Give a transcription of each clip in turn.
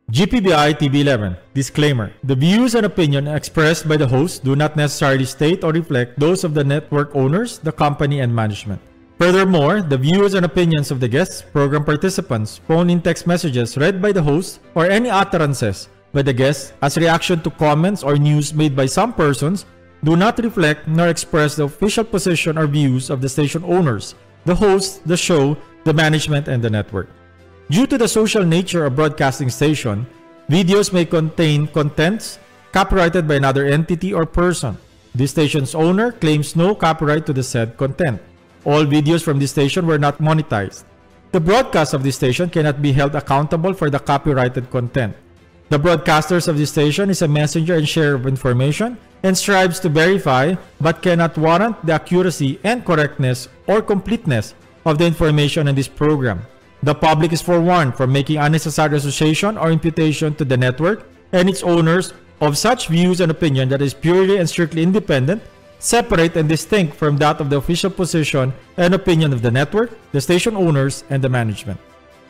GPBI TV11. Disclaimer. The views and opinion expressed by the host do not necessarily state or reflect those of the network owners, the company, and management. Furthermore, the views and opinions of the guests, program participants, phone-in text messages read by the host, or any utterances by the guests as reaction to comments or news made by some persons do not reflect nor express the official position or views of the station owners, the host, the show, the management, and the network. Due to the social nature of broadcasting station, videos may contain contents copyrighted by another entity or person. The station's owner claims no copyright to the said content. All videos from this station were not monetized. The broadcast of this station cannot be held accountable for the copyrighted content. The broadcasters of this station is a messenger and sharer of information and strives to verify but cannot warrant the accuracy and correctness or completeness of the information in this program. The public is forewarned from making unnecessary association or imputation to the network and its owners of such views and opinion that is purely and strictly independent, separate and distinct from that of the official position and opinion of the network, the station owners, and the management.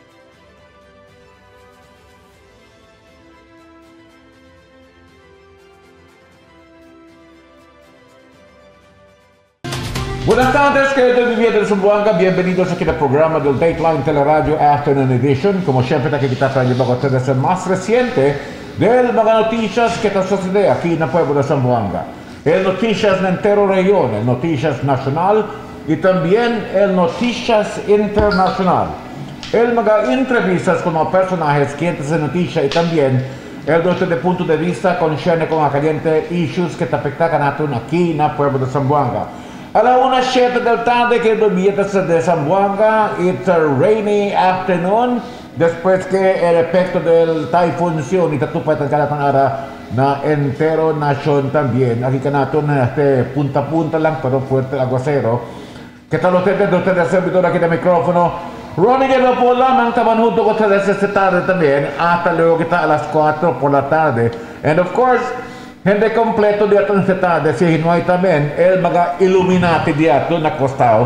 Buenas tardes, queridos vivientes de Zamboanga. Bienvenidos aquí al programa del Dateline Teleradio Afternoon Edition. Como siempre, nakikita tayo bago ustedes el más reciente del mga noticias que te sucede aquí en el pueblo de Zamboanga. El noticias de entero región, el noticias nacional y también el noticias internacional. El mga entrevistas con los personajes clientes de noticia y también el desde el punto de vista consciente con la caliente issues que te afectan a aquí en el pueblo de Zamboanga. A la 1:07 del tarde que vivientes de Zamboanga, it's a rainy afternoon. Después que el efecto del typhoon Sion itatupad ang kalatang ara na entero nation también. Aquí ka natin punta-punta lang pero fuerte el aguacero. ¿Qué tal ustedes servidor aquí de micrófono? Ronnie Gelo po lamang taban junto con ustedes esta tarde también hasta luego kita a las 4 por la tarde. And of course, hindi kompleto dito ng tarde si Hinoy tamen el mga Illuminati dito na kostao.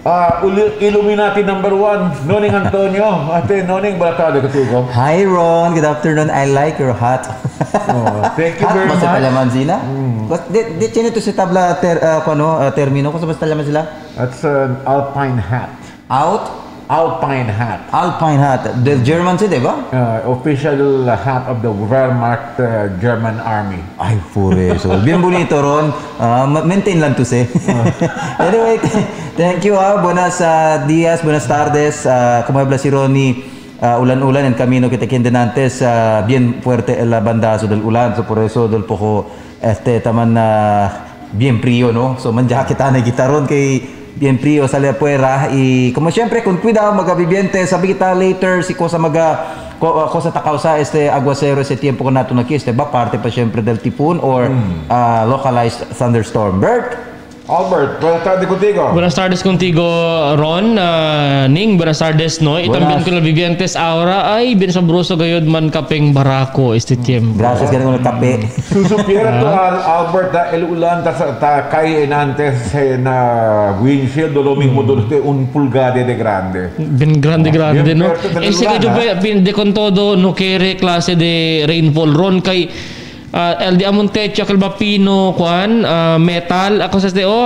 Illuminati number 1, Noning Antonio. Ate Noning, balatado katugo. Hi Ron, good afternoon. I like your hat. Thank you very much. Basta palaman sila? Di chine to si tabla termino ko sa basta palaman sila? That's an alpine hat. Alpine hat. Alpine hat. The German si, di ba? Official hat of the Wehrmacht German Army. Ay, pure. So, bien bonito, Ron. Maintain lang to say. Anyway, thank you. Buenas días, buenas tardes. Como habla si Ronnie, ulan-ulan en camino que te quieren antes. Bien fuerte el bandazo del ulan. So, por eso, del poco, taman bien frío, no? So, manja kita na gitaron kay bien frío, sale afuera y como siempre con cuidado mga vivientes, sabi kita later si cosa takausa aguacero ese tiempo ko nato nakis, ba parte pa siempre del typhoon or localized thunderstorm. Bert? Albert, buenas tardes contigo. Buenas tardes contigo, Ron. Ning, buenas tardes, no? Itambién con los vivientes ahora ay bien sabroso gayod man kapeng barako este tiempo. Gracias ganun ng kape. Susupiera to Albert el ulan ta kay antes na windshield lo mismo durante un pulgade de grande. Bien grande, no? Ese que yo de con todo no quiere clase de rainfall, Ron, kay el di amon techo akal bapino kwan metal ako sa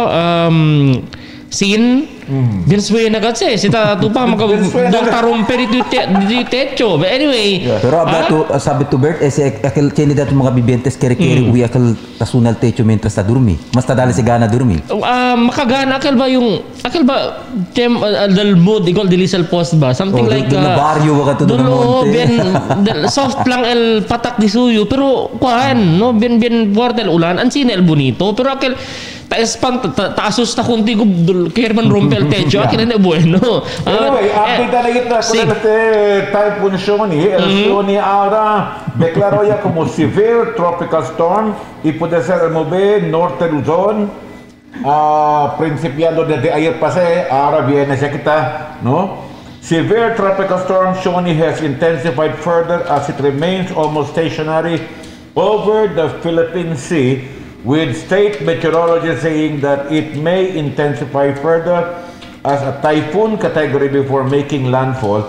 sin bien suwe na kasi sita tupa maka dokta romper itu di techo but anyway pero sabi to Bert ese akal chini dato mga bibentes kere-kere uwi akal tasunal techo mientras ta durmi mas tadali si gana durmi makagana akal ba del mood igual dilisal post ba something like barrio ka to no bien soft lang el patak di suyo pero kwan no bien fuerte el ulan an sinel bonito pero akal taas ta contigo Kerman rompel techo akin na bueno. Anyway, update na kita con este typhoon Sioni. El Sioni ahora declaró ya como severe tropical storm y puede ser mover norte Luzon. Principiando desde ayer pasé, ahora viene se kita, ¿no? Severe tropical storm Sioni has intensified further as it remains almost stationary over the Philippine Sea, with state meteorologists saying that it may intensify further as a typhoon category before making landfall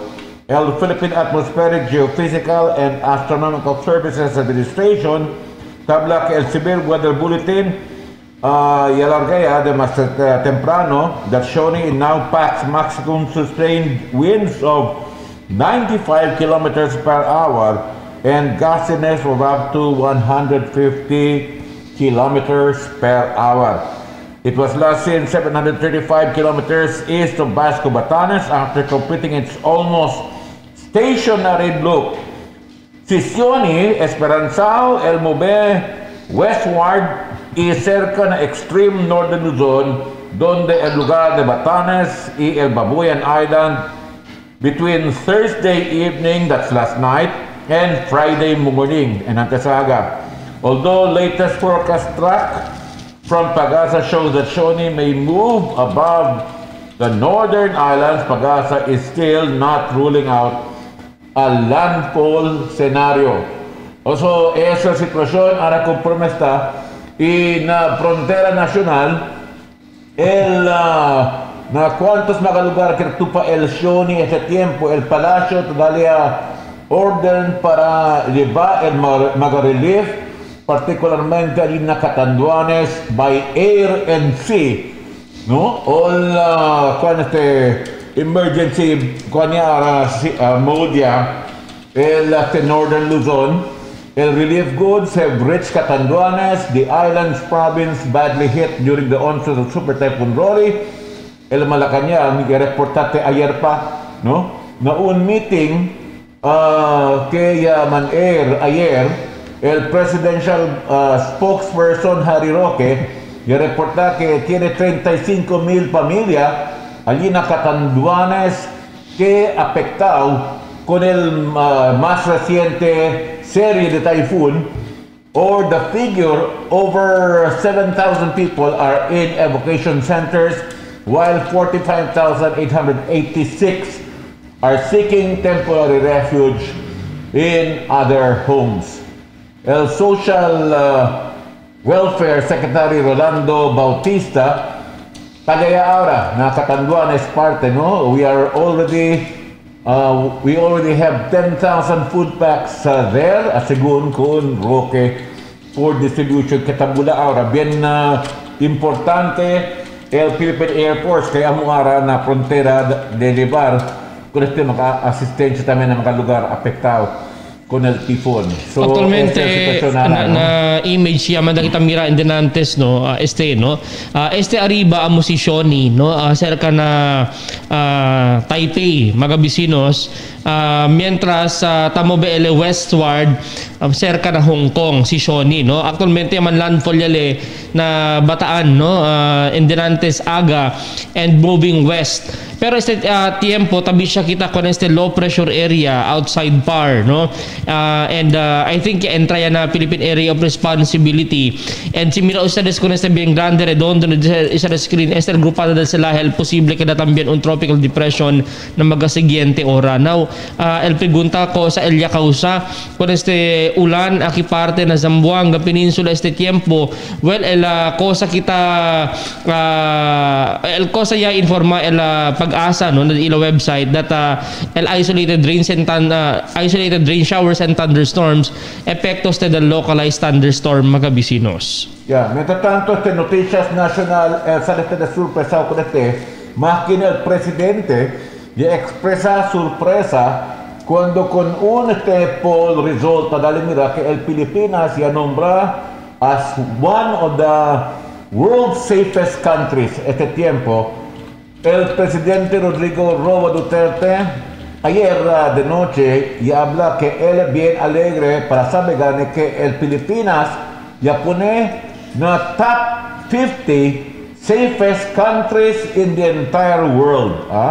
el Philippine Atmospheric, Geophysical and Astronomical Services Administration tabla que el Severe Weather Bulletin y alargaya de más temprano that Shawnee now packs maximum sustained winds of 95 kilometers per hour and gustiness of up to 150 kilometers per hour. It was last seen 735 kilometers east of Basco, Batanes after completing its almost stationary loop. Si Shawnee, Esperanzao, El Mobe, westward y cerca na extreme northern Luzon, donde el lugar de Batanes y El Babuyan Island between Thursday evening, that's last night, and Friday morning in Antesaga. Although latest forecast track from Pagasa shows that Shawnee may move above the northern islands, Pagasa is still not ruling out a landfall scenario. Also, esa situación ahora compromesta y na frontera nacional na cuantos mga lugar que tupa el Shawnee ese tiempo, el Palacio todavía orden para llevar el mga relief, particularmente allí na Catanduanes by air and sea, no? All emergency mode ya, el northern Luzon, el relief goods have reached Catanduanes, the island's province badly hit during the onset of Super Typhoon Rory. El Malacañang reportate ayer pa, no? Na un meeting que man-air ayer, el presidential spokesperson Harry Roque reporta que tiene 35,000 familias allí en Catanduanes que afectado con el más reciente serie de typhoon, or the figure over 7,000 people are in evacuation centers while 45,886 are seeking temporary refuge in other homes. El Social Welfare Secretary Rolando Bautista, tagaya ahora na Catanduanes parte, no? We already have 10,000 food packs there, según con Roque, for distribution. Katabula ahora, bien importante el Philippine Air Force, kaya mo ara na frontera de llevar con maka-asistencia también ng mga lugar apektado con el tifón. So, actualmente na image ya man kita mira Indenantes no este arriba amo si Shawnee no cerca na Taipei mga bisinos, mientras Tamobe westward cerca na Hong Kong si Shawnee no. Actualmente man landfall yale na Bataan no, Indenantes Aga and moving west. Pero este tiempo tabi siya kita con este low pressure area outside PAR no. And I think entra yan na Philippine Area of Responsibility, and si mira ustedes con este bien grande redondo isa na screen este grupado del Selahel posible kada también un tropical depression na magasiguiente ora. Now el pregunta ko sa Elia Causa con este ulan aki parte na Zamboanga Peninsula este tiempo, well el cosa kita el cosa ya informa el Pag-asa no na ilo website that el isolated rain showers and thunderstorms epektos de localized thunderstorm mga bisinos. Yeah, mientras tanto noticias nacional sa este de sorpresa con máquina el presidente ya expresa sorpresa cuando con un poll result dali mira que el Pilipinas ya nombra as one of the world's safest countries este tiempo. El presidente Rodrigo Roa Duterte ayer de noche ya habla que él es bien alegre para saber que el Pilipinas ya pone na top 50 safest countries in the entire world.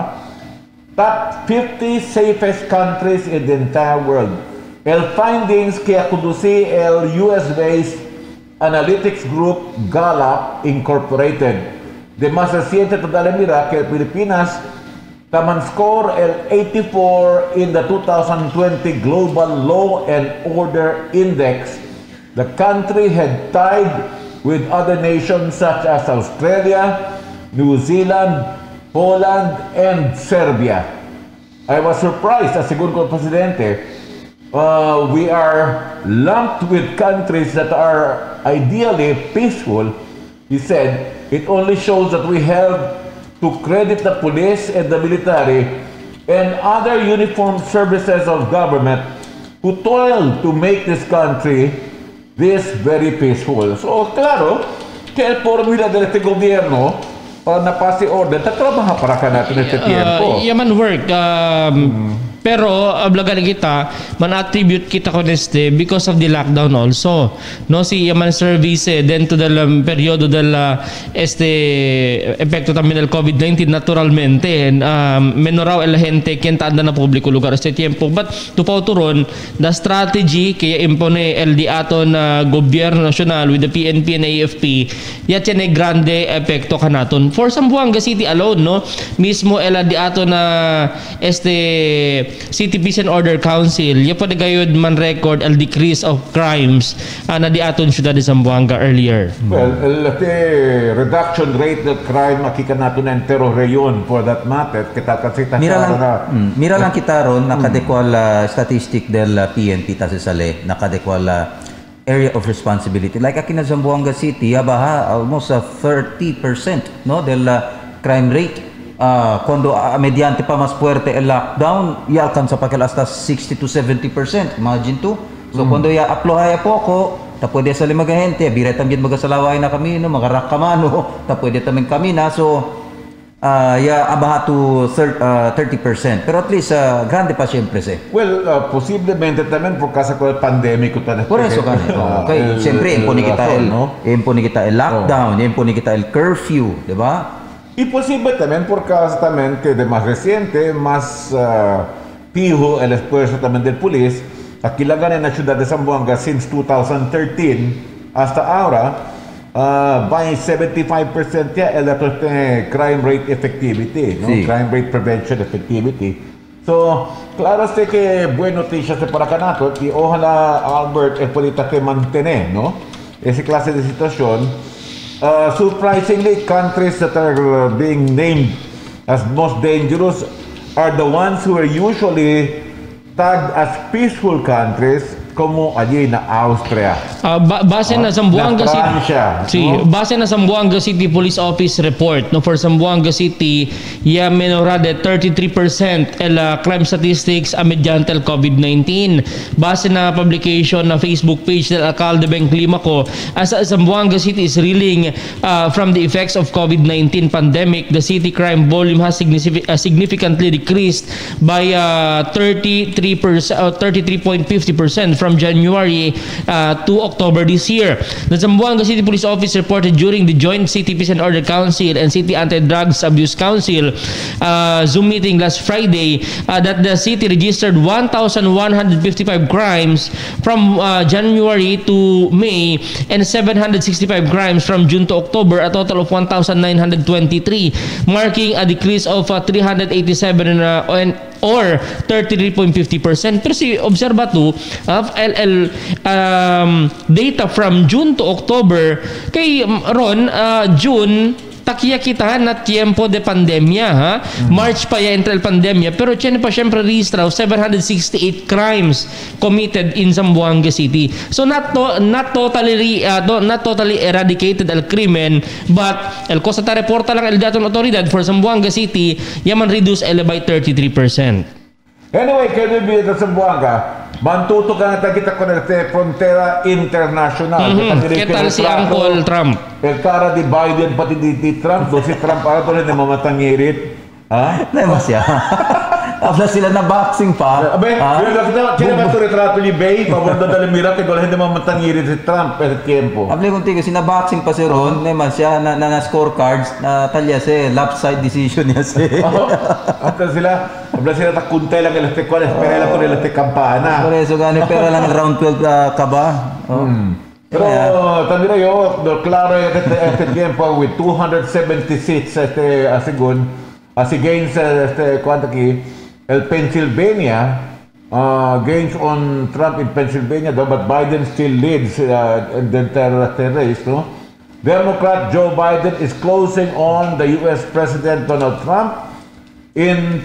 Top 50 safest countries in the entire world. El findings que conduce el US-based analytics group Gallup Incorporated. De más reciente todavía mira que el Pilipinas taman score el 84 in the 2020 Global Law and Order Index. The country had tied with other nations such as Australia, New Zealand, Poland, and Serbia. I was surprised, asigun ko Presidente, we are lumped with countries that are ideally peaceful. He said, it only shows that we have to credit the police and the military and other uniformed services of government who toil to make this country this very peaceful. So, claro, que el formula de este gobierno para napasi order, tatrabaha para ka natin este tiempo. Yaman work. Pero ablagan kita man-attribute kita ko neste because of the lockdown also. No si yaman service dentro del periodo del epekto también del COVID-19 naturalmente menorao el gente que anda na publiko lugar este tiempo. But tupauturon the strategy kaya impone el di aton gobyerno nasyonal with the PNP and AFP ya tiene grande epekto kanaton. For Zamboanga City alone, no, mismo el di aton City Peace and Order Council, ya pa gayud man record el decrease of crimes na di aton syudad de Zamboanga earlier. Well, the reduction rate of crime makika nato na entero rayon for that matter. Kita kasi mira lang kita ron nakadekwal statistic del PNP tasesale nakadekwal area of responsibility. Like akin na Zamboanga City, yabaha almost 30% no del crime rate. Cuando mediante pa mas fuerte el lockdown, ya alcanza pa hasta 60 to 70%. Imagine to. So cuando ya aplohay poco, ta pwede sa lima gente, bira también magasalaway na kami, no, magarak kamano, ta pwede también kami na. So ya abaha to 30%. Pero at least grande pa siyempre se. Well, posiblemente también por causa del pandemic. Por eso ganito. Okay, siyempre impone kita el lockdown, impone kita el curfew, di ba? Y posible también por causa también que de más reciente, más pijo el esfuerzo también del police. Aquí la ganan en la ciudad de Zamboanga since 2013 hasta ahora, by 75% ya el crime rate effectivity, ¿no? Sí. Crime rate prevention effectivity. So, claro sé que buena noticia para Canato y ojalá Albert el polita que mantener, ¿no? Esa clase de situación. Surprisingly, countries that are being named as most dangerous are the ones who are usually tagged as peaceful countries, como allí na Austria. Base na Zamboanga City. No? Base na Zamboanga City Police Office report, no, for Zamboanga City, ya menorade 33% el crime statistics mediante el COVID-19. Base na publication na Facebook page del alcalde Beng Climaco, as Zamboanga City is reeling from the effects of COVID-19 pandemic, the city crime volume has significantly decreased by 33.50% from January to October this year. The Zamboanga City Police Office reported during the joint City Peace and Order Council and City Anti-Drugs Abuse Council Zoom meeting last Friday that the city registered 1,155 crimes from January to May and 765 crimes from June to October, a total of 1,923, marking a decrease of 387 or 33.50%. Pero si obserba to data from June to October kay Ron, June takiya kita na tiempo de pandemia, ha? March pa ya entre el pandemia, pero tiene pa siyempre registrado 768 crimes committed in Zamboanga City. So not totally eradicated el crimen, but el cosa ta reporta lang el dato ng otoridad for Zamboanga City yaman reduce by 33%. Anyway, kayo din sa Zamboanga, mantuto ka na kita con el frontera internacional. ¿Qué tal si Uncle Trump? El cara di Biden pati di Trump, si Trump para rin na mamatangyirit. Ha? Demasiado. Habla sila na boxing pa. Abe, kaya ba ito retrato ni Bay? Paborda dali mira, kaya wala hindi mamatangyirit si Trump per tiempo. Habla contigo, sinaboxing pa si Ron, demasiado na scorecards, na talya si lopside decision niya si. Hasta habla sila takuntay lang el cual espera lang con el campana. Por eso gani pera lang round 12 ka ba? Pero también yo, claro, este tiempo with 276 against cuánto aquí el Pennsylvania gains on Trump in Pennsylvania, though, but Biden still leads the race, no? Democrat Joe Biden is closing on the U.S. President Donald Trump in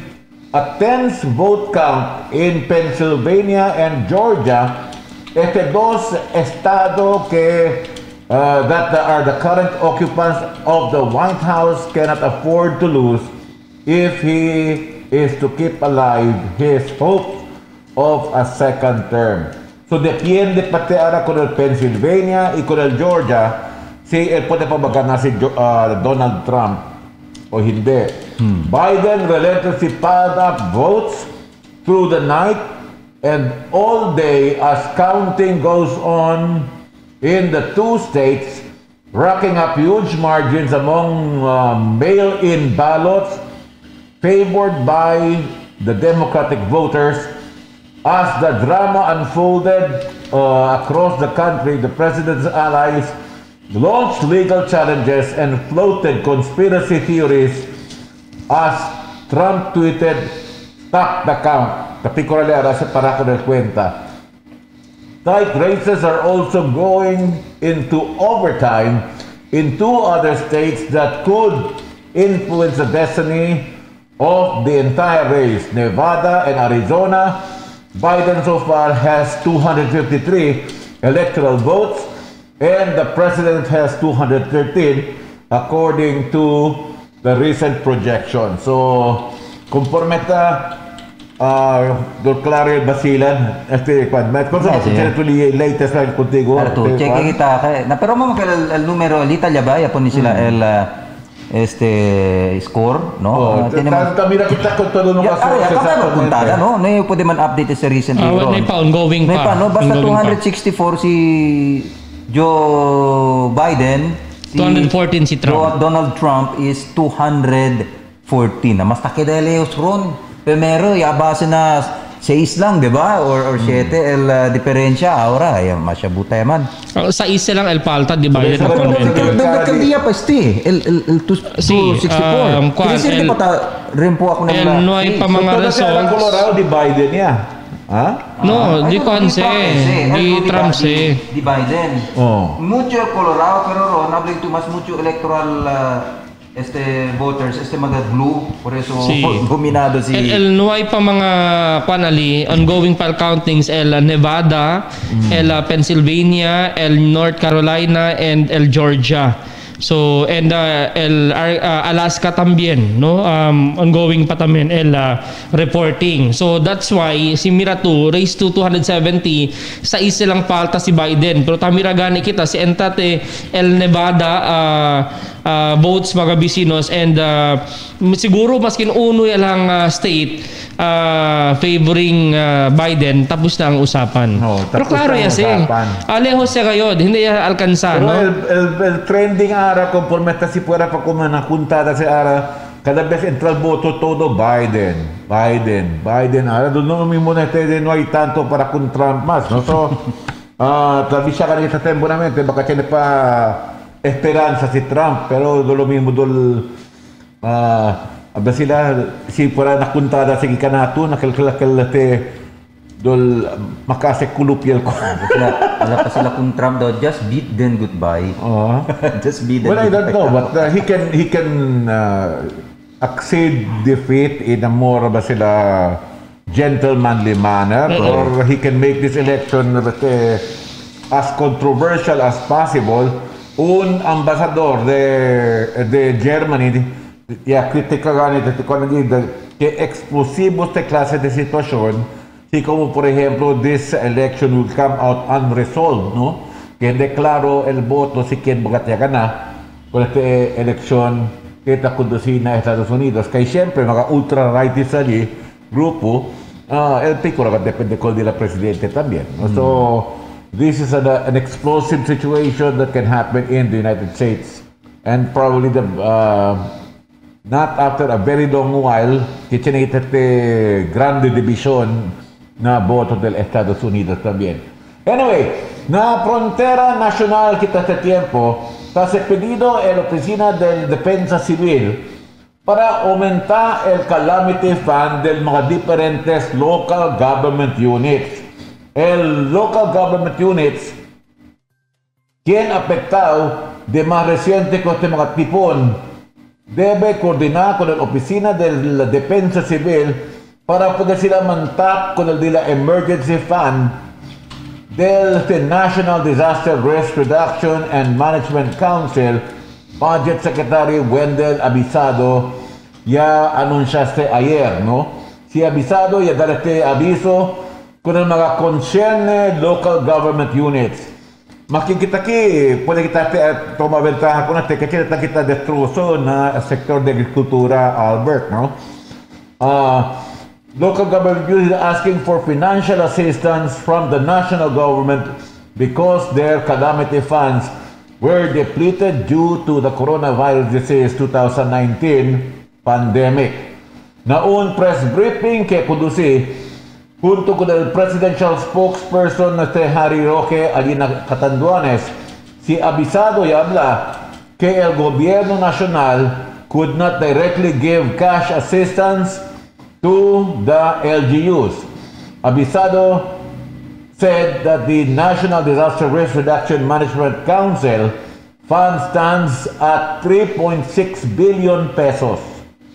a tense vote count in Pennsylvania and Georgia, dos estado que that are the current occupants of the White House cannot afford to lose if he is to keep alive his hope of a second term. So depende pati ara con el Pennsylvania y con el Georgia si pwede pa ba na si Donald Trump o hindi. Biden relentlessly piled up votes through the night and all day as counting goes on in the two states, racking up huge margins among mail-in ballots favored by the Democratic voters. As the drama unfolded across the country, the president's allies launched legal challenges and floated conspiracy theories as Trump tweeted, "Stop the count." Particularly sa para ko del cuenta. Tight races are also going into overtime in two other states that could influence the destiny of the entire race, Nevada and Arizona. Biden so far has 253 electoral votes and the president has 213 according to the recent projection. So, conforme está claro el Basilan, cosa que latest lang contigo. Check kita. Pero mo el número l'Italia ba yapon ni sila el score, no? Mira kita con todo no pasó. Kapag puntada, no? No pwede man update sa recent ron. May pa ongoing pa. No, basta 264 si Joe Biden, 214 si Trump. Donald Trump is 214. Mas takideleos ron. Primero, base na 6 lang, di ba? Or 7 el diferensya, ahora, masyabuta yaman. Sa isa lang el palta, di ba? Pero dapat kang diya pa el 264. Kasi pa ta rempo ako ng el no hay pa mga results. Colorado di Biden niya. Ha? No, di Conce, di Trump se. Di Biden. Mucho Colorado, pero ron, habling tumas mucho electoral voters, mga blue, por eso dominado si no hay pa mga panali ongoing pal countings el Nevada, el Pennsylvania, el North Carolina and el Georgia. So and el Alaska también, no? Ongoing pa también el reporting. So that's why si Miratu raised to 270 sa isa lang palta si Biden. Pero tamira gani kita si entate el Nevada votes mga bisinos and siguro maskin uno lang state favoring Biden tapos na ang usapan. Pero klaro yan lejos siya kayo, hindi alcanza. Pero el trending ara conforme esta si fuera pa como una juntada si ara cada vez entra el voto todo Biden ara no mismo no hay tanto para con Trump más, no? So tal vez siya kanita temporalmente baka tiene pa esperanza si Trump pero lo mismo aba sila si fuera nakuntada sa gikanato dol makasek kulupiel ko. Wala pa sila kung Trump daw just beat then goodbye. Just beat then. Well, I don't know, but he can accede defeat in a more gentlemanly manner, or he can make this election as controversial as possible. Un ambassador de Germany critica ganito que explosivo esta clase de situación, si como por ejemplo this election will come out unresolved, no? Que declaro el voto si quien bagatya gana con esta elección que está conducida a Estados Unidos, que siempre mga ultra-rightists allí, grupo, el pico depende con de la presidente también, no? So this is an explosive situation that can happen in the United States, and probably the not after a very long while, que grande división na boto del Estados Unidos también. Anyway, na frontera nacional kita sa tiempo, se pedido el Oficina del Defensa Civil para aumentar el calamity fund del mga diferentes local government units. El local government units, quien afectado de más reciente con este mga tipon, debe coordinar con la Oficina de la Defensa Civil para pwede sila man-tap kung nila emergency fund del National Disaster Risk Reduction and Management Council Budget Secretary Wendell Abisado ya anunciaste ayer, no? Si Abisado ya darte aviso kung ang mga concerned local government units. Makikita pwede kita tumabentahan ko na kita destruso na sektor de agrikultura, Albert, no? Local government units are asking for financial assistance from the national government because their calamity funds were depleted due to the coronavirus disease 2019 pandemic. Naun press briefing kay Kudusi, junto con el presidential spokesperson na Harry Roque Alina Catanduanes, si Abisado y habla que el gobierno nacional could not directly give cash assistance to the LGUs. Abisado said that the National Disaster Risk Reduction Management Council fund stands at 3.6 billion pesos.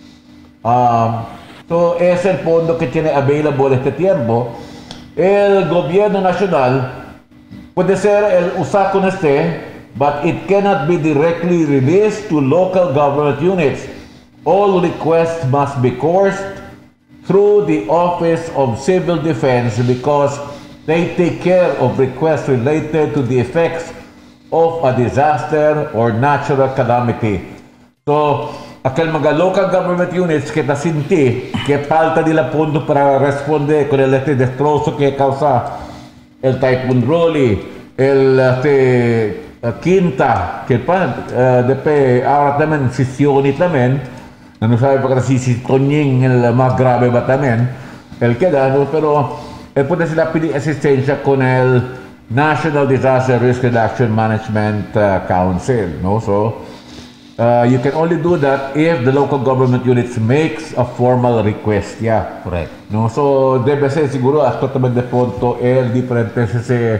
So, es el fondo que tiene available este tiempo. El gobierno nacional puede ser el usa con but it cannot be directly released to local government units. All requests must be coursed through the Office of Civil Defense because they take care of requests related to the effects of a disaster or natural calamity. So, aquel mga local government units que nasinti que falta nila pondo para responder con el destrozo que causa el Typhoon Rolly, el Quinta, que ahora también Sisioni también, no sabe para si Tonying el más grave ba también, el queda, no, pero él puede sila pili asistencia con el National Disaster Risk Reduction Management Council, no? So, you can only do that if the local government units makes a formal request. Yeah, correct. No, so debe ser siguro hasta también de punto el diferente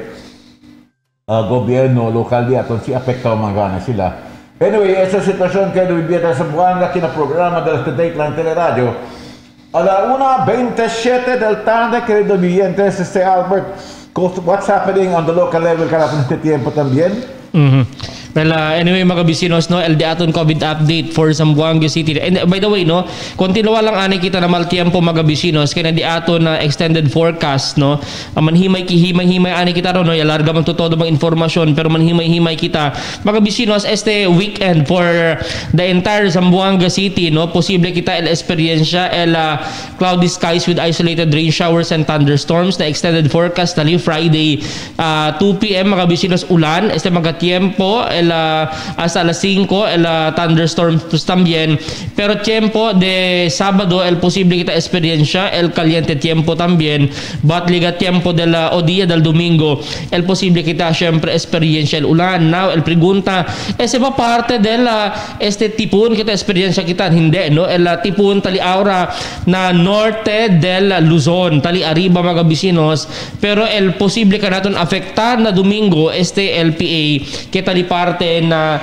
gobierno local diya kung si apekta mga gana sila. Anyway, esa sitwasyon kayo nabibiyata sa buwanga kinaprograma de la Dateline Teleradio. A la 1:27 del tarde, querido oyentes, Albert, what's happening on the local level karapon este tiempo también? Well, anyway mga bisinos, no, el aton COVID update for Zamboanga City. And by the way, no, kontinua lang ani kita na maltiempo mga bisinos kaya di aton na extended forecast, no. Manhimay ani kita ro, no, larga man todo bang informasyon pero manhimay kita mga bisinos este weekend for the entire Zamboanga City, no. Posible kita el experiencia el cloudy skies with isolated rain showers and thunderstorms na extended forecast tali Friday 2 PM mga bisinos ulan este mga tiempo hasta las 5 el thunderstorms también, pero tiempo de sábado el posible kita experiencia el caliente tiempo también, but liga tiempo del o día del domingo el posible kita siempre experiencia el ulan. Now el pregunta ese ba parte del este tipon kita experiencia kita hindi, no, el tipon tali aura na norte del Luzon tali arriba mga bisinos, pero el posible ka naton afectar na domingo este LPA kita di parte na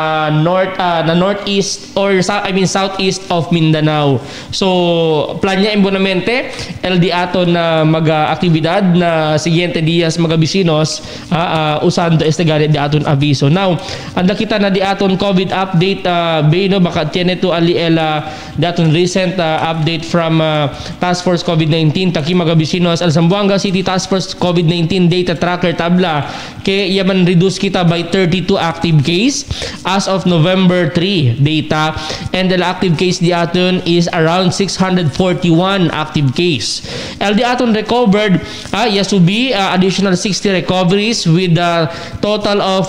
northeast or southeast of Mindanao. So planya imbonamente el di aton na mag-aktibidad na siguiente días mga bisinos usando este gari di aton aviso. Now anda kita na di aton COVID update bino baka tiene to ali el di aton recent update from Task Force COVID-19 taki mga bisinos el Zamboanga City Task Force COVID-19 data tracker tabla ke yaman reduce kita by 32 active case as of November 3 data, and the active case di aton is around 641 active case. El di aton recovered yasubi additional 60 recoveries with a total of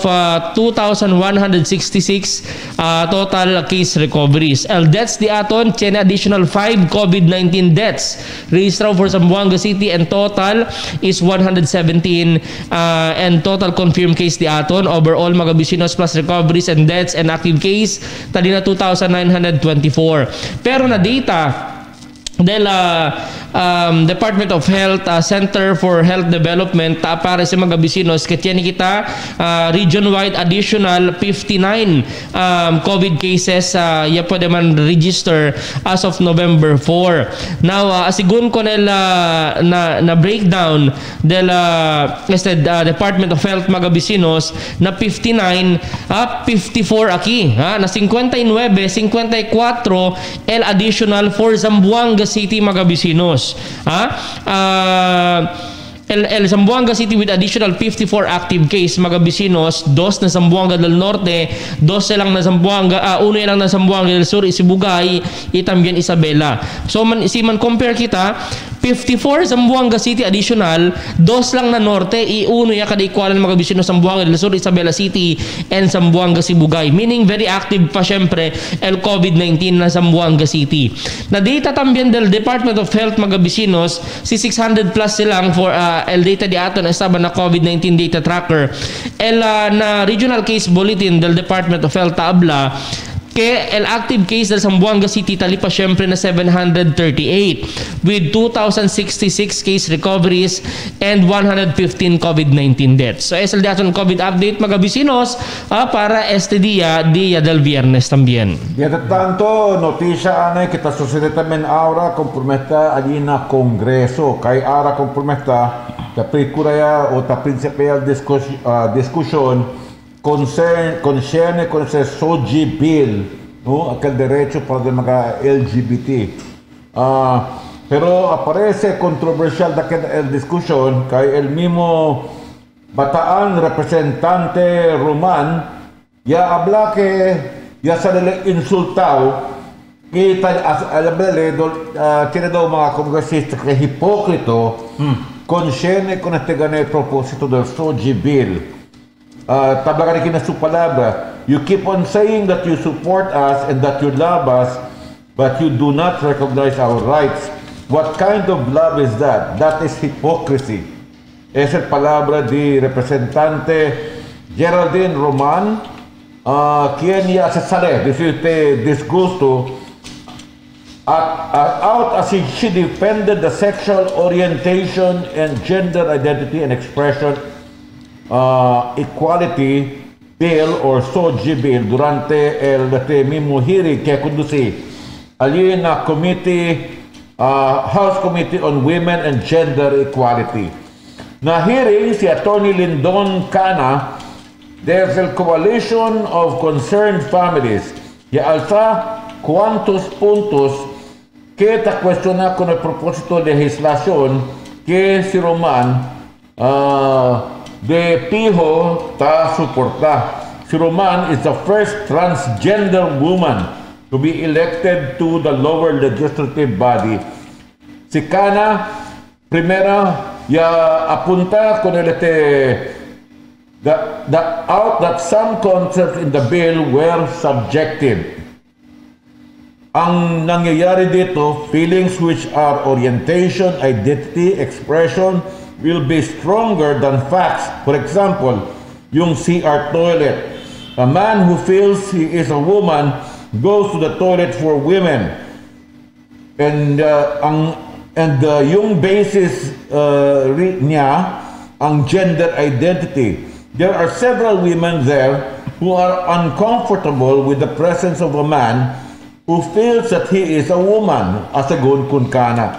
2,166 total case recoveries. El deaths di aton tiene additional 5 COVID-19 deaths registered for Zamboanga City, and total is 117 and total confirmed case di aton overall mga bisinos plus recoveries and deaths and active case tali na 2,924. Pero na data Dahil Department of Health, Center for Health Development, para sa mga bisinos, kaya kita region-wide additional 59 COVID cases ya pwede man register as of November 4. Now, asigun ko na breakdown del Department of Health mga bisinos na 59, 54 aquí, na 59, 54 el additional for Zamboanga City mga bisinos. El Zamboanga City with additional 54 active case mga bisinos, 2 na Zamboanga del Norte, 12 lang na Zamboanga, 1 lang na Zamboanga del Sur, Isibugay, también Isabela. So man compare kita, 54 Zamboanga City additional, 2 lang na Norte, 1 ya kada ikualan mga bisinos Zamboanga del Sur, Isabela City, and Zamboanga Sibugay. Meaning very active pa syempre el COVID-19 na Zamboanga City. Na data también del Department of Health mga bisinos, si 600 plus silang for el data di aton estaba na COVID-19 data tracker. Na regional case bulletin del Department of Health tabla que el active case del Zamboanga City tali pa syempre na 738 with 2,066 case recoveries and 115 COVID-19 deaths. So es el dato ng COVID update mga bisinos para este día del viernes también. Mientras tanto, noticia anay kita sucede también ahora comprometa allí na Kongreso. Kay ara comprometa ta prikuraya o ta principal discussion concerne con ese SOGI bill, no, aquel derecho para el mga LGBT. Pero aparece controversial el discussion kay el mismo bataan representante Roman ya habla que ya sa nila insultado kita tiene daw mga kongresista que hipokrito concerne con este ganay propósito del SOGI bill. Tabla ka su palabra. You keep on saying that you support us and that you love us, but you do not recognize our rights. What kind of love is that? That is hypocrisy. Esa es palabra de representante Geraldine Roman, quien ya se sale de este disgusto out as she defended the sexual orientation and gender identity and expression equality bill or SOGI bill durante el mismo hearing que conducí allí en la House Committee on Women and Gender Equality. Na hearing si Attorney Lindon Cana there's a coalition of concerned families ya alza cuantos puntos que ta cuestiona con el propósito de legislación que si Roman de Pijo ta suporta. Si Roman is the first transgender woman to be elected to the lower legislative body. Si Cana, primera, ya apunta con el that some concepts in the bill were subjective. Ang nangyayari dito, feelings which are orientation, identity, expression, will be stronger than facts. For example, yung CR toilet. A man who feels he is a woman goes to the toilet for women. And yung basis niya, ang gender identity. There are several women there who are uncomfortable with the presence of a man who feels that he is a woman, asagon kun Cana.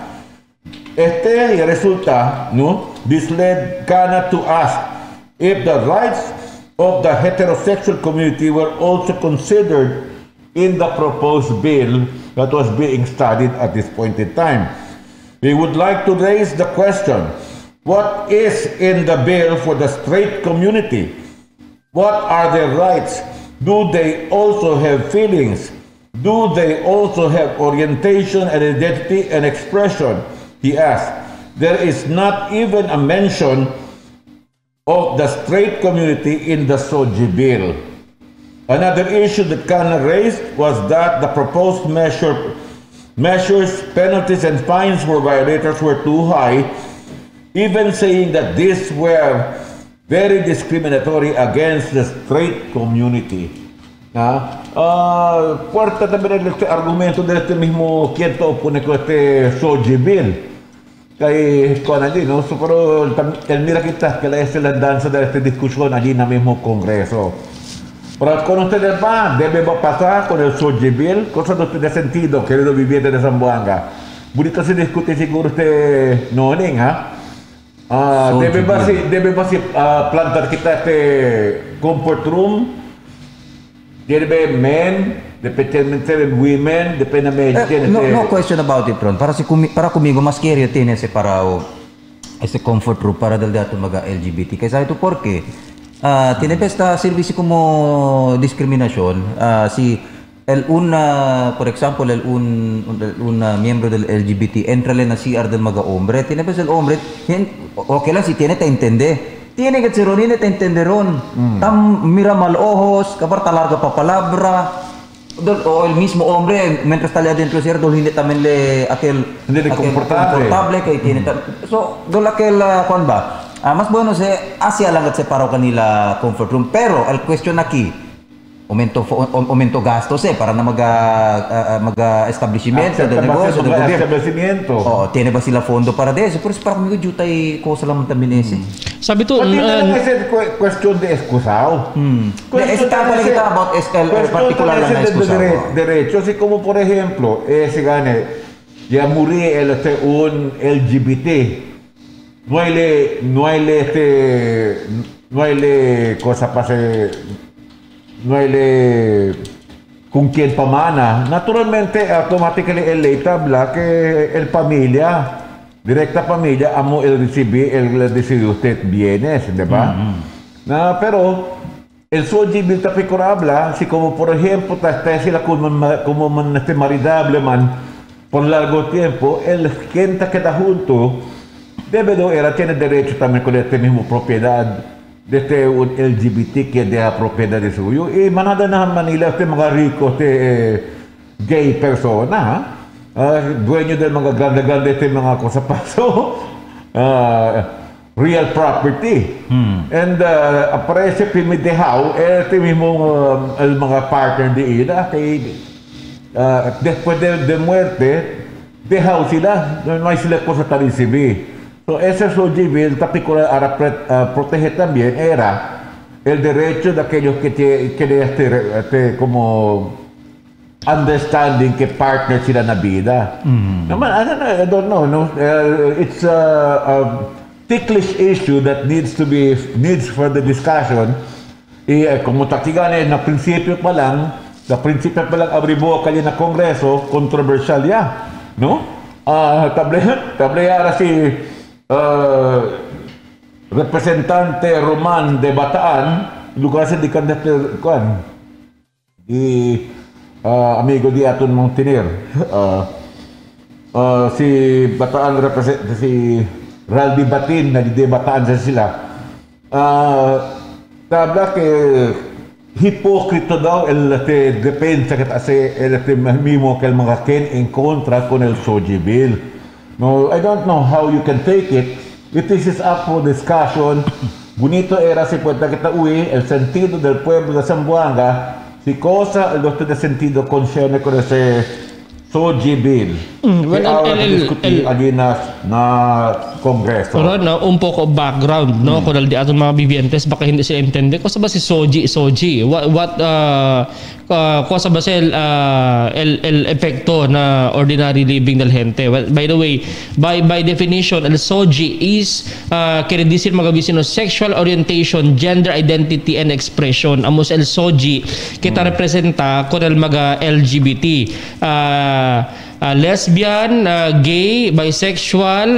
Resulta, no? This led Cana to ask if the rights of the heterosexual community were also considered in the proposed bill that was being studied at this point in time. We would like to raise the question, what is in the bill for the straight community? What are their rights? Do they also have feelings? Do they also have orientation and identity and expression? He asked. There is not even a mention of the straight community in the SOGI bill. Another issue that Cana raised was that the proposed measures, penalties, and fines for violators were too high, even saying that these were very discriminatory against the straight community. Fuerte también este argumento de este mismo quien opone con este Soji Bill. Que con allí, ¿no? Pero el mira que está, que es la danza de esta discusión allí en el mismo Congreso. Pero con ustedes debe pasar con el Soji Bill, cosa no tiene sentido, querido viviente de Zamboanga. Bonito se discute seguro usted no debe plantar kita este comfort room, debe men, depende women, depende no question about it, Ron. Para comigo mas queria tiene separado ese comfort room para del dato mga LGBT. Kaya ito porque tiene esta servicio como discriminación por ejemplo, un miembro del LGBT entra en la CR del mga hombre, tiene pues el hombre, okay lang si tiene te entender. Tiene que ser ronine te entenderon. Tam mira mal ojos, kabar talarga pa palabra. O el mismo hombre, mientras está adentro del CR, hindi también aquel confortable que tiene. So, dol aquel, Juan ba? Mas bueno se hacia lang at separaw kanila comfort room. Pero, el question aquí, aumento gastos para na mag-establishmento del negosyo, del gobierno. Tiene ba sila fondo para de eso? Pero para kami jutay cosa lang también ese. Sabi to, es cuestión de excusado. Está kita about el particular lang na excusado. Derecho, así como por ejemplo, ya murió un LGBT. No hay cosa pase. No hay con quien pamana. Naturalmente, automáticamente el ley tabla que el familia, directa familia, amo el decidir usted bienes, ¿verdad? Pero el Soji Bill tapicor habla, así como por ejemplo, está sila como maridable man por largo tiempo, el quien queda junto, tiene derecho también con este mismo propiedad. Desde un LGBT que deja propiedad de suyo y manada na Manila este mga rico gay persona dueño del mga grande este mga cosa paso real property and aparece pimidehaw este mismo el mga partner de ida que después de muerte dejaw sila no hay sila cosa tal recibir. So, ese Soji Bill para proteger también era el derecho de aquellos que tienen como understanding que partner sila na vida. I don't know. No? It's a ticklish issue that needs further discussion. Como takigan na prinsipyo pa lang abribo kanya na Kongreso, controversial ya. No? Table ara si representante Roman de Bataan, lugar sa dikan de amigo di aton Montaner. Si Bataan si Raldi Batin na di Bataan sa sila. Tabla que hipocrito daw el defensa que hace el mismo que el mga ken en contra con el Soji Bill. No, I don't know how you can take it. If this is up for discussion, bonito era si puede kita el sentido del pueblo de Zamboanga, si cosa lo de sentido concierne con ese Soji Bill. Ahora discutir allí na Kongreso. Pero un poco background, no? Kung di aton mga bibientes, baka hindi sila intende. Cosa ba si Soji? What cosa ba el epekto na ordinary living del gente? Well, by the way, by definition, el Soji is quiere decir mga bisino sexual orientation, gender identity and expression. Amos el Soji kita representa con el mga LGBT. Lesbian, gay, bisexual,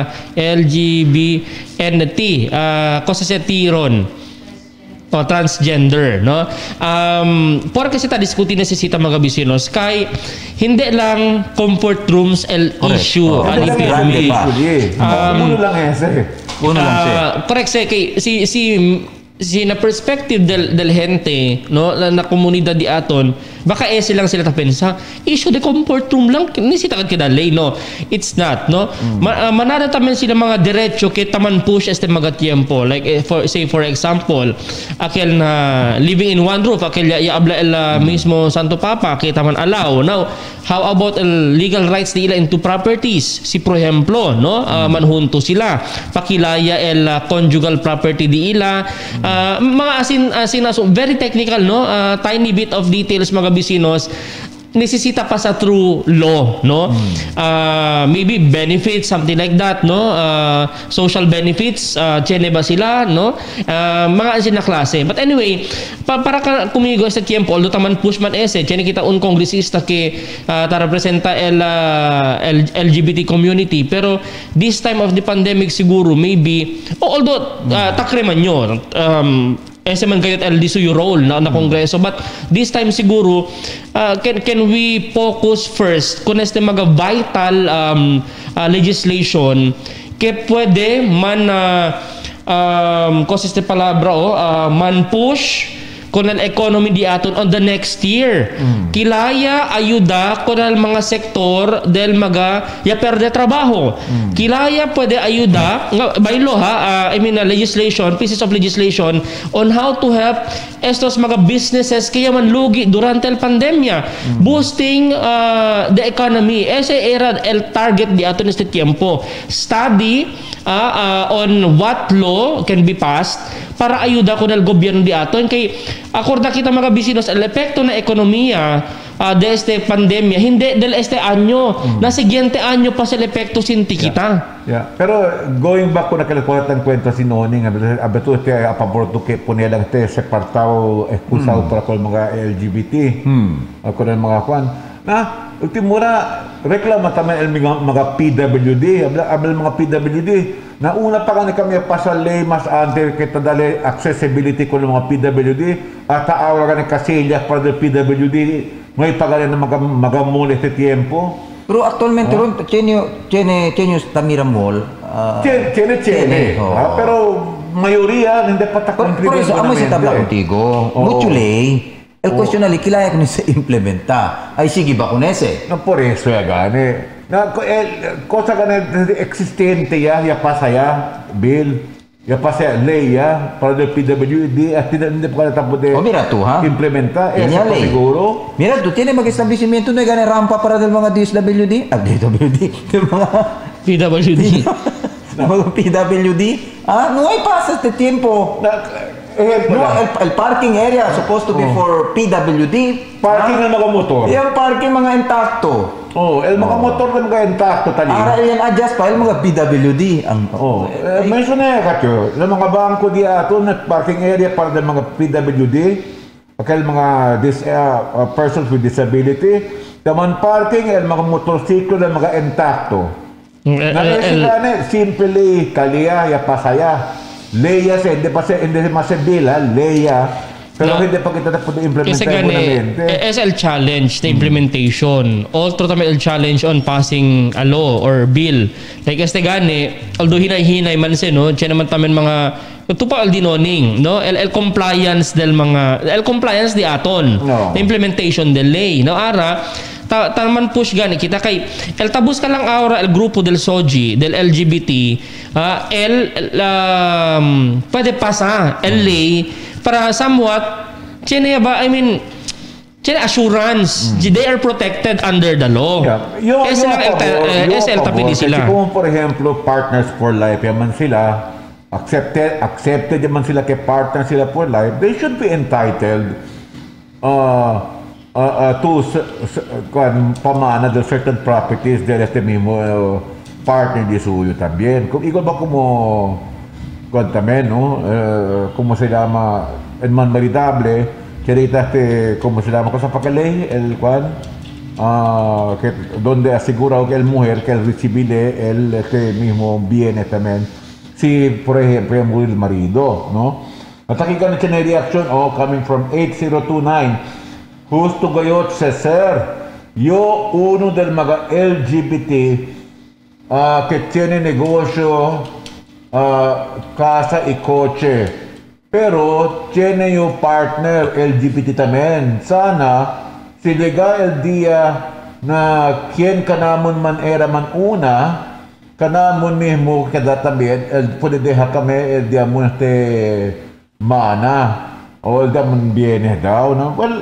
LGBT, cosa sa tiron o transgender, no? Porque kita diskuti necesita mga bisinos kay hindi lang comfort rooms el issue ani uno lang ese. Correct say kay si na perspective del gente, no, na komunidad di aton, baka silang sila tapensa issue de comfort room lang ni sita kada lay, no, it's not, no. Manada tamen sila mga diretso kay taman push este mga tiempo, like for example akel na living in one roof akel ya abla el mismo Santo Papa kay taman allow. Now how about legal rights nila into properties, si por ejemplo, no, manhunto sila pakilaya el conjugal property di ila, mga asin so very technical, no, tiny bit of details mga bisinos nesesita pa sa true law, no. Maybe benefits, something like that, no, social benefits, tiene ba sila, no, mga asin na klase. But anyway, para ka kumigo sa tiempo, although taman pushman tiene kita un kongresista que ta representa el LGBT community, pero this time of the pandemic siguro maybe although takreman nyo man kayot LDSU yung role na kongreso, but this time siguro can we focus first kung este mga vital legislation que pwede man este palabra man push con el economy di aton on the next year. Kilaya ayuda con el mga sektor del mga ya perde trabaho. Kilaya pwede ayuda by law legislation, pieces of legislation on how to help estos mga businesses kaya man lugi durante el pandemia, boosting the economy. Ese era el target di aton este tiempo. Study on what law can be passed para ayuda con el gobyerno di aton kay akorda kita mga bisinos el epekto na ekonomiya de este pandemia hindi del este año na siguiente año pa sa epekto sinti kita. Pero going back ko na kalakulat ng kwento si Noning abeto este a favor to que poner lang este separtado excusado para con mga LGBT con el mga kwan na ultimura reklama taman el mga PWD abel mga PWD na una pa kami pasal ley mas antes que dale accessibility ko ng mga PWD at aawra ka ng kasilya para del PWD may pagalan na magamol este tiempo. Pero actualmente ron tiene Tamira Mall. Tiene. Pero mayoría hindi pa ta contribute. Pero amo sa tabla contigo. Mucho ley. El question na kilaya ko sa implementa. Ay sige ba kun ese? No por eso ya gane. Na cosa gane existente ya pasa ya bill. Ya pasa ley ya para el PWD at hindi pa tapos de mira tú, implementa eso siguro. Mira tú tiene mag-establecimiento na gane rampa para del mga DSWD, DWD, del mga PWD. Mga PWD. No hay pasa este tiempo. El parking area supposed to be for PWD. Parking ng mga motor. Yung parking mga intakto. El mga motor ng mga intakto tali. Ara yan adjust pa el mga PWD. Mention na katyo, yung mga bangko di ato na parking area para ng mga PWD, el mga persons with disability, taman parking el mga motorsiklo ng mga intakto. Simply kaliya ya pasaya. Leya hindi masebila, leya. Pero hindi pa kita tapos implementation bonamente. Es el challenge na implementation. Altro tamay el challenge on passing a law or bill. Like este gani, although hinay-hinay man se, no, tiyan naman tamen mga tupa al dinoning, no, el compliance del mga compliance di aton. The implementation del ley, no, ara taman push gani kita kay el tabus ka lang aura el grupo del SOGI del LGBT pwede pasa el ley para somewhat tiene ba assurance they are protected under the law. El tapidi sila. Kung por ejemplo partners for life yaman sila accepted yaman sila kay partners sila for life, they should be entitled to pamana de certain properties de este mismo partner de suyo también. Igual ba como también, ¿no? ¿Cómo se llama? El man maritable, que ahorita ¿cómo se llama? Cosa para que ley, el cual donde asegura que el mujer que el recibirle este mismo bienes también. Si, por ejemplo, murió el marido, ¿no? At aquí ka na reaction, coming from 8029. Justo gayot Cesar, yo uno del mga LGBT que tiene negocio, casa y coche. Pero tiene yung partner LGBT también. Sana si lega el día na quien kanamon man era man una, kanamon mismo kada también puede dejar kami el día mo mana o el día mo bienes daw, no? Well,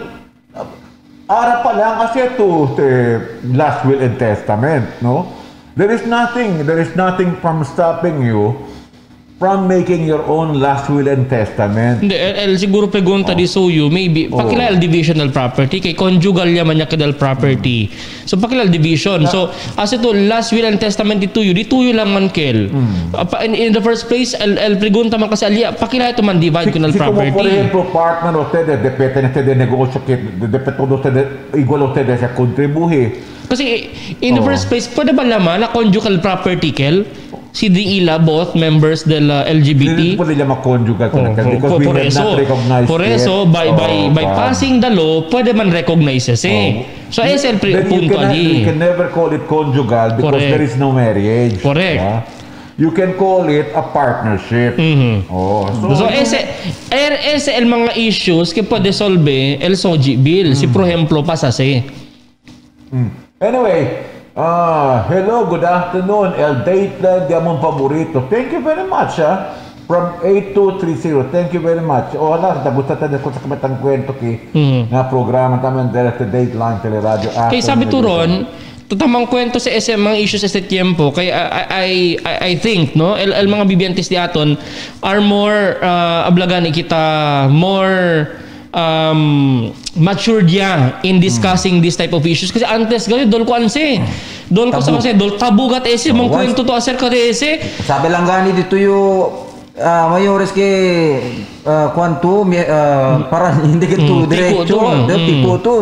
ara pa lang kasi ito last will and testament, no? There is nothing from stopping you from making your own last will and testament. Hindi, siguro pregunta di suyo, maybe, pakilal divisional property, kay conjugal yaman niya kadal property. So, pakilal division. So, as ito, last will and testament di tuyo lang man kel. In the first place, el pregunta man kasi alia, pakilal ito man divide ko ng property. Como por ejemplo, partner ustedes, depende de negocio que depende todo ustedes, igual ustedes a contribuir. Kasi, in the first place, pwede ba laman na conjugal property kel? Si Diila, both members del LGBT. Hindi po nila makonjugal talaga because we have not recognized por eso, by passing the law, pwede man recognize siya. So, ese el punto allí. You can never call it conjugal because there is no marriage. Correct. You can call it a partnership. So, ese el mga issues que pwede solve el SOGI bill. Si, por ejemplo, pasase. Anyway, hello, good afternoon. El Dateland, di among paborito. Thank you very much, from 8230. Thank you very much. Wala, tabusta tayo ko sa kamatang kwento na programa taman dahil sa Dateland Teleradio. Kaya sabi to Ron, tutamang kwento sa SM mga issues sa tiempo. Kaya I think, no, el mga bibiyantes di aton are more ablagan kita, more matured in discussing this type of issues kasi antes gawin dol ko anse dol ko sa kasi dol tabugat ese mong kwento to acerca de ese sabi lang gani dito yung mayores ke kwanto para hindi ka to diretso tipo to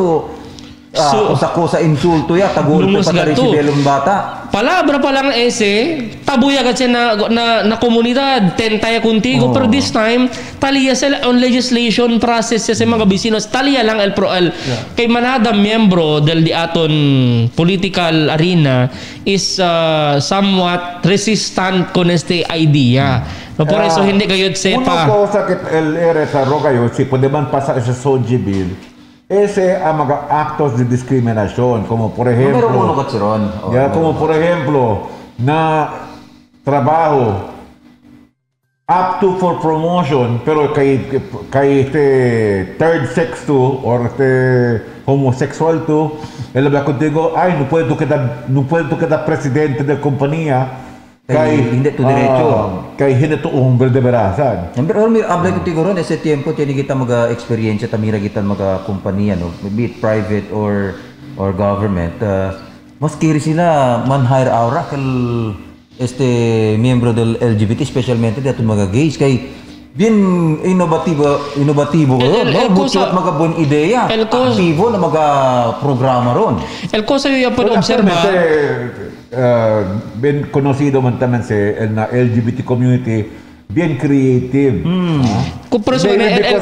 sa insulto ya tagulong pa rin si belong bata palabra pa lang ese tabuya kasi na komunidad tentaya contigo pero this time taliya sila on legislation process sa mga bisinos taliya lang el kay manada miyembro del di aton political arena is somewhat resistant con este idea no por eso hindi kayo sepa uno cosa que el sa rogayo si pwede man pasa sa SOGI bill ese a mga actos de discriminación como por ejemplo como por ejemplo na trabajo apto for promotion pero kay third sex to or homosexual to el habla contigo ay no puedo quedar presidente de compañía hindi to diretso kay hindi to hombre de verasan pero habla ko tiguro ese tiempo tiene kita mag-experience tamira kita mag-kumpanya no be it private or government mas kiri sila man hire aura kal miembro del LGBT especialmente dito mga gays kay bien innovativo mucho at mga buong ideya aktibo na mga programa ron el cosa yo puedo observar bien conocido man también na LGBT community bien creative por eso el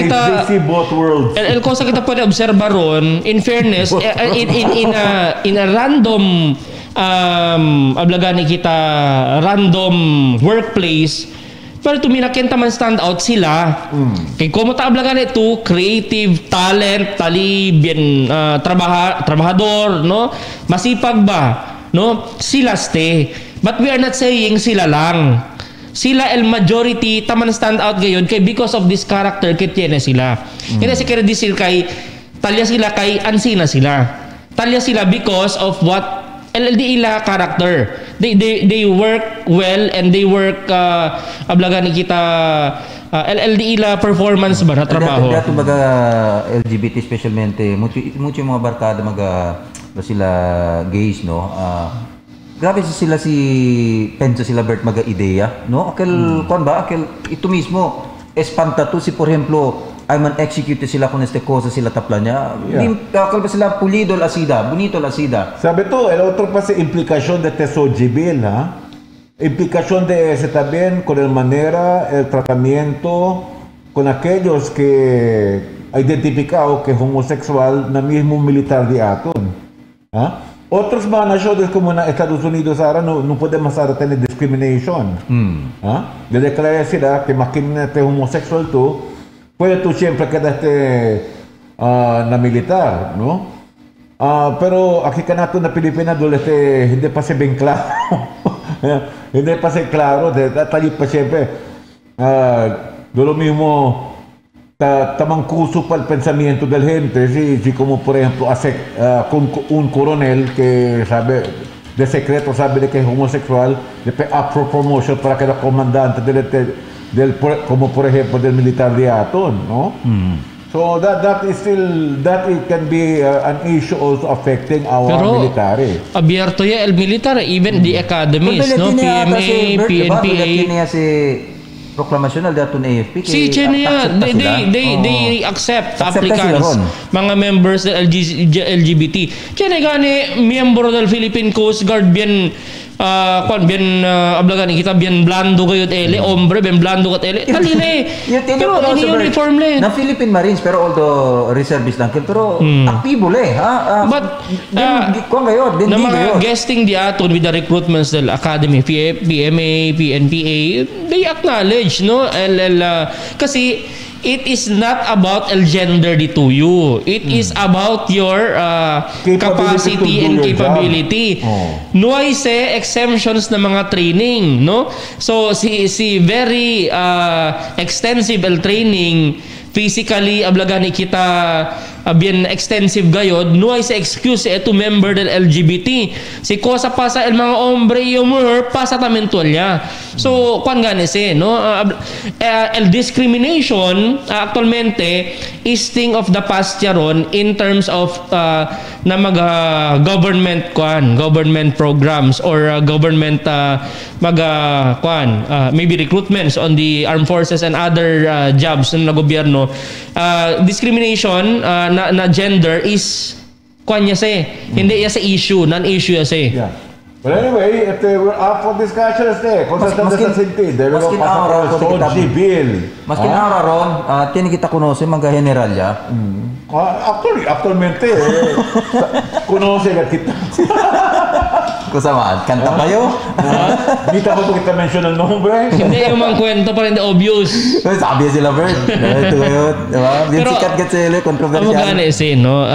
cosa kita puede observar ron in fairness in a random ablagani kita random workplace pero tuminakenta man stand out sila kay como ta ablagan ito creative talent tali bien trabahador no masipag ba no sila but we are not saying sila lang sila el majority taman stand out gayon kay because of this character kay tiene sila hindi si kaya disil kay talya sila kay ansina sila talya sila because of what LLD ila character they work well and they work ablagan kita LLD ila performance ba na trabaho dato baga LGBT especialmente mucho mga barkada sila gays no grabe sila pensa sila Bert maga ideya no akil ito mismo espantato si por ejemplo ay man execute sila kung cosa sila tapla niya akal ba sila pulido la sida bonito la sida sabe to el otro pase implicación de SOGI bill implicación de ese también con el manera el tratamiento con aquellos que identificado que es homosexual na mismo militar de aton otras más naciones como en Estados Unidos ahora no podemos ahora tener discrimination. De declarar sila que imagínate homosexual tú, puede tú siempre quedarte na militar, no? Pero aquí ka nato na Pilipinas hindi pa siya bien claro. Hindi pa siya claro, tayo pa siyempre. Lo mismo tamang curso para el pensamiento del gente, sí, como por ejemplo con un coronel que sabe de secreto, sabe de que es homosexual, después pro promotion para que el comandante como por ejemplo del militar de Aton, ¿no? So that it can be an issue also affecting our military. Abierto ya el military, even the academies, no? PMA, PNPA. Proklamasyonal dato ng AFP. Si Chenia, they accept applicants, mga members ng LGBT. Chenia gani, miyembro del Philippine Coast Guard, bien ablagan kita bien blando kayo ele hombre bien blando kat ele halile pero ini uniform le na Philippine Marines pero although reservist lang pero aktibo le but kung kayo din na mga guesting di aton with the recruitments del academy PMA PNPA they acknowledge no kasi it is not about gender to you. It is about your capacity and capability. No ay say exemptions na mga training, no? So si very extensive training physically ablagani kita bien extensive gayod no ay sa excuse ito member del LGBT si cosa pasa el mga hombre yung pasa tamen tuwalya so kwan gani si no el discrimination actualmente is thing of the past yaron in terms of na mga government programs or government maybe recruitments on the armed forces and other jobs na gobyerno discrimination na gender is kanya hindi ya sa issue non-issue ya yeah. Well anyway, we're up for discussion kung sa sentido maskin araw bill maskin araw ron tiene kita conoce mga general ya actualmente conoce kita kusamaan kanta kayo kita pa kita mention ang nombre hindi yung mga kwento pa rin obvious sabi sila Bert ito yun diba bien sikat ka sila kontrobersyal no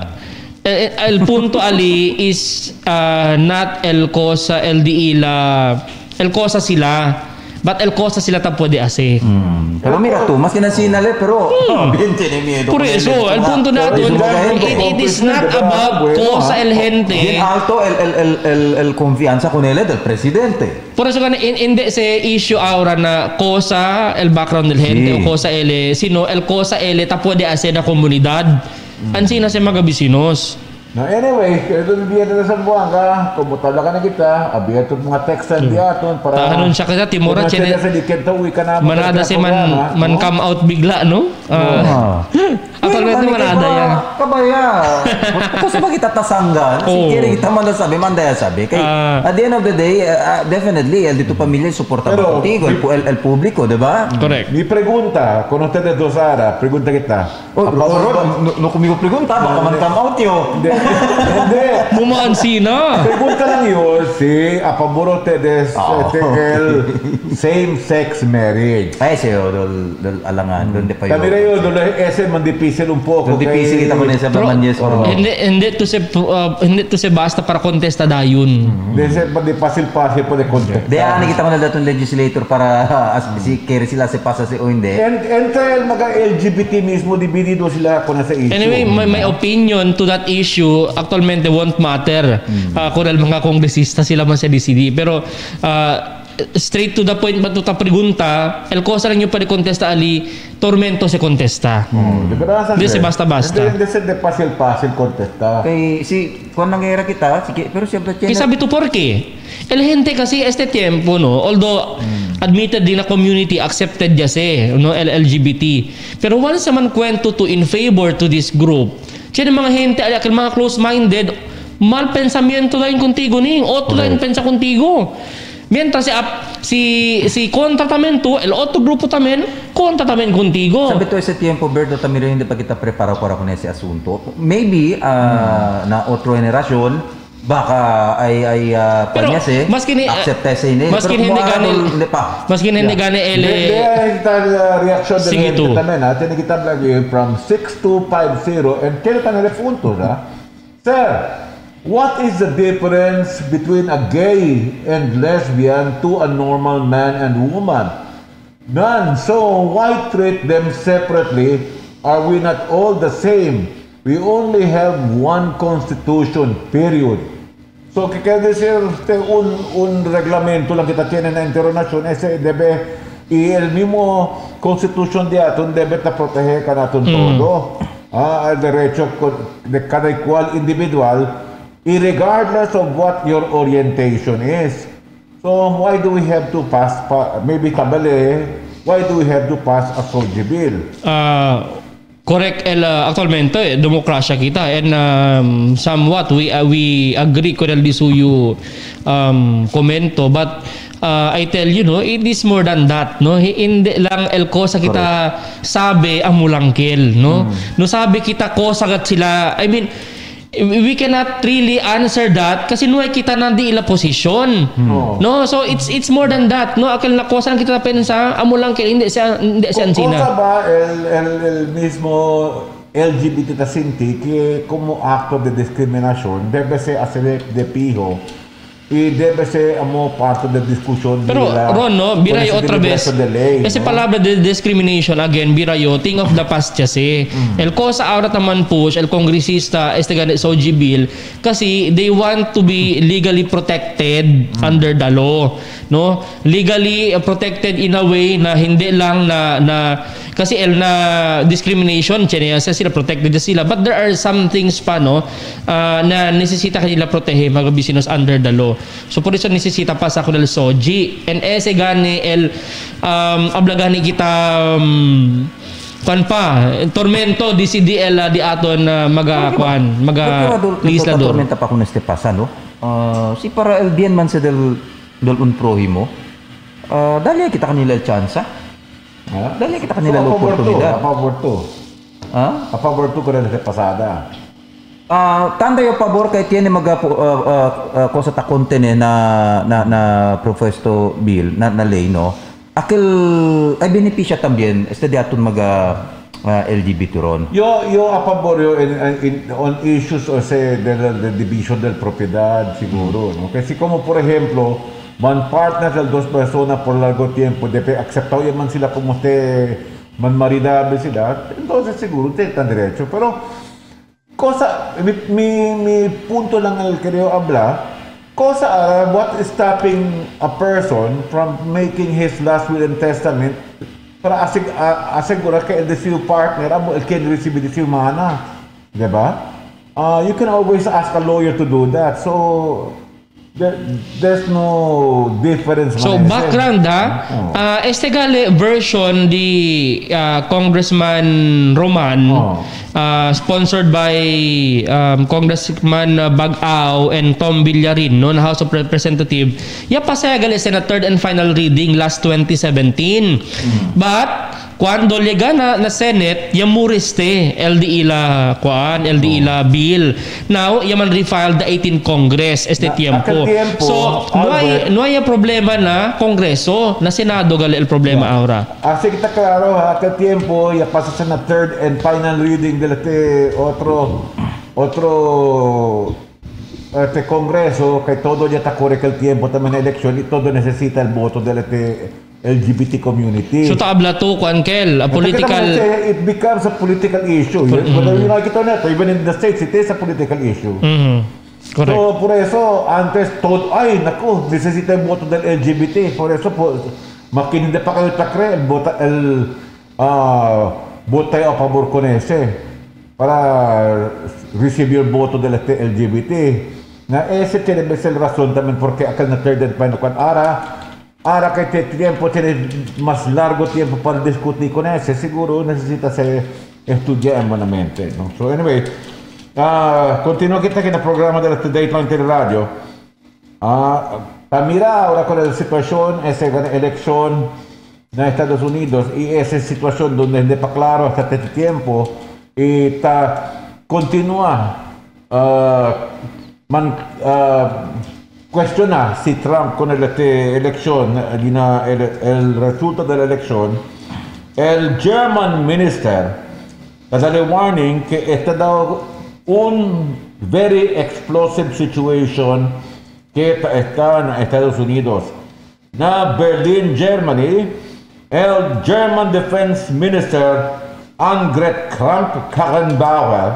el punto ali is not el cosa LDE el cosa sila but el cosa sila ta puede hacer pero mira tú más que nasinale pero bien tiene miedo por eso el punto natin it is not about cosa el gente bien alto el confianza con él del presidente por eso hindi se issue ahora na cosa el background del gente o cosa ele sino el cosa ele ta puede hacer na komunidad ansina sa mga bisinos. No, anyway, ito bibiyado na sa Buanga, kumuta lang ka na kita, abiyado mga textan diaton para tahanon siya kasi timura siya sa dikit uwi ka na manada si man come out bigla no actualmente manada ya kabaya kasi ba kita tasanggan si kiri kita mandaya sabi kay at the end of the day definitely el dito pamilya suporta contigo el público diba correct mi pregunta con ustedes dos ahora pregunta kita no conmigo pregunta baka man come out yo hindi bumaan sina pregunta lang yun si a favor ustedes el same-sex marriage dol alangan doon di pa yun kami rin yun ese man difícil un poco difícil kita man sa yes or no hindi to se basta para contesta dayon hindi se fácil po de contest ani kita man datong legislator para si kere sila se pasa si o hindi entre el mga LGBT mismo dividido sila kung sa issue anyway my opinion to that issue actualmente won't matter kung el mga kongresista sila man sa DCD pero straight to the point matuta pregunta el cosa lang yung pwede contesta ali tormento se contesta hindi se basta-basta hindi se de fácil contesta kay si kung nangyayari kita sige pero siyempre kaya sabi to porque el gente kasi este tiempo no although admitted din na community accepted ya no LGBT pero once naman kwento to in favor to this group siya mga gente akil mga close-minded mal pensamiento lang contigo ning otro lang pensa contigo mientras si contra también tú, el otro grupo también contra también contigo. Sabi to ese tiempo, Berto, también hindi pa kita preparo para con ese asunto. Maybe, na otro generasyon, baka ay Pero panyas eh. maski acceptese ini. Maski hindi gani ele. Kita reaction Sige din to. namin natin kita lagi from 6250 and kaya ka na punto na. Sir, what is the difference between a gay and lesbian to a normal man and woman? None. So why treat them separately? Are we not all the same? We only have one constitution, period. So kaya decir un reglamento lang kita tiene na internasyon ese debe y el mismo constitution de aton debe ta proteger ka naton todo. El derecho de cada cual individual regardless of what your orientation is. So why do we have to pass maybe tabale, why do we have to pass a SOGI bill? Correct, actualmente demokrasya kita and somewhat we agree ko rin disuyo komento, but I tell you no, it is more than that no, hindi lang cosa kita sabi amulangkel no, no sabi kita ko sagat sila, I mean we cannot really answer that kasi nuay kita nandi ila posisyon no, so it's more than that no, akal na kosan kita pensa amo lang kay hindi siya ansina cosa ba el mismo LGBT tasinti que como acto de discriminación debe ser hacer de pijo y debe ser amo parte de discusión. Pero Ron no, birayo otra vez ese palabra de discrimination again birayo thing of the past kasi el cosa ahora taman push el kongresista este ganit SOGI bill kasi they want to be legally protected under the law no, legally protected in a way na hindi lang na kasi na discrimination siya sila protected sila, but there are some things pa no na necesita kanila protehe mga business under the law. So por eso necesita pa sa kunal SOGI and ese gani ablagani kita kan pa tormento DCDL di aton magakuan legislador tormenta pa kun este pasano si para el bien man sa del un prohimo dali kita kanila chance dali kita kanila oportunidad a favor to ko rin sa pasada. Tanda yung pabor kay tiene cosa ta contene na propuesto bill na ley no. Aquel ay beneficia también este de aton LGBT ron. Yo a favor yo on issues o say de division del propiedad siguro no. Kasi como por ejemplo man partner de dos personas por largo tiempo debe aceptado man sila como man maridable sila entonces seguro tienen derecho pero cosa mi punto lang el quería hablar cosa what is stopping a person from making his last will and testament para asegurar que el de su partner el que recibe de su mana, diba? You can always ask a lawyer to do that, so there's no difference. So background este gale version di Congressman Roman sponsored by Congressman Bag-ao and Tom Villarin no, na House of Representatives pasaya gali sa third and final reading last 2017 but cuando llega na Senate muriste LDI la bill now yaman refiled the 18th Congress este tiempo so no hay problema na Kongreso na Senado gali el problema ahora así que está claro aquel tiempo ya pasa sa third and final reading del otro Congreso que todo ya está correcto el tiempo también elección y todo necesita el voto del LGBT community. So tabla to Kwankel, a political it becomes a political issue. Whether you like it or not, even in the States it is a political issue. Correct. So por eso antes todo necesita el voto del LGBT, por eso makininde pa kayo takre vota a favor con ese para recibir el voto del LGBT. Na ese tiene que ser razón también porque acá na third and final ahora que tiempo tiene más largo tiempo para discutir con ese, seguro necesita ser estudiar buenamente, ¿no? So anyway, continúo aquí en el programa de la Dateline Teleradio. Para mirar ahora con la situación, esa elección en Estados Unidos y esa situación donde es para claro hasta este tiempo y continúa cuestiona si Trump con la elección, el resultado de la elección, el German minister ha dado warning que está dado un very explosive situation que está en Estados Unidos. Na Berlin, Germany, el German Defense Minister Annegret Kramp-Karrenbauer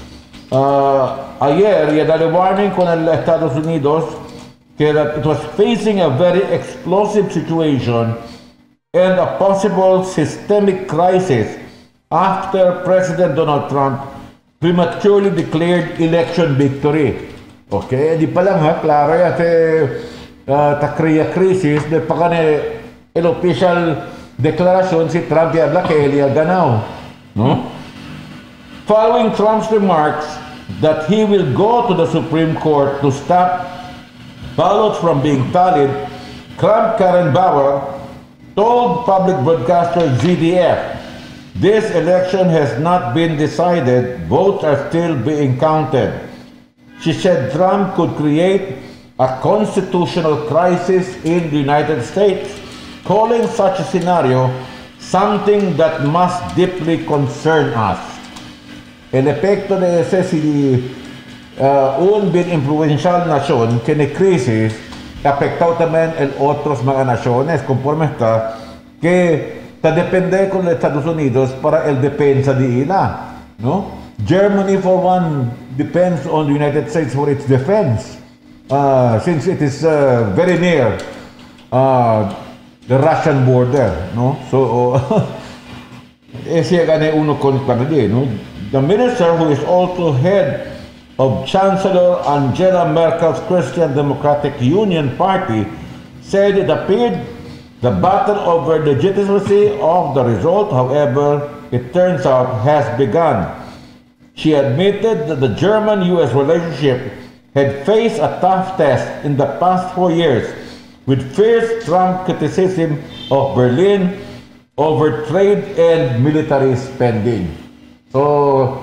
ayer ya dado warning con el Estados Unidos que that it was facing a very explosive situation and a possible systemic crisis after President Donald Trump prematurely declared election victory. Okay, di pa lang ha, klaro ya takriya crisis de pagane el official declaration si Trump ya habla que Elia ganaw, no? Following Trump's remarks that he will go to the Supreme Court to stop ballots from being tallied, Kramp-Karrenbauer told public broadcaster ZDF, "This election has not been decided, votes are still being counted." She said Trump could create a constitutional crisis in the United States, calling such a scenario something that must deeply concern us. El epekto de ese si un bien influencial nación tiene crisis, afectado también en otros mga naciones, conforme está, que depende con los Estados Unidos para el defensa de ila, ¿no? Germany, for one, depends on the United States for its defense, since it is very near the Russian border, no? So, ese gane uno con Canada, no? The minister, who is also head of Chancellor Angela Merkel's Christian Democratic Union Party, said it appeared the battle over the legitimacy of the result, however, it turns out, has begun. She admitted that the German-US relationship had faced a tough test in the past 4 years, with fierce Trump criticism of Berlin over trade and military spending. So,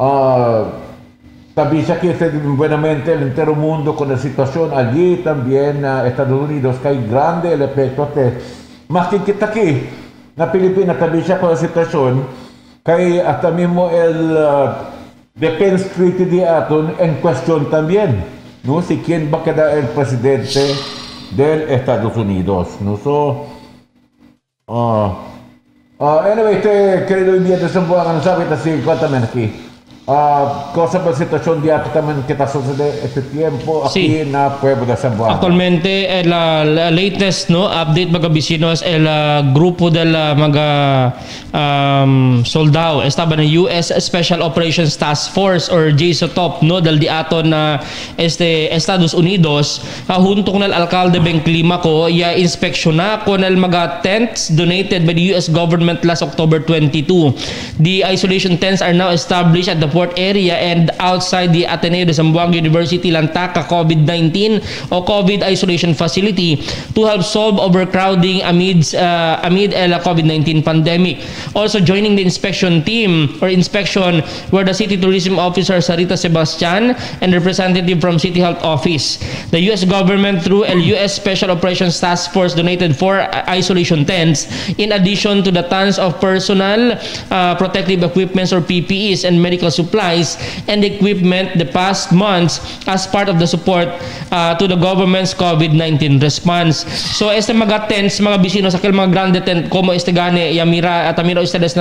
sabi siya que buenamente el entero mundo con la situación allí también Estados Unidos kay grande el epekto te mas kita aquí na Pilipinas sabi siya con la situación kay hasta mismo el defense treaty de aton en cuestión también, no, si quién va a quedar el presidente del Estados Unidos, no. So anyway, querido invierno sa buwan sabi ta si cuéntame aquí. Cosa per situación de también que está sucediendo este tiempo aquí en Pueblo de Zamboanga. Actualmente la latest no update mga vecinos el grupo del mga soldado estaba na US Special Operations Task Force or JSOTOP no dal di aton na Estados Unidos junto con el alcalde Ben Climaco ya inspeksyon con el mga tents donated by the US government last October 22. The isolation tents are now established at the port area and outside the Ateneo de Zamboanga University Lantaca COVID-19 o COVID isolation facility to help solve overcrowding amid el COVID-19 pandemic. Also joining the inspection team or inspection were the City Tourism Officer Sarita Sebastian and representative from City Health Office. The US government through a US Special Operations Task Force donated 4 isolation tents in addition to the tons of personal protective equipments or PPEs and medical supplies and equipment the past months as part of the support to the government's COVID-19 response. So este mga tents, mga bisino sa mga grande tent como este gane yamira at amiro ustedes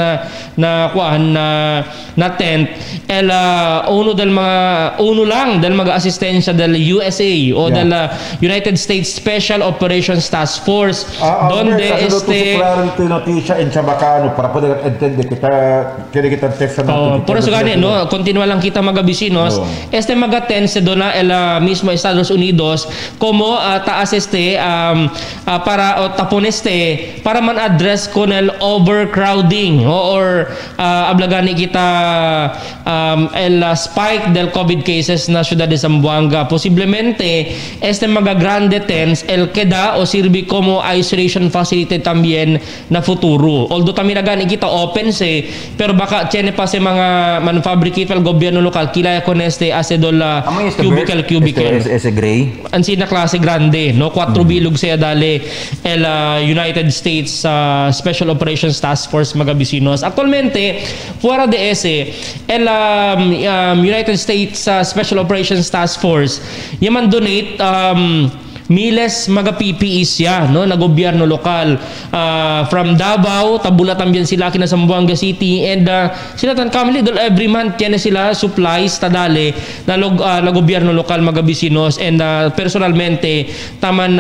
na tent el uno lang del mga asistensya del USA o del United States Special Operations Task Force donde noticia en Chabacano para poder entender kita texto por eso gane no continúa lang kita mga vecinos este mga tents doon na el mismo Estados Unidos como taas para tapon para man address con el overcrowding or ablagani kita el spike del COVID cases na ciudad de Zamboanga. Posiblemente este mga grande tents el queda o sirve como isolation facility también na futuro. Although tamira gani kita open pero baka tiene pa sa mga manufacturing fabricate el gobierno local kilaya con hace dola cubicle Ese gray. ansi na klase grande no 4 bilog siya dali el United States Special Operations Task Force mga bisinos. Actualmente fuera de ese el United States Special Operations Task Force yaman donate miles mga PPEs ya no na gobyerno lokal from Davao tabula también sila kina Zamboanga City and sila tan kami dol every month yan sila supplies tadale na gobyerno lokal mga bisinos and personalmente taman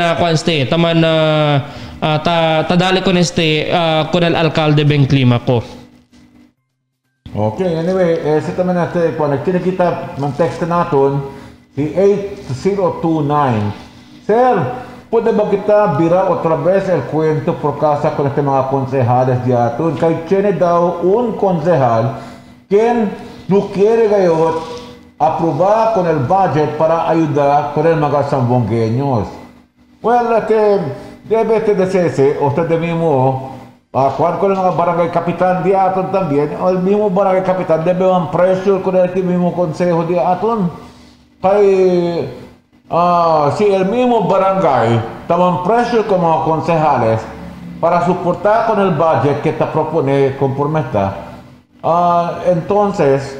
tadale con con el alcalde Ben Climaco. Okay, anyway, sa taman natin, kung nagkinikita ng text natin, si 8029. Sir, pwede ba kita bira otra vez el cuento por casa con este mga concejales diaton? Kay tiene daw un concejal quien no quiere gayot aprobar con el budget para ayudar con el mga sambongueños. Well, debe decirse, usted mismo, cuando con el mga barangay kapitan diaton también, el mismo barangay kapitan debe un pressure con el mismo consejo diaton. Kay si el mismo barangay toman pressure como concejales para soportar con el budget que te propone conforme está, entonces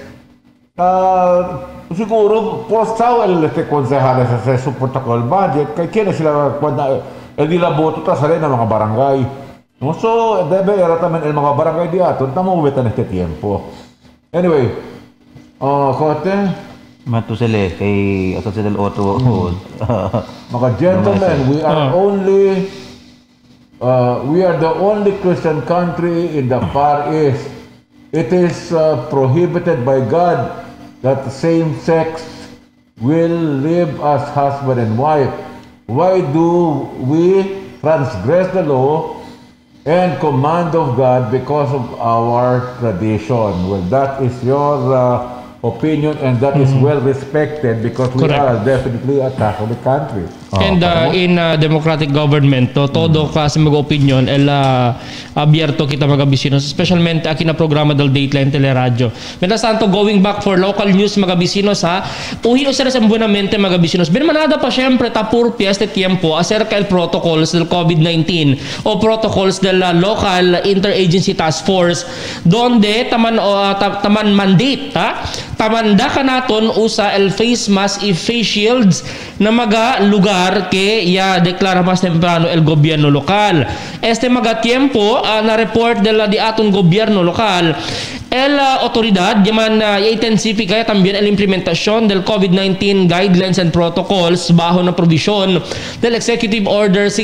siguro forzado este concejales se soporta con el budget que quiere si el di la boto ta sale ng mga barangay no, so debe era también el mga barangay diato estamos ubitan este tiempo. Anyway, kote Matusele kay Asociated del Otto. Mga gentlemen, we are the only Christian country in the Far East. It is prohibited by God that same sex will live as husband and wife. Why do we transgress the law and command of God because of our tradition? Well, that is your opinion, and that is well respected because we are definitely a Catholic country. And in democratic government, todo klase mag-opinion abierto kita mga bisinos, especialmente aquí na programa del Dateline Teleradyo. Mientras tanto, going back for local news mga bisinos uhi ustedes en buenamente mga bisinos. Bien manada pa siempre tapurpia este tiempo acerca el protocols del COVID-19 o protocols del local interagency task force donde taman mandate tamanda ka naton usa el face mask y face shields na mga lugar que ya deklara mas temprano el gobierno local. Este mga tiempo na report di aton gobierno local el autoridad yaman intensifica también el implementación del COVID-19 guidelines and protocols bajo na provision del Executive Order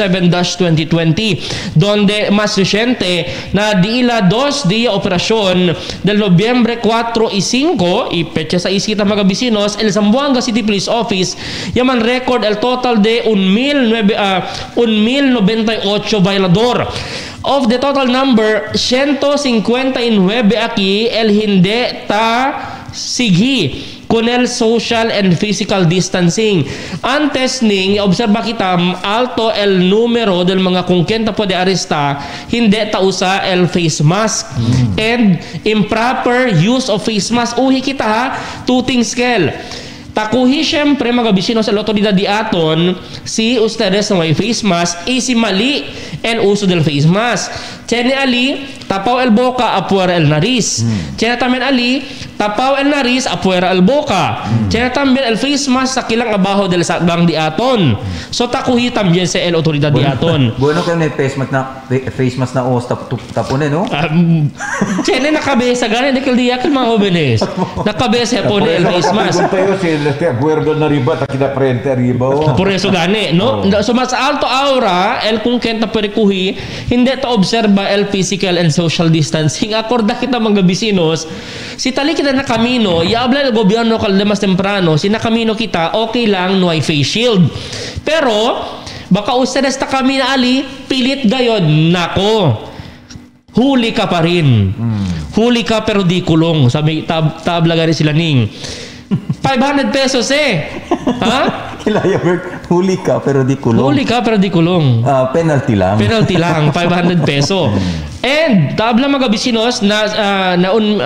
607-2020 donde más reciente na diila 2 dia operasyon del Nobyembre 4 y 5 y pecha sa iskita mga bisinos el Zamboanga City Police Office yaman record el total de 1,098 bailador. Of the total number, 159 aquí el hindi sighi con el social and physical distancing. Antes ning obserba kita alto el numero del mga kung kenta pwede aresta hindi ta usa el face mask and improper use of face mask. Uhi kita two things kel. Takuhi siyempre mga bisinos sa autoridad di aton si ustedes na may face mask isi mali el uso del face mask. Tiene ali tapaw el boca afuera el nariz. Tiene también ali tapaw el nariz afuera el boca. Tiene también el face mask sa kilang abajo del sakbang di aton. So takuhi también sa el autoridad di aton. Bueno kayo may face mask na os tapone no? Tiene nakabesa gani dikil diya kil mga jóvenes. Nakabesa po el face mask. Este acuerdo na riba ta kita frente arriba. Por eso gani, no? So mas alto aura el kung kenta perikuhi hindi ta obserba el physical and social distancing. Akorda kita mga bisinos, si tali kita na kamino, yaabla ng gobyerno kalde mas temprano, si na kamino kita, okay lang no ay face shield. Pero baka ustedes ta kami na ali pilit gayod nako. Huli ka pa rin. Huli ka pero di kulong. Sabi tabla gani sila ning 500 pesos ha? Kilaya Bert, huli ka pero di kulong. Huli ka pero di kulong. Penalty lang. Penalty lang, 500 peso. And tabla mga bisinos na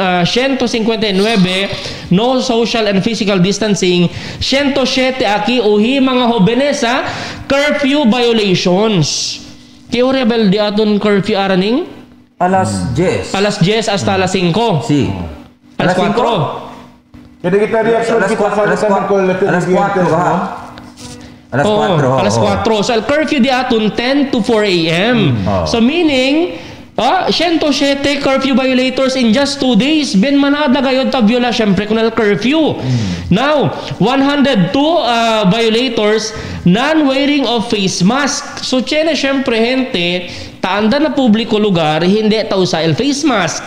159 no social and physical distancing, 107 aki uhi mga hobenesa curfew violations. Kaya rebel di aton curfew araning? Alas 10. Alas 10 hasta alas 5. Si. Alas 4. Jadi kita reaction kita Alas 4 ha? Alas 4. Alas 4. So, el curfew di aton 10 to 4 a.m. So, meaning, 107 curfew violators in just 2 days. Ben manada gayod ta viola syempre kung el curfew. Now, 102 violators non-wearing of face mask. So, tiene syempre gente, taanda na publiko lugar, hindi ta usa el face mask.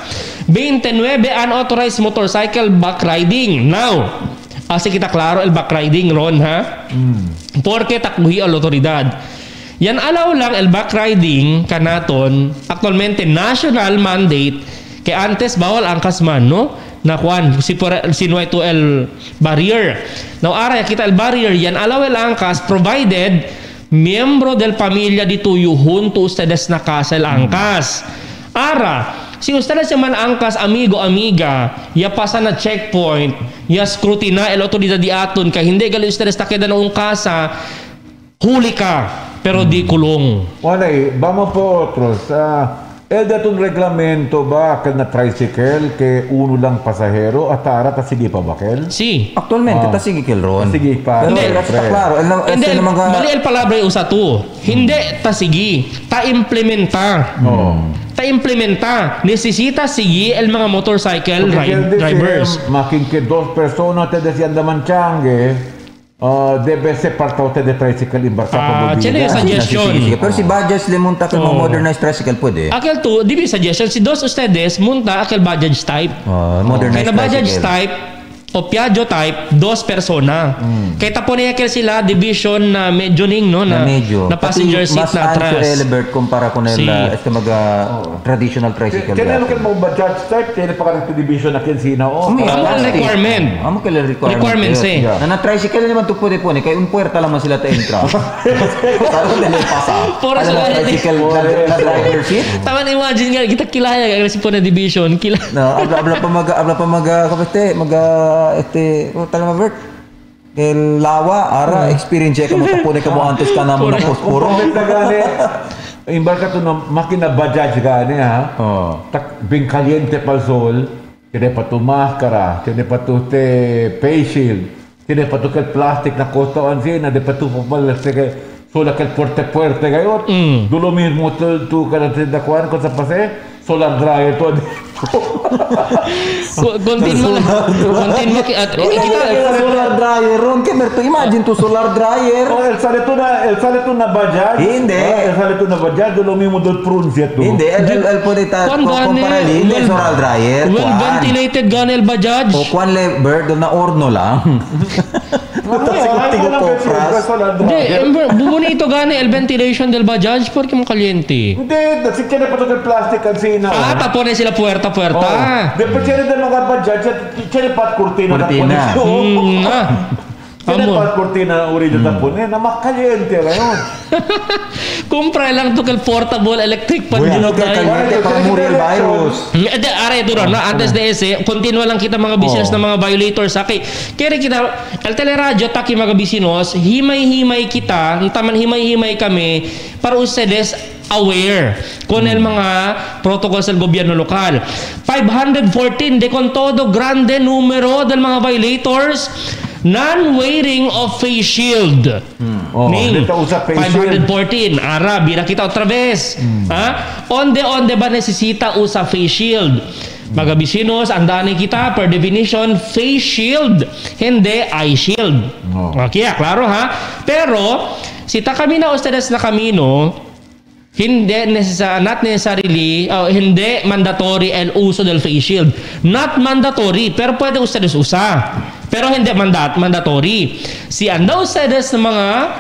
29 unauthorized motorcycle back riding. Now, kasi kita klaro el back riding ron ha. Porque takuhi al otoridad. Yan alaw lang el back riding kanaton actualmente national mandate kay antes bawal angkas man no na kuan si nueto el barrier. Now ara kita el barrier yan alaw el angkas provided miembro del familia dituyo junto ustedes na casa el angkas. Ara si ustedes man angkas amigo amiga ya pasa na checkpoint ya scrutina el otoridad di aton kay hindi gali ustedes takeda na casa huli ka pero di kulong. Walay, vamos po otros. El datong reglamento ba na tricycle ke uno lang pasahero at ara ta sige pa bakel? Si. Actualmente ta sige kel ron. Sige pa. Pero Hindi. está claro, Hindi, mali el palabra yung usa to. Hindi ta sige, ta implementa. Ta implementa. Necesita sige el mga motorcycle drivers. Makin que 2 personas te decían de manchangue. Debe separar usted de tricycle embarcado. Tiene suggestion. Pero si Bajaj le monta ka modernized tricycle pwede. Aquel to, di ba suggestion si dos ustedes munta aquel Bajaj type. Modernized Kaya na Bajaj tricycle. type o Piaggio type, 2 persona. Kaya tapo niya kel sila division na medyo ning no na passenger seat na atras. Mas relevant kumpara con el este mga traditional tricycle. Kaya lo que mo Bajaj type tiene pa ka division na kensina o. Ang requirement. Amo kel Requirements eh. Na tricycle naman to pwede po ni kay un puerta lang man sila ta entra. Parang dili pasa. Por Ano sa na tricycle na driver seat. Taman imagine nga kita kilaya kasi po na division kila. No, habla pa maga kapeste talama Bert. El lawa ara experience ka mo tapone ka mo antes ka na mo na posporo. Imbarca tu na makina Bajaj gani ha. Tak bien caliente pal sol. Tiene pa tu máscara, tiene pa tu face shield, tiene pa tu el plastic na costa anzina, de pa tu papal sola que el fuerte gayot. Do lo mismo tu kada da kuan ko sa pase. Solar dryer to. Continue at kita solar dryer ron ke merto imagine to solar dryer. El sale tu na Bajaj. Hindi. El sale tu na Bajaj do lo mismo do prunziet do. Hindi, el pwede ta comparali le solar dryer. Well ventilated gun el Bajaj. O kwan le bird na orno lang. Hindi, bubunito gani el ventilation del Bajaj porque mo caliente. Hindi, si tiene pa to el plastic anzina. Tapone sila puerta. Después tiene de mga Bajaj, tiene pa cortina na tiene pa cortina original na pone na makaliente ngayon. Kumpra lang to kel portable electric pan Bueno, caliente para morir el virus. Are ito ron, antes de ese, continua lang kita mga business na mga violators. Okay, kaya kita, el teleradyo, taki mga bisinos, himay-himay kita, taman himay-himay kami, para ustedes aware con el mga protocols del gobyerno lokal. 514 de con todo grande numero del mga violators non-wearing of face shield. Ning 514. Ara, bira kita otra vez. Onde ba necesita usa face shield? Mga bisinos, andani kita per definition face shield, hindi eye shield. Okay, klaro ha? Pero, sita kami na ustedes na kamino, not necessarily, hindi mandatory el uso del face shield. Not mandatory, pero pwede ustedes usa. Pero hindi mandatory. Si anda ustedes ng mga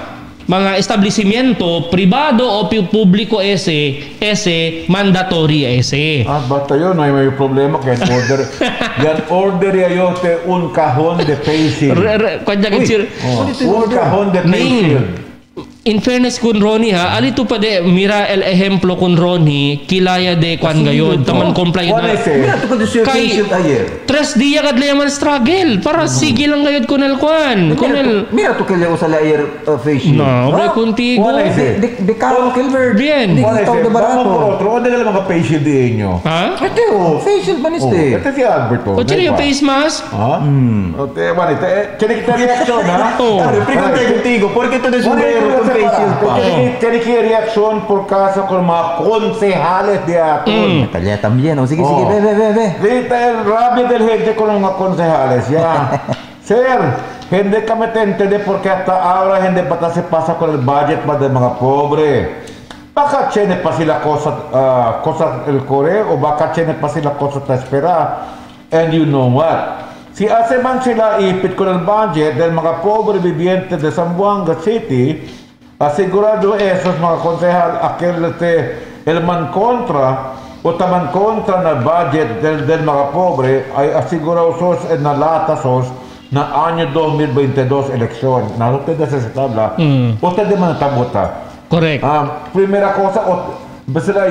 mga establishmento pribado o publiko ese mandatory ese. Basta yun, may problema kaya order yayote un cajón de face shield. Un cajón de face shield. In fairness kun Ronnie ha, alito pa de mira el ejemplo kun Ronnie, kilaya de kwan gayod, taman comply na. Mira to condition patient ayer. 3 diya kad layaman struggle para sige lang gayod kun el kwan. Kun el mira to kaya usala ayer face shield. No,ray contigo. De caro Kilbert. Bien. Di kita de barato. Otro, onde lang mga face shield inyo? Ha? Ito, face shield maniste. Ito si Alberto. O chile yung face mask? Okay, manito. Kita reaction ha? Pregunta contigo, ¿por qué tú de sombrero? Tiene que reacción por caso con mga concejales de Aton. Kaya también, o sige, ve. Viste el rabia del gente con mga concejales, ya. Sir, hindi kami tentende porque hasta ahora hindi pa se pasa con el budget pa de mga pobre. Baka tiene pa sila cosa el core o baka tiene pa sila cosa ta espera. And you know what? Si hace man sila ipit con el budget del mga pobre vivientes de Zamboanga City, asigurado esos mga konsehal aquel el man kontra o taman kontra na budget del mga pobre ay asigurados na latasos na año 2022 eleksyon. Narote na sa tabla. Usted de man tabuta. Correct. Primera cosa, basta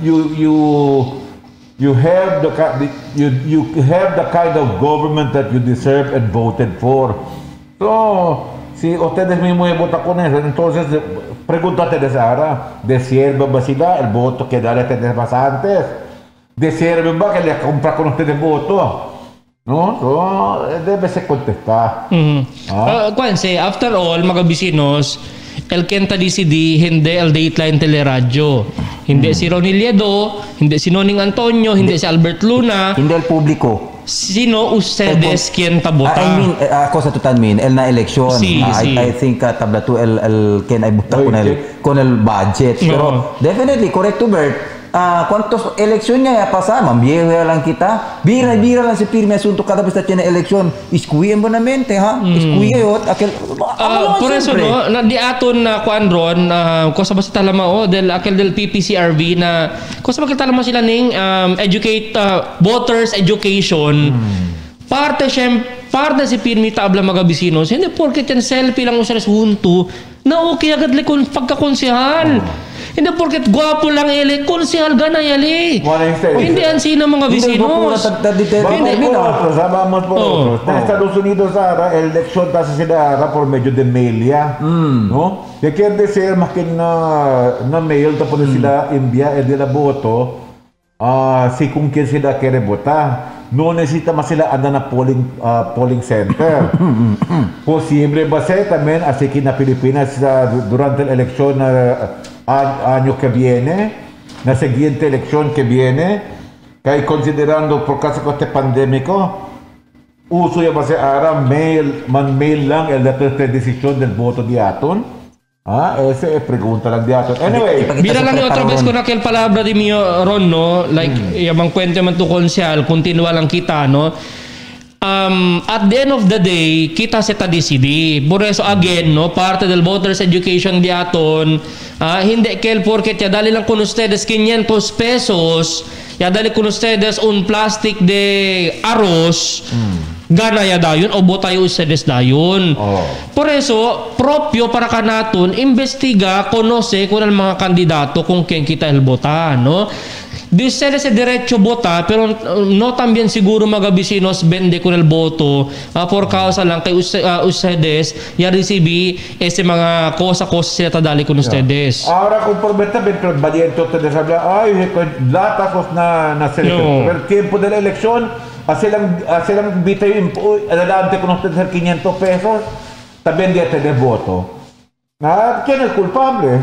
you have the kind of government that you deserve and voted for. So, si ustedes mismos votan con eso, entonces pregúntate de Sara, ¿de sirve ba sila el voto que dale tener más antes? ¿De sirve ba que le compra con ustedes el voto? No, so, debe se contestar. Kwanse, after all, mga bisinos, el Kenta DCD, hindi el Dateline Teleradyo. Hindi si Ronnie Liedo, hindi si Noning Antonio, hindi si Albert Luna. Hindi el público. Sino ustedes quien tabota? I mean, ako sa tutanmin, el na eleksyon. I think tabla to el quien ay buta con el budget. Pero definitely, correcto Bert. ¿Cuántos elecciones ya pasaban? Vieja lang kita. Bira lang si firme asunto kada basta tiene eleksyon. Iskuyen bonamente ha. Iskuyen aquel. Por eso no, na di aton na kuan ron, kosa ba sa talama del aquel del PPCRV na kosa ba talama sila ning educate voters education. Parte si pirmi tabla mga bisinos. Hindi porket yan selfie lang usar junto na okay agad le kon pagkakonsehal. Hindi porket gwapo lang ele, konsehal gana yali. Hindi ang sino mga bisinos. Vamos por otros. En Estados Unidos ahora, el elección está asesinada por medio de mail ya. ¿No? ¿Qué quiere decir más que na mail tapos sila envía el de la voto si kung quien sila quiere votar. No necesita más sila anda na polling center. Posible ba también así que na Pilipinas durante la elección año que viene, la siguiente elección que viene, que considerando por caso que este pandémico, uso ya va a ser ahora mail lang el dato de decisión del voto de Aton. Esa es pregunta lang de Aton. Anyway, mira lang otra vez con aquel palabra de mio Ron, no? Like, yamang kwento man to konsyal, continua lang kita, no? At the end of the day, kita sa TDCD. Por eso again, no, parte del voters education di aton, hindi kel porket ya dali lang con ustedes 500 pesos, ya dali con ustedes un plastic de arroz. Gana ya dayon o botayo ustedes dayon. Por eso, propio para kanaton, investiga, conoce kung ang mga kandidato kung kien kita el bota, no? De ustedes el derecho vota, pero no también seguro mga vecinos vende con el voto por causa lang kay ustedes ya recibí ese mga cosa sila tadali con ustedes. Ahora comprometa dentro del valiente ustedes habla, ay, datos na selección. Pero el tiempo de la elección, hace lang bitay adelante con ustedes el 500 pesos, también de tener voto. ¿Quién es culpable?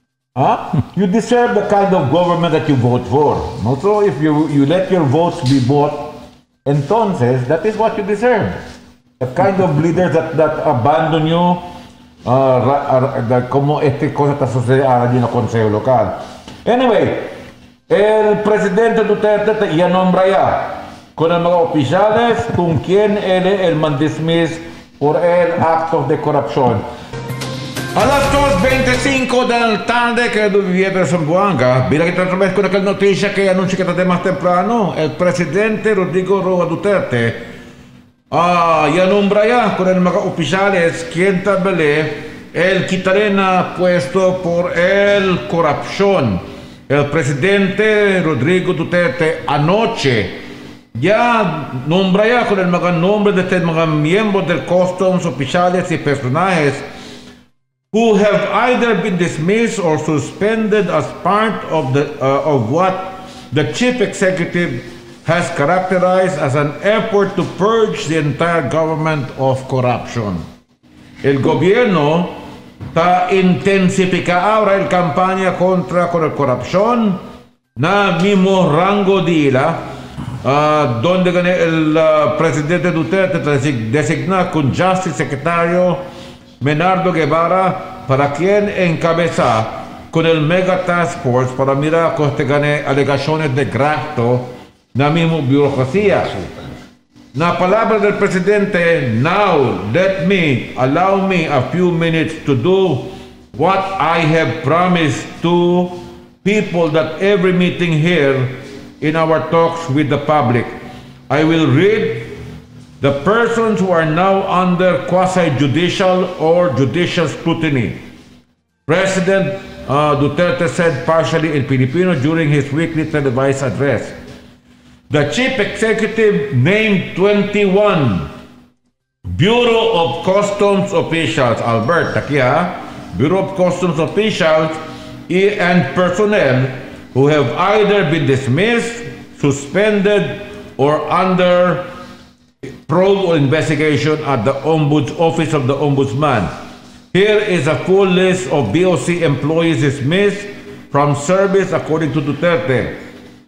You deserve the kind of government that you vote for. So if you let your votes be bought, entonces that is what you deserve. The kind of leaders that abandon you, como esta cosa está sucediendo en el consejo local. Anyway, el presidente Duterte ya nombra ya con los oficiales con quien él man dismiss por el actos de corrupción. Alas 2:25 del tarde, querido viviente de Zamboanga. Mira que otra vez con aquella noticia que anuncia que está más temprano. El presidente Rodrigo Roa Duterte ya nombra ya con el mga oficiales quien tabele el quitarena puesto por el corrupción. El presidente Rodrigo Duterte anoche ya nombra ya con el mga nombre de estos mga miembros del customs, oficiales y personajes who have either been dismissed or suspended as part of what the chief executive has characterized as an effort to purge the entire government of corruption. El gobierno ta intensifica ahora el campaña contra la corrupción na mismo rango dila donde el presidente Duterte designa con Justice Secretario Menardo Guevara para quien encabeza con el Mega Task Force para mirar gane alegaciones de graft na mismo burocracia. Na palabra del presidente, now allow me a few minutes to do what I have promised to people that every meeting here in our talks with the public, I will read the persons who are now under quasi-judicial or judicial scrutiny. President Duterte said partially in Filipino during his weekly televised address. The chief executive named 21 Bureau of Customs officials, Albert Takia, Bureau of Customs officials and personnel who have either been dismissed, suspended, or under probe or investigation at the Office of the Ombudsman. Here is a full list of BOC employees dismissed from service according to Duterte.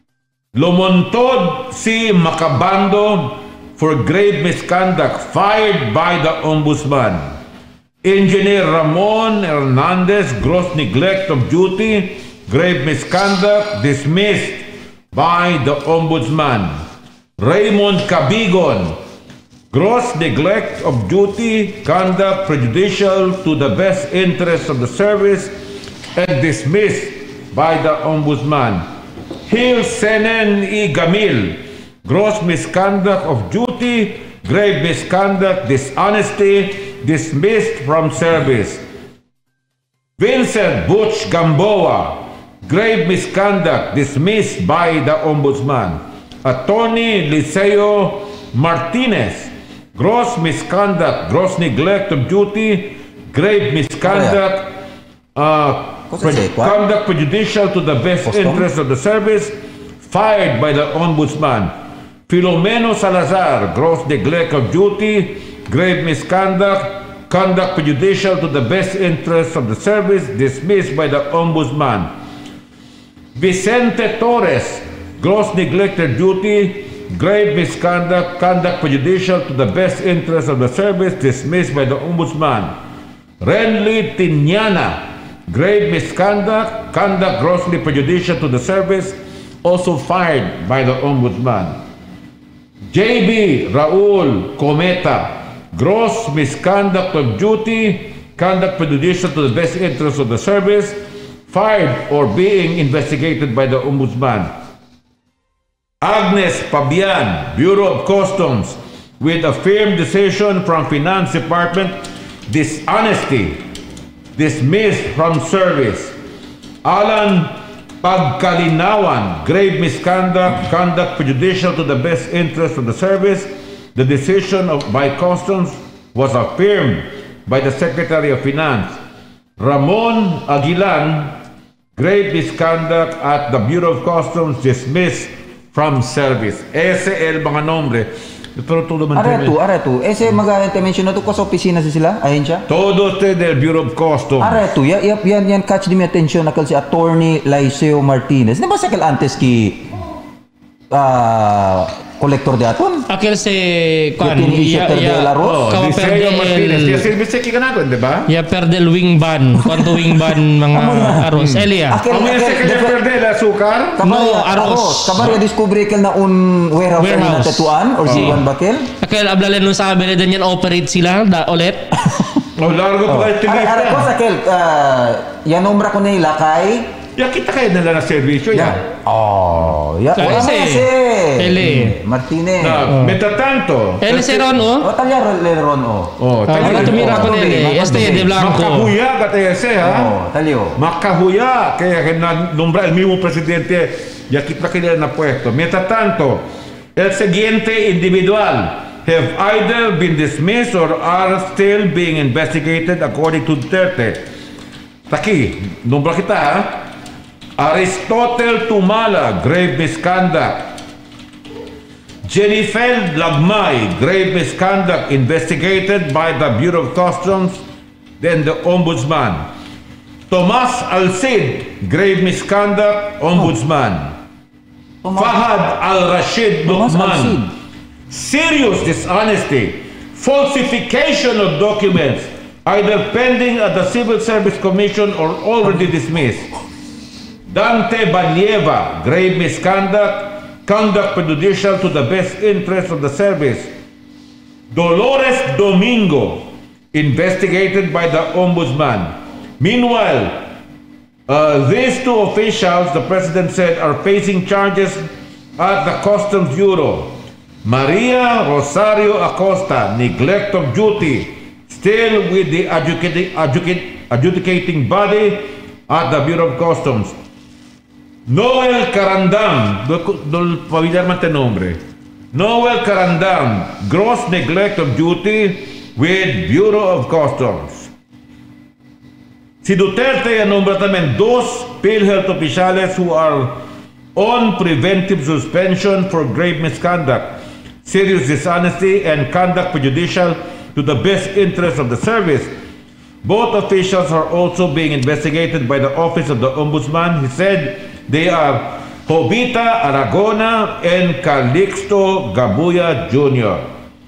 Lumontod si Macabando for grave misconduct, fired by the Ombudsman. Engineer Ramon Hernandez, gross neglect of duty, grave misconduct, dismissed by the Ombudsman. Raymond Cabigon, gross neglect of duty, conduct prejudicial to the best interests of the service, and dismissed by the Ombudsman. Hill Senen E. Gamil, gross misconduct of duty, grave misconduct, dishonesty, dismissed from service. Vincent Butch Gamboa, grave misconduct, dismissed by the Ombudsman. Attorney Liceo Martinez, gross misconduct, gross neglect of duty, grave misconduct, conduct prejudicial to the best interest of the service, fired by the Ombudsman. Filomeno Salazar, gross neglect of duty, grave misconduct, conduct prejudicial to the best interest of the service, dismissed by the Ombudsman. Vicente Torres, gross neglect of duty, grave misconduct, conduct prejudicial to the best interest of the service, dismissed by the Ombudsman. Renly Tignana, grave misconduct, conduct grossly prejudicial to the service, also fired by the Ombudsman. J.B. Raul Cometa, gross misconduct of duty, conduct prejudicial to the best interest of the service, fired or being investigated by the Ombudsman. Agnes Pabian, Bureau of Customs, with a firm decision from Finance Department, dishonesty, dismissed from service. Alan Pagkalinawan, grave misconduct, conduct prejudicial to the best interest of the service. The decision by Customs was affirmed by the Secretary of Finance. Ramon Aguilan, grave misconduct at the Bureau of Customs, dismissed from service. Ese el mga nombre. Pero todo Areto. Ese mga mention na to ko sa opisina sila. Ayun siya. Todo del Bureau of Customs. Areto. Yan catch din my attention nakal si Attorney Liceo Martinez. Di ba sa kal antes ki collector de aton? Aquel se Liceo Martinez. Ya silbi ki kanako, di ba? Ya perde el wing ban. Cuánto wing ban mga arroz. Elia. Amo ya se perde el azúcar? No, arroz. Kabar ya discovery kel na un warehouse na tetuan or si Juan Bakel? Aquel ablalen nun sa kabila din yan operate sila ulit. Oh, largo pa kayo tilista. Ara cosa que ya nombra ko nila kay Ya kita kayo nila na servisyo ya. Ya. Sa Wala ese. na ese. Ele. Martinez. Mientras tanto. Él se ron, oh. O talya Leron o. Ahora tumira con él, de blanco. Makahuya ka tayo ese, ha? Talyo. Makahuya. Kaya nombra el mismo presidente. Ya kita kayo na puesto. Mientras tanto, el siguiente individual have either been dismissed or are still being investigated according to Duterte. Taki, nombra kita, ha? Aristotle Tumala, grave misconduct. Jennifer Lagmay, grave misconduct investigated by the Bureau of Customs, then the Ombudsman. Tomas Alcid, grave misconduct, Ombudsman. Fahad Al-Rashid Lukman, serious dishonesty, falsification of documents, either pending at the Civil Service Commission or already dismissed. Dante Balieva, grave misconduct, conduct prejudicial to the best interest of the service. Dolores Domingo, investigated by the Ombudsman. Meanwhile, these two officials, the President said, are facing charges at the Customs Bureau. Maria Rosario Acosta, neglect of duty, still with the adjudicating body at the Bureau of Customs. Noel Carandam, del familiar nombre. Noel Carandam, gross neglect of duty with Bureau of Customs. Si Duterte nombra también dos PhilHealth oficiales who are on preventive suspension for grave misconduct, serious dishonesty, and conduct prejudicial to the best interest of the service. Both officials are also being investigated by the Office of the Ombudsman. He said they are Jovita Aragona and Calixto Gabuya Jr.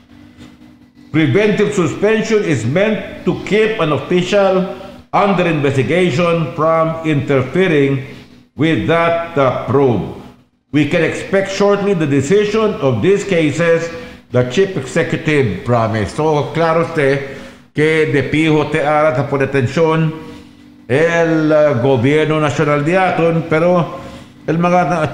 Preventive suspension is meant to keep an official under investigation from interfering with that probe. We can expect shortly the decision of these cases, the Chief Executive promised. So, claro usted que de pijo te hará por atención el gobierno nacional de aton, pero el mga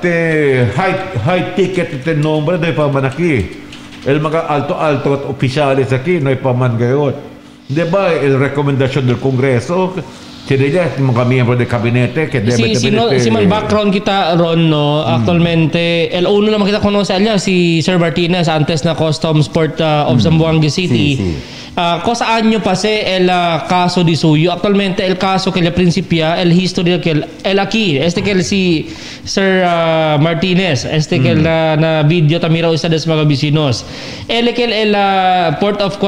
high ticket te nombre no hay pa man aquí. El mga alto at opisyales aquí no hay pa man gayon. Diba el rekomendasyon del Kongreso sila mga miyembro del gabinete que debe si man background kita ron no actualmente el uno naman kita conoce ella si Sir Martinez antes na Customs Port of Zamboanga City. Cosa año pasé el caso de Suyo. Actualmente el caso que le principia el history que el aquí que el si Sir Martinez que el na video tamira usa des mga bisinos el que el Port of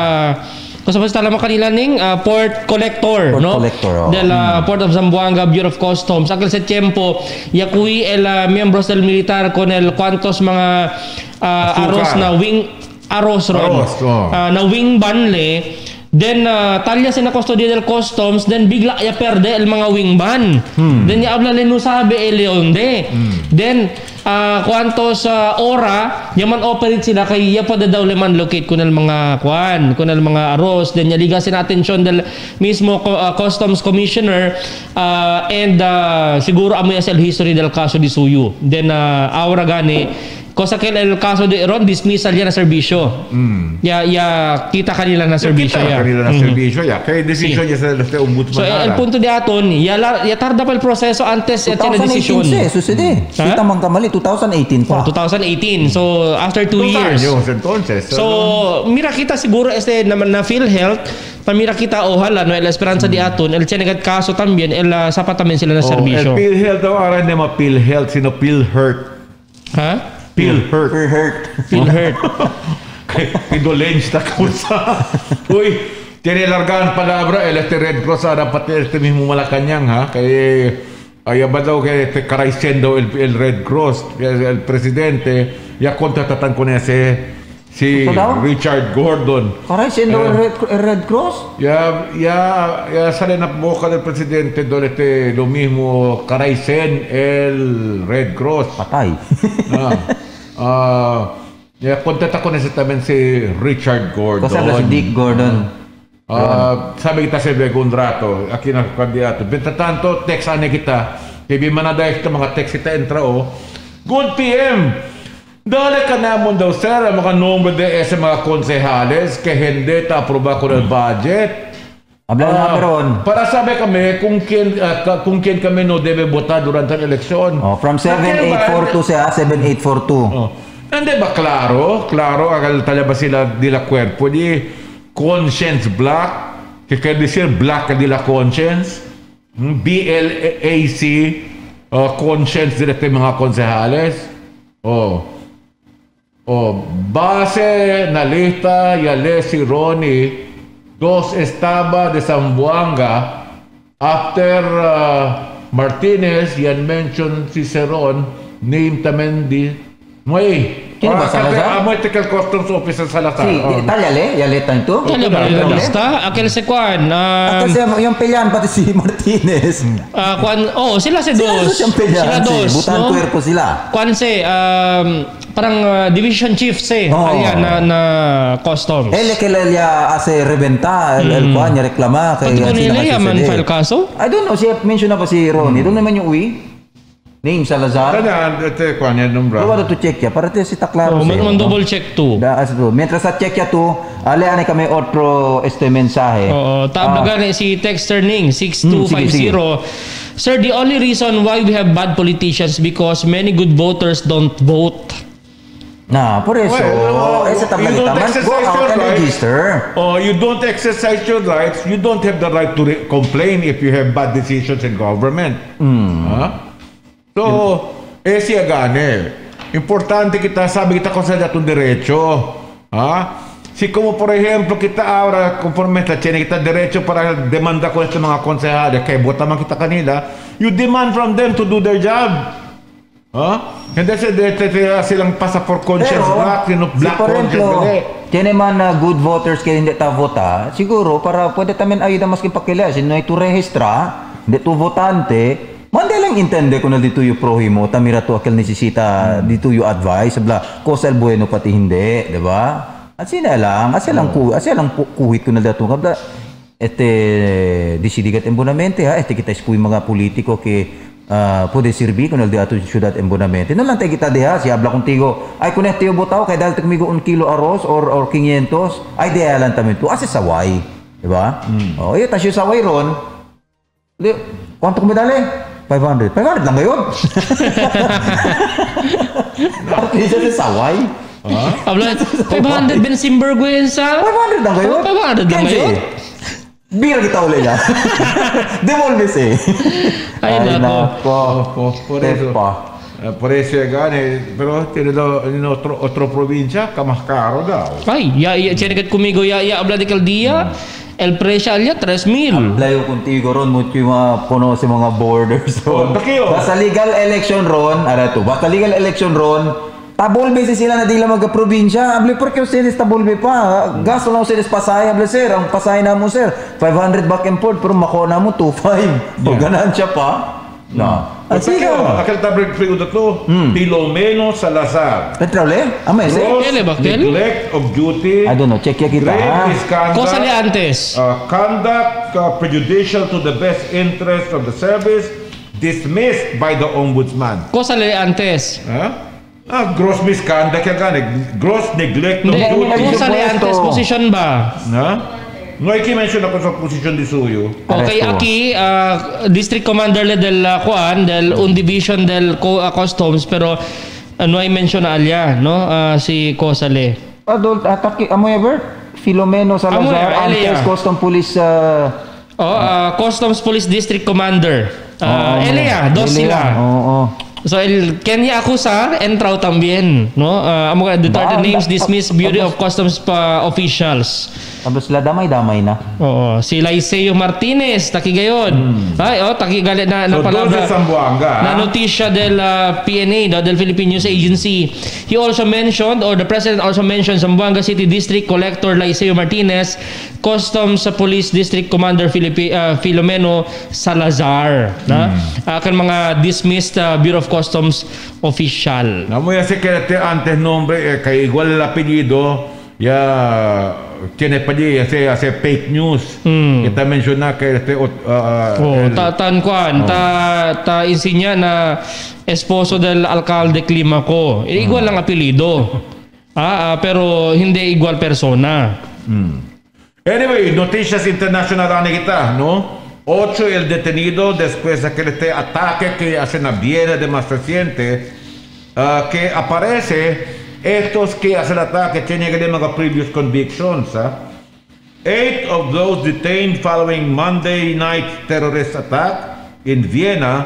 Kasi tala mo kanila ning port collector, no? Del Port of Zamboanga Bureau of Customs. Aquel sa tiempo, yakui el miembros del militar con el cuantos mga arroz na wing arroz ron. Na wing banle. Then talya sina custodia del customs, then bigla ya perde el mga wing ban. Then ya habla leno sabi Leonde. Then kuantos ora yaman operate sila kay ya pa daw leman locate kunal mga kunal mga arroz. Then ya liga sin atensyon del mismo customs commissioner and siguro amo ya el history del caso de Suyo. Then aura gani cosa que el caso de Ron dismissal ya na serbisyo. Ya kita kanila na serbisyo ya. Kanila na serbisyo ya. Kaya decision ya sa ombudsman. So el punto de aton ya tarda pa el proseso antes ya tiene decision. 2018 sucede. Kita man kamali 2018 pa. 2018. So after 2 years. Entonces. So mira kita siguro na PhilHealth mira kita ojalá no el esperanza de aton el tiene caso también el sapat también sila na serbisyo. El PhilHealth daw aran na PhilHealth sino PhilHealth. Ha? PhilHealth. Indolencia causa. Uy, tiene largan palabra el Red Cross ahora pati mismo Malacañang ha. Kaya ba daw que caraicendo el Red Cross el presidente ya contratatan con ese si Richard Gordon. Caraicendo el Red Cross? Ya sale en la boca del presidente donde lo mismo caraicen el Red Cross. Patay. Ya contrata con ese también si Richard Gordon. Cosa si Dick Gordon. Sabi kita sa kontrato, akin ang kandidato. Benta tanto, text ane kita. Kaya manadayos ka mga text kita entra Good PM! Dali ka namon daw, sir, ang mga nombre de sa mga konsehales kaya hindi ta-aproba ko ng budget. Para sabi kami kung kien kami no debe votar durante ang eleksyon. From 7842 siya, 7842. Hindi ba klaro? Klaro, akal talaba sila dila cuerpo di conscience black. Kaya decir black dila conscience. BLAC conscience dila mga konsehales. Base na lista yale si Ronnie dos estaba de Zamboanga after Martinez yan mention si Seron name tamen di Sino ba, Salazar? Amoy Technical Customs Officer Salazar. Yale tanto. Kaya ba yung lista? Akil si Kwan. Kasi yung pilihan pati si Martinez. Sila si Dos. Sila Dos. Butan cuerpo sila. Kwan si, parang division chief si. Ayan, na customs. Que ya hace reventa. El Kwan, niya reklama. Pati ko nila man file kaso? I don't know. Siya mention na pa si Ronnie. Doon naman yung uwi. Name Salazar. Kwan yan nombra. Luwa to check ya. Para si taklaro. Double check to. Mientras sa check ya to, ane kami otro mensahe. Tablagan si Texter Ning 6250. Sir, the only reason why we have bad politicians because many good voters don't vote. Por eso, esa tablita man, go out and register. You don't exercise your rights, you don't have the right to complain if you have bad decisions in government. So, siya gane. Importante kita, sabi kita kung sa datong derecho. Si como por ejemplo, kita ahora, conforme kita derecho para demanda ko sa mga konsehales, kaya bota man kita kanila, you demand from them to do their job. Hindi silang pasa for conscience black, black conscience. Tiene man good voters kaya hindi ta vota, siguro para pwede tamen ayuda mas kipakila, sino ay tu registra, hindi tu votante, manda lang intende kung na dito yung prohimo, tamira to akil necesita, dito yung advice, sabla, cosa el bueno pati hindi, di ba? At sina lang, asya lang kuhit ko na dato, kabla, decidigat embonamente, kita iskuy mga politiko ke, puede servir con el de ato ciudad embonamente. No lang tayo kita diha, si habla contigo, ay kung ito yung botaw, kaya dahil tumigo 1 kilo arroz or 500, ay diha lang tamin to, asa saway, di ba? Iyo, tas yung saway ron, kwanto kumidali? 500 lang ngayon. Bakit siya sa saway? 500 bensin vergüenza? 500 lang ngayon? 500 lang ngayon? Bira kita ulit niya. Devolves eh. Ay nako. Por eso gane, pero tiene otro provincia que más caro daw. Ay, tiene que conmigo habla de Caldia. El precio alya 3,000. Layo contigo ron, mucho yung mga puno sa mga borders ron. Basta legal election ron, basta legal election ron, tabolbe sila na di lang magka-probinsya. Hable, porque ustedes tabolbe pa. Gasto lang ustedes pasaya, hable sir. Ang pasaya na mo sir, 500 back and forth, pero makuha na mo 2,500. Ganansya pa. Así aquel tablet pregunta to, Filomeno Salazar. Petrole? Ese? Neglect of duty. I don't know, check ya kita. Cosa le antes? Conduct prejudicial to the best interest of the service, dismissed by the ombudsman. Cosa le antes? Gross misconduct yan gani. Gross neglect of duty. Cosa le antes position ba? No hay que mencionar con su posición de suyo. Okay, aquí District Commander del del Division del Customs, pero no hay mention na alya, no? Si Cosale. Adult ataki amoy ever Filomeno Salazar, antes Custom Police Customs Police District Commander. Elia, dos sila. So Kenya akusa entrao también, no? Amo ka the names dismiss Bureau of Customs officials. Tapos sila damay-damay na. Oo, si Laiseo Martinez takigayon. Takigalit na palabra. Na notisya del PNA, del Philippine News Agency. He also mentioned, or the president also mentioned, Zamboanga City District Collector Laiseo Martinez, Customs Police District Commander Filomeno Salazar, kan mga dismissed Bureau of Customs official. Namoy si que antes nombre kay igual el apellido tiene pa di hace fake news. Kita menciona que ta insignia na esposo del alcalde Climaco. Igual lang apelido. Pero hindi igual persona. Anyway, noticias internacionales kita, ¿no? 8 el detenido después de aquel ataque que hacen a Viena de más reciente, que aparece estos que hacen el ataque tienen que mga previous convictions. 8 of those detained following Monday night terrorist attack in Vienna,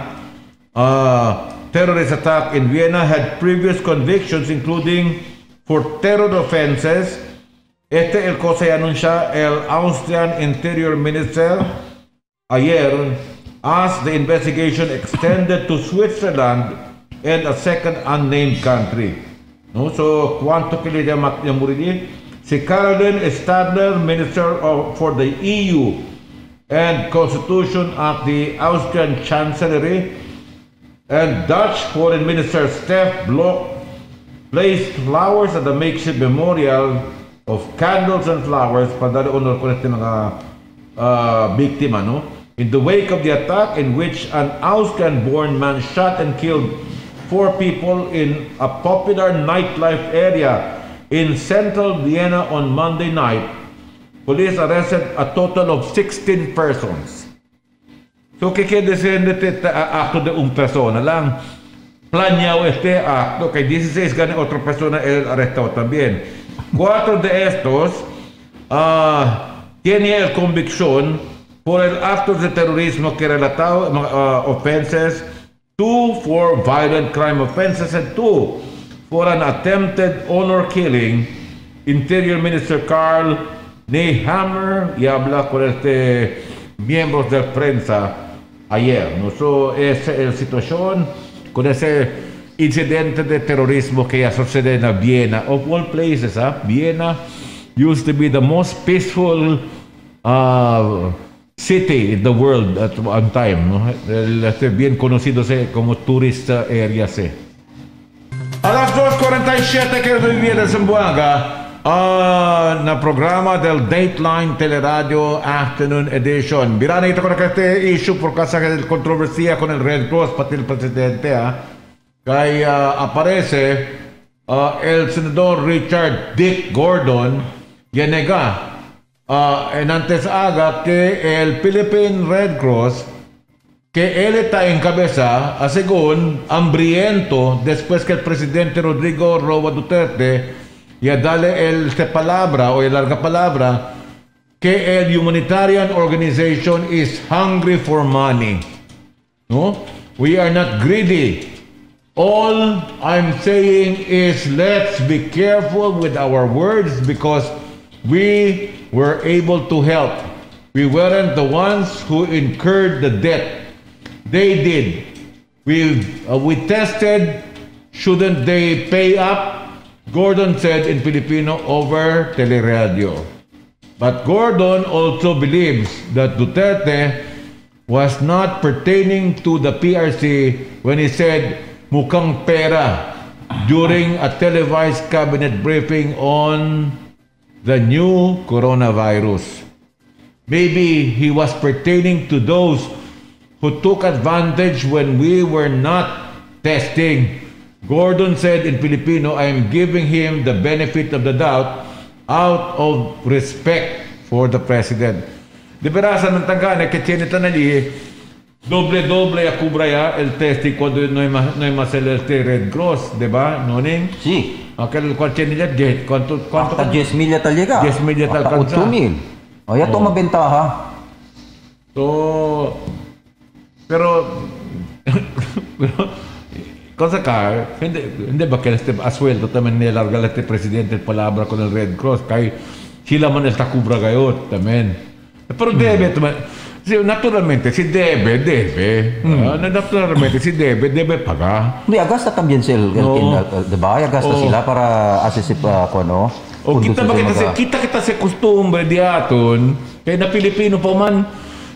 had previous convictions including for terror offenses. El cosa anuncia el Austrian Interior Minister ayer as the investigation extended to Switzerland and a second unnamed country. No, so cuánto que le llama si Caroline Stadler, Minister for the EU and Constitution at the Austrian Chancellery, and Dutch Foreign Minister Stef Blok placed flowers at the makeshift memorial of candles and flowers para dar honor ko natin mga biktima, no? In the wake of the attack in which an Austrian-born man shot and killed 4 people in a popular nightlife area in central Vienna on Monday night, police arrested a total of 16 persons. So, kikidescende acto de un persona lang. Planeado este acto, que 16 gane otra persona arrestado también. 4 de estos tiene el convicción por el actos de terrorismo que relatado offenses, 2 for violent crime offenses, and 2 for an attempted honor killing. Interior Minister Karl Nehammer y habla con miembros de prensa ayer, ¿no? So, esa es la situación con ese incidente de terrorismo que ya sucede en Viena. Of all places, Vienna used to be the most peaceful city in the world at one time, no? Bien conocido como tourist area. A las 2:47 que vivir en Zamboanga, na programa del Dateline Teleradio Afternoon Edition. Birana ito ko na kate issue por causa del controversia con el Red Cross pati el presidente, kaya aparece el senador Richard Dick Gordon yanega en antes aga que el Philippine Red Cross que él está en cabeza según hambriento después que el presidente Rodrigo Roa Duterte ya dale el palabra o el larga palabra que el humanitarian organization is hungry for money. No? We are not greedy. All I'm saying is let's be careful with our words because we were able to help. We weren't the ones who incurred the debt. They did. We tested. Shouldn't they pay up? Gordon said in Filipino over teleradio. But Gordon also believes that Duterte was not pertaining to the PRC when he said mukhang pera during a televised cabinet briefing on the new coronavirus. Maybe he was pertaining to those who took advantage when we were not testing. Gordon said in Filipino, I am giving him the benefit of the doubt out of respect for the president. Di verasa ng tangana che tiene tanali doble a cubra ya el testi cuando no hay más el Red Cross, di ba? Noning? Sí. Aquel cual tiene ya cuánto hasta 10,000 tal llega. 10,000 tal alcanza. 8,000. O ya toma ventaja. So, pero cosa ka, hindi ba kaya a sueldo también nilarga este presidente el palabra con el Red Cross kay sila man está cubra gayot también. Pero debe naturalmente si debe. Naturalmente si debe pagar. Hindi agasta también sila, diba? Agasta sila para asisip ano. O kita sa costumbre di aton kaya na Pilipino pa man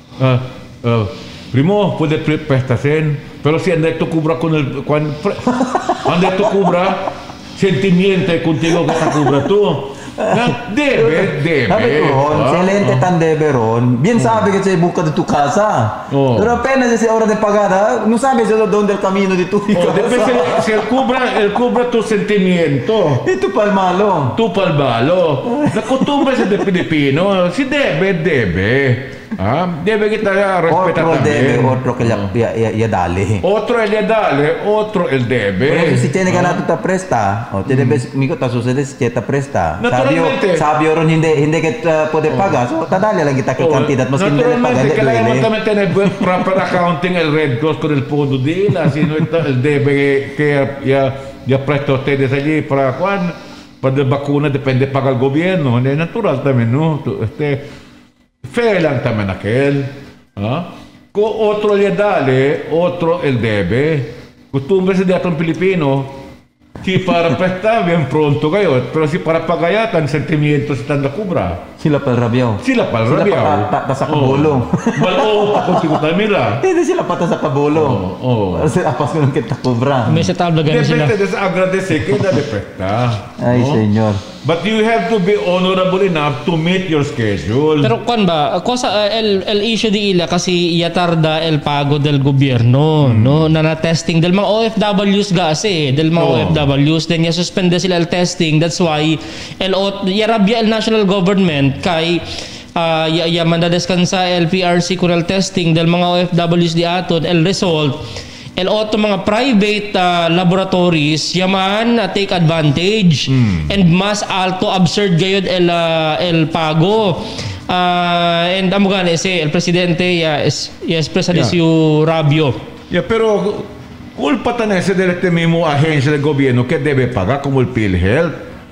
primo puede prestasen pero si anda tu cubra con el anda tu cubra sentimiento contigo que ta cubra tú. Debe. Sabi ko ron, excelente tan debe ron. Bien sabe que se busca de tu casa. Pero apenas esa hora de pagada, no sabes dónde el camino de tu casa. Debe si él cubra tu sentimiento. Y tu palmalo. Tu palmalo. La costumbre de Pilipino, si debe. Debe kita respetar Otro también. debe, otro que ya dale. Otro el dale, otro el debe. Pero si tiene ganado ta presta, o te debes, amigo, ta sucede si ta presta. Naturalmente. Sabio ron hindi kita pwede paga, so tadali lang kita que cantidad, mas hindi le paga, Naturalmente, kailangan mo duele. también tener buen proper accounting el Red Cross con el fondo de la, sino el debe que ya presta a ustedes allí para la vacuna depende paga el gobierno, es natural también, ¿no? Fe lang también aquel. Otro le dale, otro el debe. Costumbre de atong Pilipino, si para prestar bien pronto kayo, pero si para pagayatan, sentimientos están na kubra. Sila palrabiyaw. Sila palrabiyaw. Sila sa kabulo. Malo, pakuntigot na nila. Hindi sila pata sa kabulo. Sila apas ko ng kita kubra. May sa tabla ganun sila. Depende sa agradece que na dependa. Ay, senyor. But you have to be honorable enough to meet your schedule. Pero kung ba, cosa el issue di ila kasi yatarda el pago del gobierno, no? Na testing del mga OFWs kasi, del mga OFWs, then ya suspende sila el testing. That's why yarabya el national government kay ya mandadescansa el PRC kun el testing del mga OFWs di aton el result el otro mga private laboratories yaman take advantage and mas alto absurd gayud el pago and amo gani el presidente expresa Alicio Rabio. Pero culpa tan ese de este mismo agencia del gobierno que debe pagar como el PhilHealth.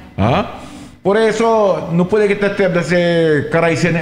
Por eso no puede que te caraicen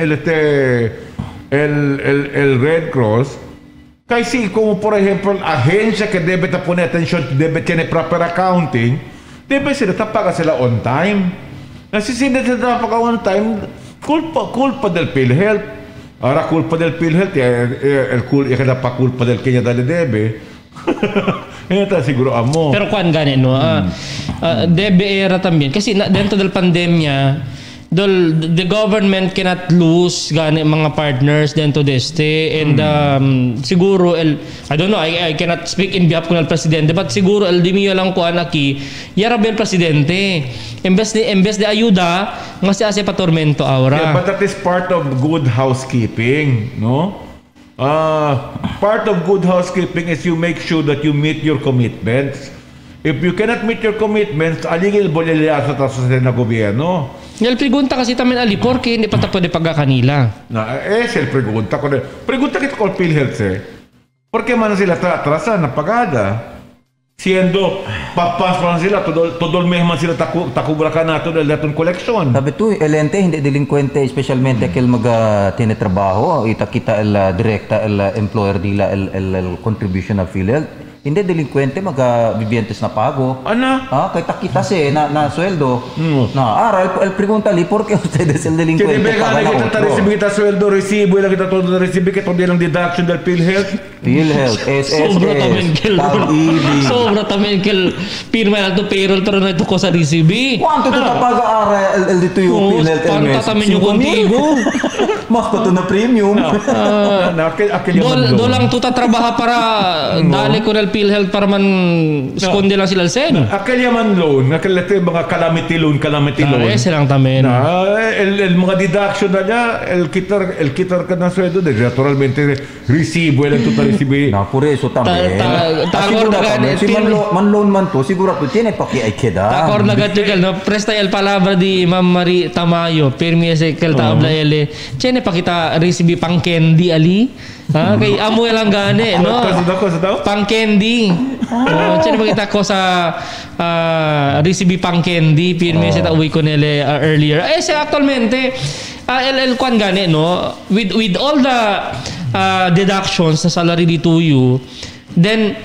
el Red Cross. Kasi como por ejemplo la agencia que debe poner atención, debe tener proper accounting, debe sila pagar sila on time. Si sila pagar on time, culpa del PhilHealth. Ahora culpa del PhilHealth, el pa culpa del que ya dale debe. Ito siguro amo. Pero kuan gani no, debe era también kasi dentro del pandemia the government cannot lose gani mga partners dentro deste and siguro I don't know, I cannot speak in behalf ng presidente but siguro el dimiyo lang kuan aki yara ben presidente imbes de ayuda nga si ase patormento aura. But that is part of good housekeeping, no? Part of good housekeeping is you make sure that you meet your commitments. If you cannot meet your commitments, aligil bolilya sa taso na gobyerno. El pregunta kasi tamen ali porque hindi pa ta pwede paga kanila. Es el pregunta ko. Pregunta kita ko PhilHealth ¿por qué man sila atrasan na pagada? Siendo papas man sila todo el mes man sila takubra ka na todo el datong collection. Sabi tu, elente hindi delinquente, especialmente aquel tinetrabaho, kita el directa el employer dila el contribution of PhilHealth. Hindi delinquente vivientes na pago. Ana? Kay takita na sueldo. El pregunta li, ¿por qué ustedes el delincuente paga na otro? Recibir kita sueldo, recibo, ilang kita todo recibir que todo yung deduction del PhilHealth. PhilHealth, SSS, Sobra también que el pirma alto payroll pero no ito ko sa recibi. ¿Cuánto te paga el dito yung PhilHealth? Panta también yung contigo. Mas pa to na premium. Do lang tuta trabaha para dali ko ng PhilHealth para man skonde lang sila sen. Aquel yaman loan, aquel mga calamity loan. Ese lang tamen. El mga deduction na niya, el kitar ka na sueldo, naturalmente resibo lang tuta resibi. Por eso también. Tagor na ganit. Si man loan man to, siguro to tiene pa ay queda. Tagor na ganit no presta el palabra di Ma'am Marie Tamayo, pirmi ese kel tabla ele. Tiene pa kita resibi pang candy ali. Kay amo lang gani, no? Pang candy. Tiene pa kita ko sa resibi pang candy, pirmi ese ta uwi ko nele earlier. Actualmente el kwan gani, no? With all the deductions sa salary dito you, then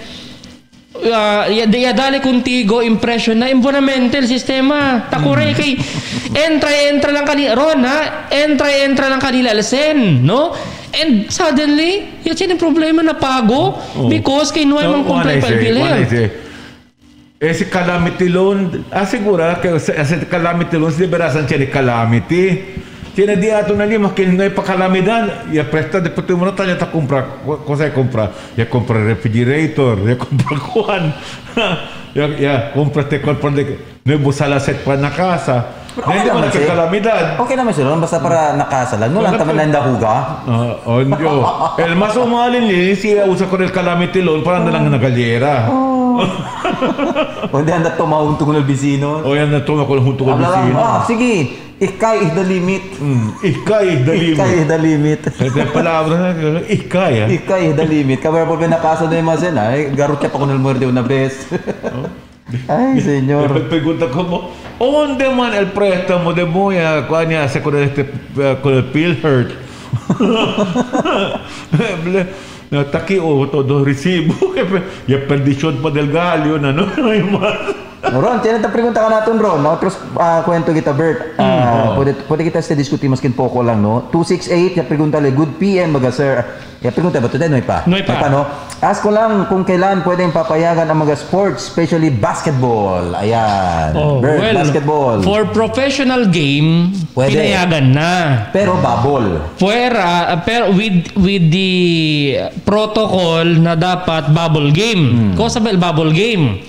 dali contigo impression na environmental sistema takure kay entra lang kanila ron entra lang kanila alsen no and suddenly yung problema na pago because kay no ay mang complaint pa PhilHealth. Si calamity loan, asegura que si calamity loan, si liberasan siya ni calamity. Tiene día tu nali mas que no hay para calamidad y presta después tu mono tanya ta compra cosa compra ya compra refrigerator ya compra kuan ya compra te compra de nuevo sala set para na casa hindi man ka calamidad okay naman sila basta para nakasa lang no lang taman lang dahuga onyo el mas umalin ni si usa ko el calamity loan para na lang nagaliera onde anda tumawag tungkol bisino o yan na tumawag tungkol bisino sige Ikay is the limit. Ikay is the limit. Ikay is the limit. Ito yung palabra na, ikay ha? Ikay is the limit. Kabar po pinakasa na yung masin ha. Garot siya pa kung nalmuerde una vez. Ay, senyor. Pregunta ko mo, onde man el préstamo de Moya, kuha niya sa con el Pilhurt. Nataki o todo resibo. Ya perdisyon pa del galio na, no? Ron, tiyan na pregunta ka natin, Ron. No? Terus, kwento kita, Bert. Pwede kita sa diskuti maskin poko lang, no? 268, ya pregunta le, good PM, mga sir. Ya pregunta ba today? No pa? No pa. No? Ask ko lang kung kailan pwedeng papayagan ang mga sports, especially basketball. Ayan. Bert, basketball. For professional game, pwede. Pinayagan na. Pero bubble. Pero with the protocol na dapat bubble game. Cosa ba el bubble game?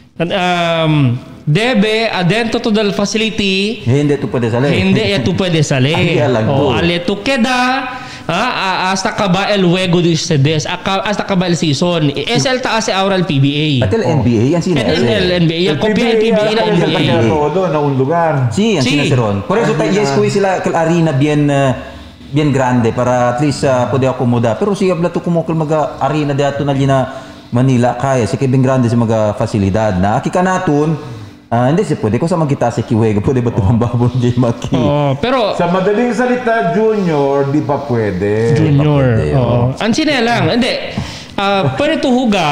Debe adentro to the facility. Hindi tu pwede sali. Hindi tu pwede sali. Ale tu queda hasta acaba el juego de ustedes. Hasta acaba el season. Es el taas ahora el PBA. At el NBA yan sina. El NBA. Kopya el PBA na NBA. Todo na un lugar. Sí, yan sina Ron. Por eso yes ko sila kal arena bien grande para at least pwede akomoda. Pero siya bla to kumukul maga arena dato na lina Manila kaya si Kevin Grande sa mga fasilidad na akika naton hindi si pwede ko sa magkita si Kiwega pwede ba itong babon J. Maki pero sa madaling salita junior di pa pwede ang sine lang hindi pwede tuhuga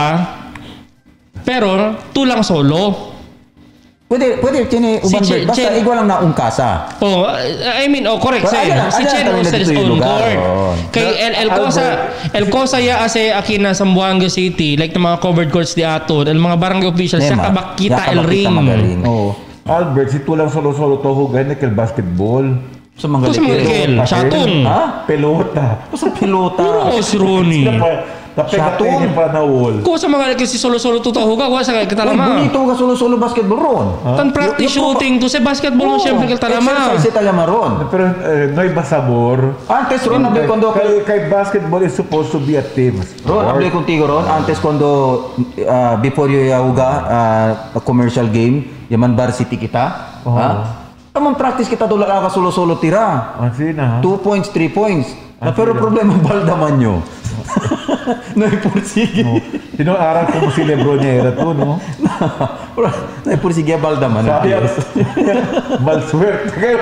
pero tulang solo Pwede tiene uban basta igual lang na ungkasa. I mean, correct sa'yo. Si Chen hosted his own court. Kay el cosa ya ase aquí na Zamboanga City, like the mga covered courts di ato, el mga barangay officials, sa kabakita el ring. Albert, si tulang solo-solo to hugan na kay basketball. Sa mga lekel. Shatong. Pelota. Sa pelota. Puro si Ronnie. Shatong pa na wall. Ko sa mga lekel si solo-solo to huga, ko sa kita lama. Bonito ka solo-solo basketball ron. Tan practice shooting to sa basketball mo syempre kita lama. Exercise talama ron. Pero no iba sabor. Antes ron hablé cuando kay basketball is supposed to be a team. Ron, hablé contigo ron. Antes cuando before you yahuga a commercial game, yaman varsity kita. Tamang practice kita doon lang solo-solo tira. 2 points, 3 points. Pero problema baldaman nyo. Naipursige. Sino-aral ko mo si Lebron niya era to, no? Naipursige baldaman. Malswerte kayo.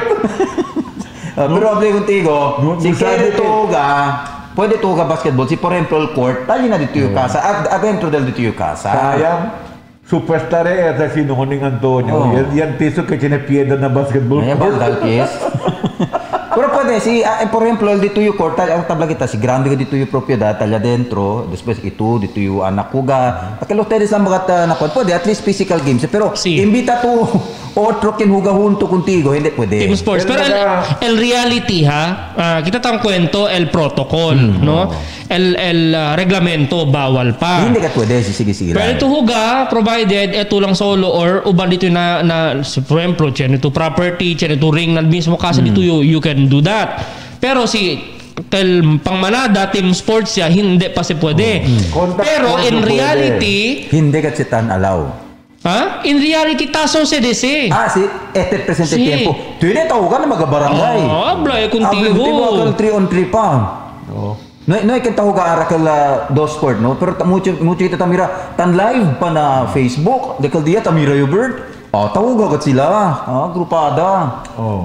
Pero hablé contigo, si Kevin Tuga, pwede Tuga basketball, si por ejemplo el court, tali na dito yung casa, adentro del dito yung casa. Sayang. Superstar es así, no Juanín Antonio. Y el piso que tiene piedra na basketball. Ayan, bandal pies. Pero pwede, por ejemplo, el dito yung court, ang tabla kita, si grande ka dito yung propiedad, talya dentro, después ito, dito yung anak kuga. Pakil ustedes lang bagat nakon, pwede, at least physical games. Pero, imbita to, otro kinhuga junto contigo, hindi pwede. Team sports. Pero el reality kita tang kwento, el protocol, no? El reglamento, bawal pa. Hindi ka pwede, sige. Pero ito huga, provided, ito lang solo or uban dito na for example, ito property, ito ring na mismo kasi dito you can do that. Pero si pangmanada, team sports siya, hindi pa si pwede. Pero in reality, hindi ka sitan allow. In reality, taso CDC. Este presente tiempo. Tiene tawagan na magabarangay. Habla, contigo. Habla, 3-on-3 pa. No hay que tawagan arakal dos sport, no? Pero mucho kita tamira, tan live pa na Facebook. Dekal dia tamira yung bird. Tawag agad sila. Grupada.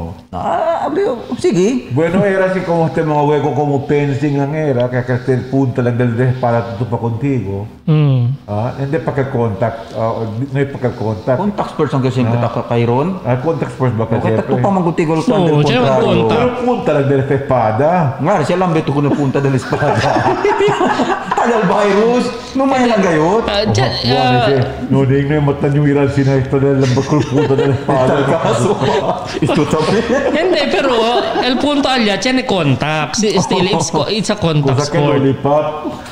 Sige. Bueno, era si como este mga hueco como pensing lang era, kaya kasi punta lang dali para tuto pa contigo. Hindi pa ka-contact, may pa ka-contact. Contact person kasi yung kairon. Contact first ba kasi? Kaya pa manggutigo So, siya mag-contact. Pero punta lang dali sa espada. Nga, siya lang beto ko na punta dali espada. Tagal virus. Numay lang gayot. Noning na yung mata nyo iran sinahito na lang bakul punta dali espada. Ito sabi. Hindi, pero el punto alya, tiyan contact. Still, it's a contact Kung sa sport. lollipop.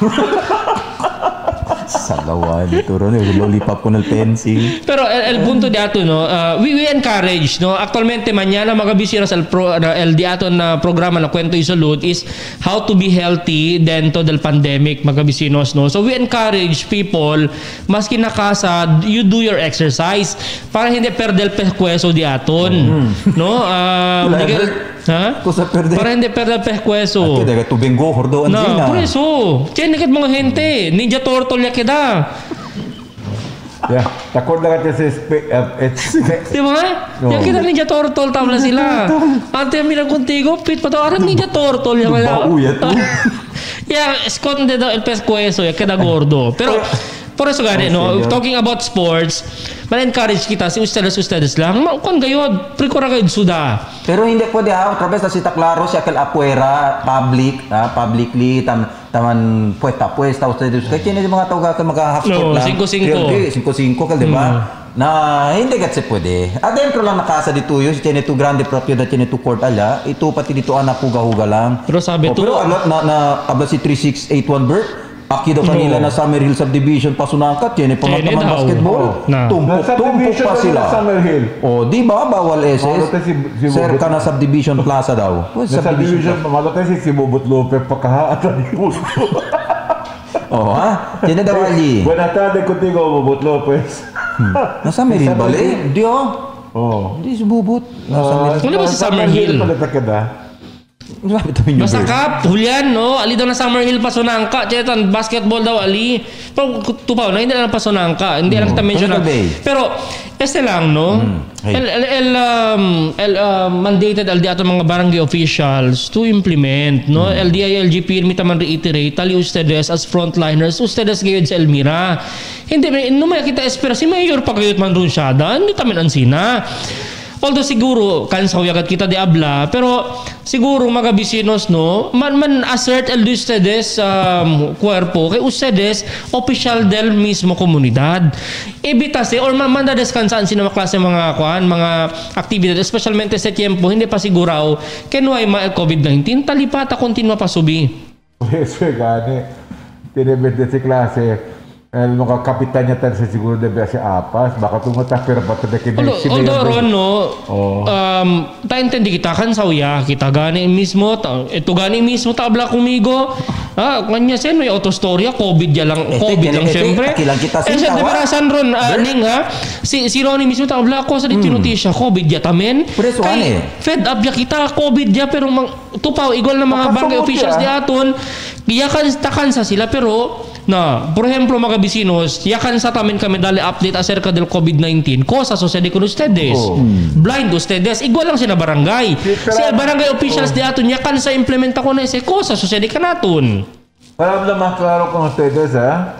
Salawan ito ron, lollipop ko ng fencing. Pero el punto di ato no, we encourage no. Actualmente mañana magabisiras el di ato na programa na Kwento Isalud is how to be healthy dentro del pandemic magabisinos no. So we encourage people maski na casa you do your exercise para hindi perde el pescuezo di aton no. Kusa perde. Para hindi perde el pescuezo. Kaya tubing go hordoan No, sina. por eso. Tiyan nakit mga gente. Ninja Turtle ya queda. Yeah, takot na ka sa Di ba? Yung kita Ninja Turtle tabla sila. Ante mira contigo, pit pa daw Ninja Turtle ya kaya. Bauya to. Ya, esconde daw el pescuezo, ya queda gordo. Pero por eso gani, no, talking about sports, man-encourage kita si ustedes lang. Kung gayod, prikura kayo suda. Pero hindi pwede otra vez na si Taklaro siya kal afuera, publicly, taman puesta ustedes. Kaya kini mga tawag ka half court lang. 5-5. 5-5 kal, di ba? Na hindi kasi pwede. Adentro lang nakasa dito yun, si tiene tu grande propiedad, tiene tu court ala, ito pati dito anak huga-huga lang. Pero sabi to, pero alat na abla si 3681 Bert. Aki daw kanila na Summer Hill Subdivision pasunangkat, yan pamataman basketball. Tumpok pa sila. Summer Hill. Di ba? Bawal SS. Sir ka na Subdivision Plaza daw. Subdivision, mamatay si Bobot Lopez pagkahaan ni Musto. Yan na daw ali. Buenas tardes contigo, Bobot Lopez. Nasa Summer Hill bali? Di Hindi si Bobot. Ano ba sa Summer Hill? Basta kap, Julian, no? Ali daw na Summer Hill pasunangka. Chetan, basketball daw, ali. Pero tupaw na, hindi na pasunangka. Hindi lang kita mention na. Pero, este lang, no? Mandated al di ato mga barangay officials to implement, no? LDI, LGP, mitaman reiterate, tali ustedes as frontliners, ustedes gayod sa Elmira. Hindi, numaya kita espera, si Mayor pagayot man rin siya, hindi tamin ansina. Although siguro kansaw yagat kita di abla, pero siguro mga bisinos no man assert el ustedes cuerpo kay ustedes official del mismo komunidad. Evitase or manda descansaan sino klase mga mga aktibidad especialmente sa tiempo hindi pa sigurao kenuay ma COVID-19 talipata continua pa subi. Eso gani. Tinebet de klase. Mga kapitan niya tayo siguro debe si Apas, baka tumatak pero ba't na kinil si Although Ron, no, taintendi kita kan sauya, kita gani mismo, ito gani mismo tabla kumigo, kanya sen may autostorya, COVID ya lang, COVID lang siyempre. Siya di ba rasan Ron, Ning ha, si Ronnie mismo tabla ko sa dito notisya, COVID ya tamen. Kay fed up ya kita, COVID ya pero tupaw, igual na mga barangay officials di aton, giyakan takan sa sila pero na, por ejemplo, mga bisinos, yakan sa tamin kami dali update acerca del COVID-19. Cosa sucede con ustedes? Blind ustedes. Igual lang sila barangay. Si barangay officials di aton, yakan sa implementa ko na ese. Cosa sucede ka naton? Para más claro con ustedes,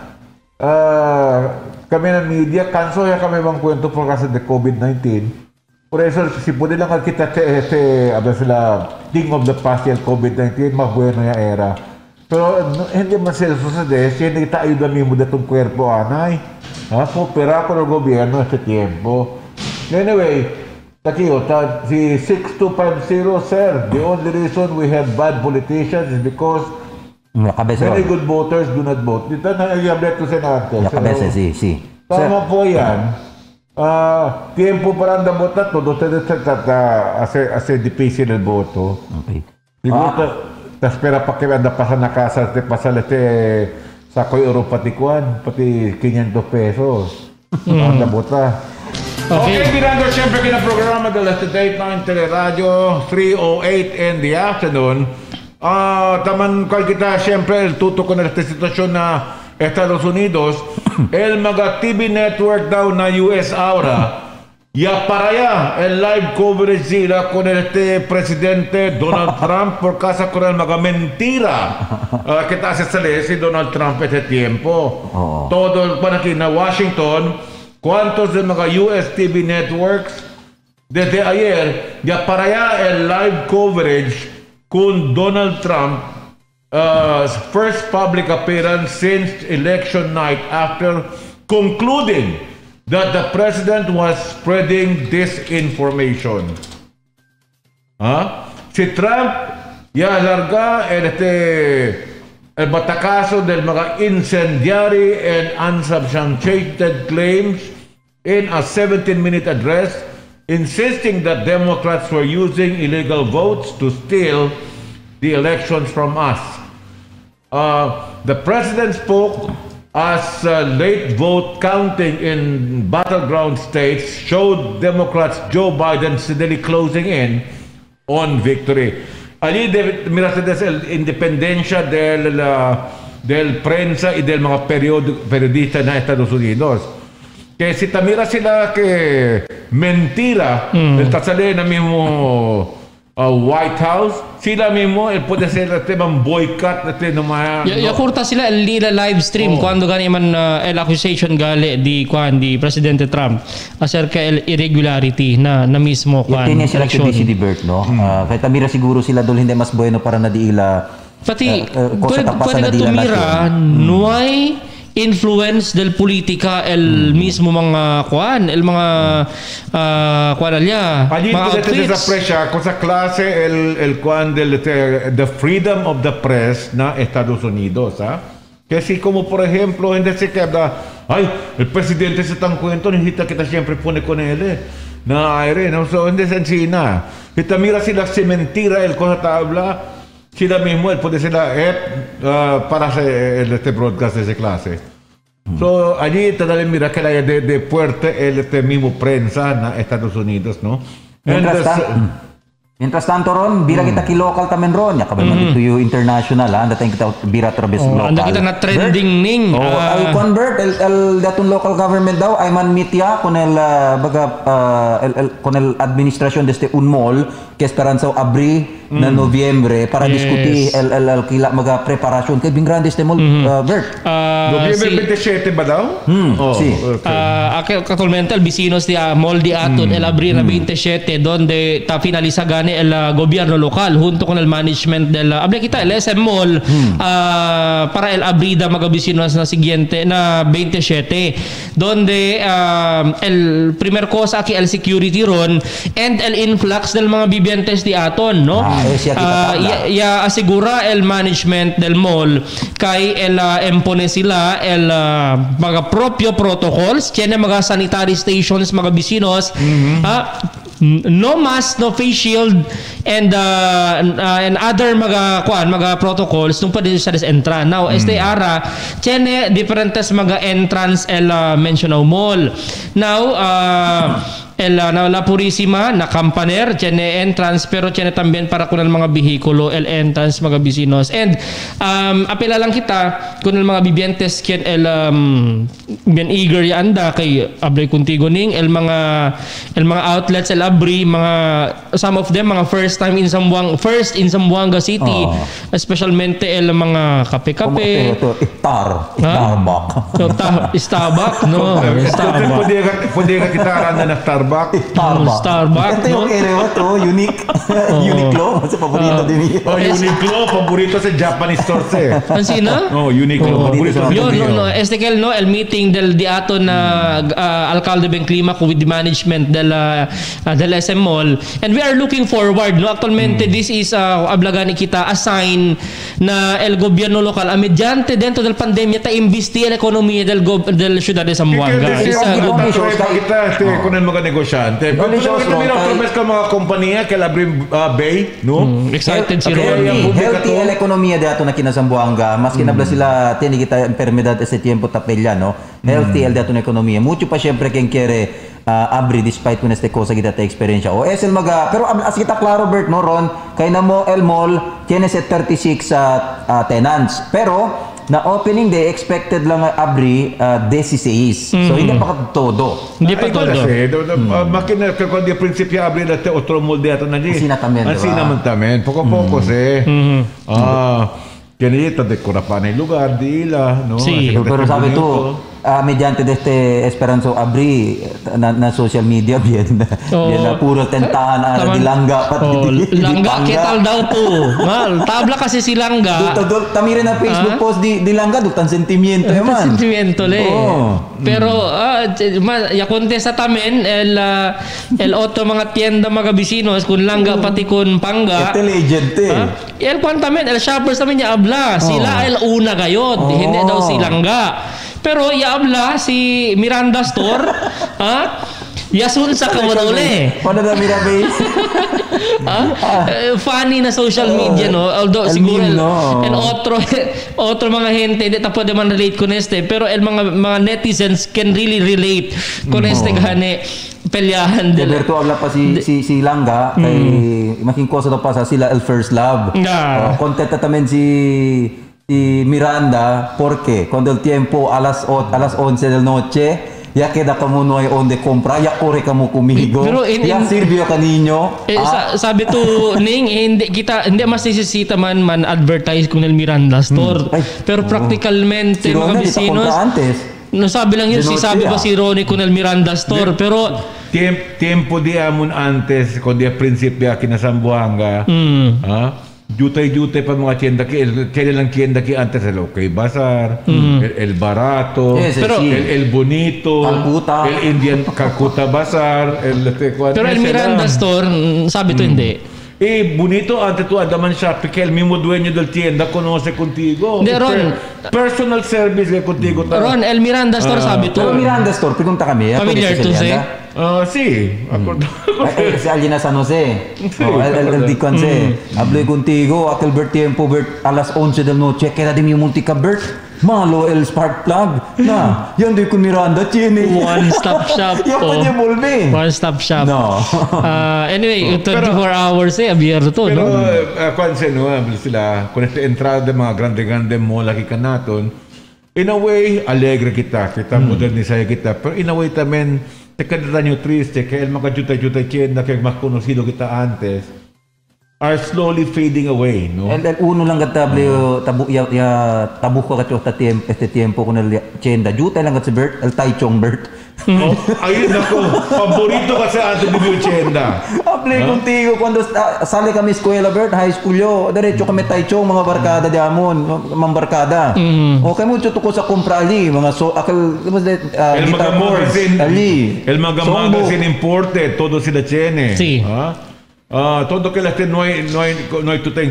kami na media, kanso ya kami bang kwento por kasi de COVID-19. Por eso, si puede lang kita habla sila, think of the past year COVID-19, más bueno ya era. Pero hindi man sila sucede, hindi kita ayuda mismo de itong cuerpo, anay. Coopera con el gobierno este tiempo. Anyway, takiyo, si 6250, sir, the only reason we have bad politicians is because many good voters do not vote. Dito na i-update ko sa natin. Sí. Tama po yan. Tiempo para andar votar, todo ustedes hacer difícil el voto. Okay. Te espera pa que anda pasar na casa, te pasar sakoy oro pati 500 pesos. Anda bota. Okay, mirando siyempre kinaprograma de las Dateline Teleradio 3:08 in the afternoon. Taman kal kita siyempre el tutok na esta sitwasyon na Estados Unidos. El mga TV network daw na US Aura Ya para allá, el live coverage sila con este presidente Donald Trump por casa con el mga mentira que hace salir si Donald Trump este tiempo. Todo para aquí en Washington, ¿cuántos de mga US TV networks? Desde ayer, ya para allá el live coverage con Donald Trump first public appearance since election night after concluding that the president was spreading disinformation. Si Trump ya larga el batacazo del mga incendiary and unsubstantiated claims in a 17-minute address, insisting that Democrats were using illegal votes to steal the elections from us. The president spoke as late vote counting in battleground states showed Democrats Joe Biden steadily closing in on victory. Allí mira el independencia del prensa y del mga periodista na Estados Unidos. Que si tamira sila que mentira, el tasali na mismo White House, sila mismo puede ser mang boycott Ya kurta sila el nila live stream cuando gani man el accusation gali di Presidente Trump acerca el irregularity na mismo tiene sila que busy Bert, no? Kahit tamira siguro sila dol hindi mas bueno para na di ila pati pwede ka tumira nuay influence del politika el mismo mga el mga alya allí mga puede desapreciar cosa clase el the freedom of the press na Estados Unidos, que si como por ejemplo gente se queda el presidente se tan cuento necesita que te siempre pone con él na aire no so en China que te mira si la se mentira el cosa habla sila mismo él puede ser para hacer este broadcast de esa clase. So, allí también mira que la de fuerte el mismo prensa na Estados Unidos, ¿no? Mientras tanto ron, bira kita ki local tamen ron, ya kabel man ito yung international dating kita bira trabes local. Anda kita na trending ning. Ay convert el datong local government daw ay man mitya con el con el administración de este unmol que esperanza abri na Nobyembre para discutir el kila mga preparasyon kay bingrande este mol Bert. Nobyembre 27 ba daw? Sí. Actualmente el vecinos de mol de aton el abril 27 donde ta finaliza el gobierno local junto con el management del hablé kita el SM Mall para el abrida mga vecinos na siguiente na 27 donde el primer cosa aquí el security ron and el influx del mga vivientes di aton no ya asegura el management del mall kay el impone sila el mga propio protocols tiene mga sanitary stations mga vecinos no mask, no face shield and other mga protocols nung pwede sa entrance. Now, este ara tiene diferentes mga entrance el mentionado mall. Now, la Purísima na Campaner tiene entrance pero tiene también para con el mga bihikulo el entrance mga vecinos and apela lang kita con el mga vivientes kien el bien eager ya anda kay abri contigo ning el mga outlets el abri mga some of them mga first in Zamboanga City especialmente el mga kape-kape Starbucks no pwede ka kita aranda na Starbucks. Ito yung area to, Uniqlo. Kasi paborito din niya. Uniqlo, paborito sa Japanese stores Sino? Uniqlo, paborito. El meeting del diato na alcalde Ben Clima with the management del SM Mall. And we are looking forward, no? Actualmente, this is, ablagani kita, a sign na el gobierno local, mediante dentro del pandemia, ta investi la economia del ciudad de Zamboanga. Con el mga negosyante. Pero ka mga kompanya que labrim bay, no? Excited si Ronnie. Healthy el ekonomiya dato na kinazamboanga. Mas kinabla sila tiene kita enfermedad ese tiempo tapella, no? Healthy el dato na ekonomiya. Mucho pa siempre quien quiere abri despite con este cosa kita ta experiencia. O es el maga, pero as kita klaro Bert no Ron, kay na mo el mall tiene 36 tenants. Pero Na opening day, expected lang abri 16. So, hindi pa todo. Hindi pa todo. Makina con di principio abri da te otro molde ato na di. Asinatamento. Poco Chiaramente decora pa nei lugar di ila, no? Sì. Pero sabi tu, mediante este Esperanza Abri na social media, bien na puro tentahan ara di langga pati langga ketal daw to. Mal, tabla kasi si langga. Tamire na Facebook post di langga dutan sentimiento man. Sentimiento le. Pero ya contesta tamen el otro mga tienda mga vecinos kun langga pati kun pangga. Este legend El kwan tamen el shoppers tamen ya abla. Sila el una gayod, hindi daw si langga. Pero yaabla si Miranda Store, yasun sa kawadole. Paano na Mirabe? Funny na social media, no? Although siguro el otro mga gente hindi ta pwede man relate con este, pero el mga netizens can really relate con este gane pelyahan de Berto habla pa si Langga kay making cosa pa sa sila el first love. Contenta tamen si Miranda porque cuando el tiempo a las 11 de la noche ya queda como no hay donde comprar ya corre como conmigo ya sirvió ka niño sabi to Ning hindi mas necesita man advertise kung el Miranda Store pero practicalmente mga vecinos no sabi lang yun sabi pa si Ronnie kung el Miranda Store pero tiempo di amon antes kundi a principio aquí na Zamboanga Jutay pa mga tienda kaya lang tienda ki antes el OK Bazar, el Barato, el Bonito, Calcuta. El Indian Calcuta Bazar, pero el Miranda Store sabi to hindi. Bonito antes tu andaman siya porque el mismo dueño del tienda conoce contigo. Ron, personal service le contigo. Ron, el Miranda Store sabi to. Pero Miranda Store, pregunta kami. Familiar to say? Sí. Si alguien a San Jose. El di Conce. Hablé contigo, aquel Bert tiempo, Bert, a las 11 de la noche, queda de mi multica Bert. Malo el spark plug. Na, yan di con Miranda, tiene. One-stop shop. Yan pa niya volve. One-stop shop. No. Anyway, 24 hours abierto, pero, no? Sila, con esta entrada de mga grande mall aquí kanaton, in a way, alegre kita modernizar kita, pero in a way también, te queda daño triste, que el mga juta tienda que más conocido kita antes, are slowly fading away, no? El uno lang gatable tabu ko kacho este tiempo con el tienda juta lang gat si Bert, el Taichung Bert. Ayun ako, paborito ka sa ating yung tienda. Hablé contigo cuando sale kami eskwela Bert, high school yo, diretso kami Taichung mga barkada di amon, mga barkada. Okay mo chuto ko sa comprali, mga akal el mga magazine imported, todo sila tiene. Sí. Todo que las no hay tutay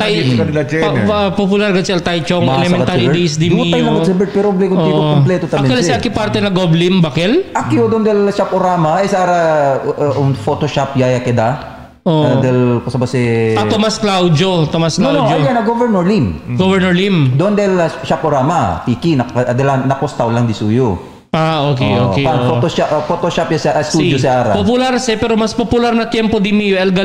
popular kasi el Taichung elementary days di mio. Pero obligo contigo completo también. Aquel si aquí parte na Goblin Bakel? Aquí o donde el Shoporama es ara un Photoshop ya queda. Del cosa ba si Tomas Claudio. No, ayan na Governor Lim. Donde el Shoporama, Piki na costaw lang di suyo. Okay. Photoshop sa studio sa Ara. Popular pero mas popular na tiempo di mio el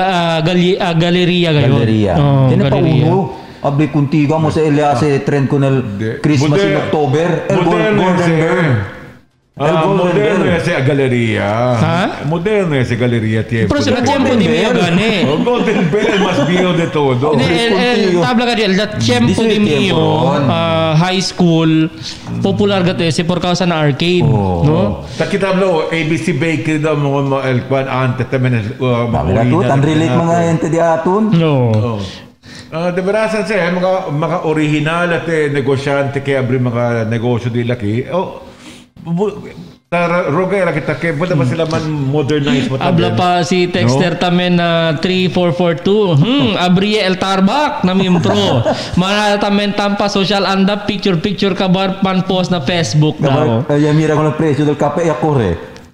Galeria gayon. Galeria. Tiene pa uno. Abli contigo mo sa Elias trend con el Christmas in October. El moderno esa galería. Moderno esa galería tiempo. Pero sa tiempo di mio gane. Golden Bell el más viejo de todo. El tabla ka el tiempo di mio high school popular gate si por causa na arcade, no? Kita hablo ABC Bakery daw mo el kwan antes también tan relate mga gente di aton. No. De veras mga original at negosyante kaya abri mga negosyo di laki. Rogera kita kaya pwede ba sila man modernize mo tabi? Habla pa si Texter tamen na 3442. Abriye el Tarbak na mimpro. Mana tamen tampa social anda picture kabar pan post na Facebook daw. Ya mira con el precio del café ya corre.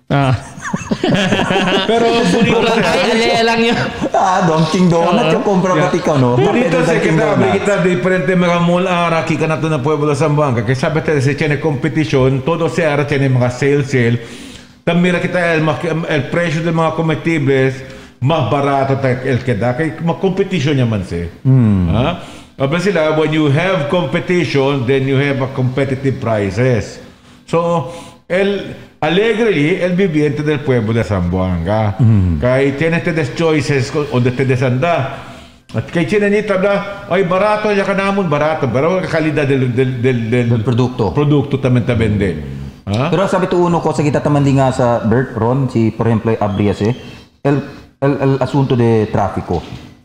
Pero bonito lang yun. Dunkin' Donut yung compra pati ka, no? Bonito sa kita diferente mga mall ara kika na to na Pueblo Zamboanga. Kaya sabi tayo sa tiene competition, todo se ara tiene mga sale. Tamira kita el precio del mga comestibles más barato el que da. Kaya mag-competition naman siya. Aba sila, when you have competition, then you have a competitive prices. So, allegedly, el viviente del pueblo de Zamboanga. Kay tiene tres choices donde te desanda. At kay chinanita bla, ay barato, ya ka namon barato. Pero kalidad del produkto también ta vende. Pero sabi to uno ko sa kita tamandi nga sa Bert Ron, si por ejemplo Abrias el asunto de tráfico.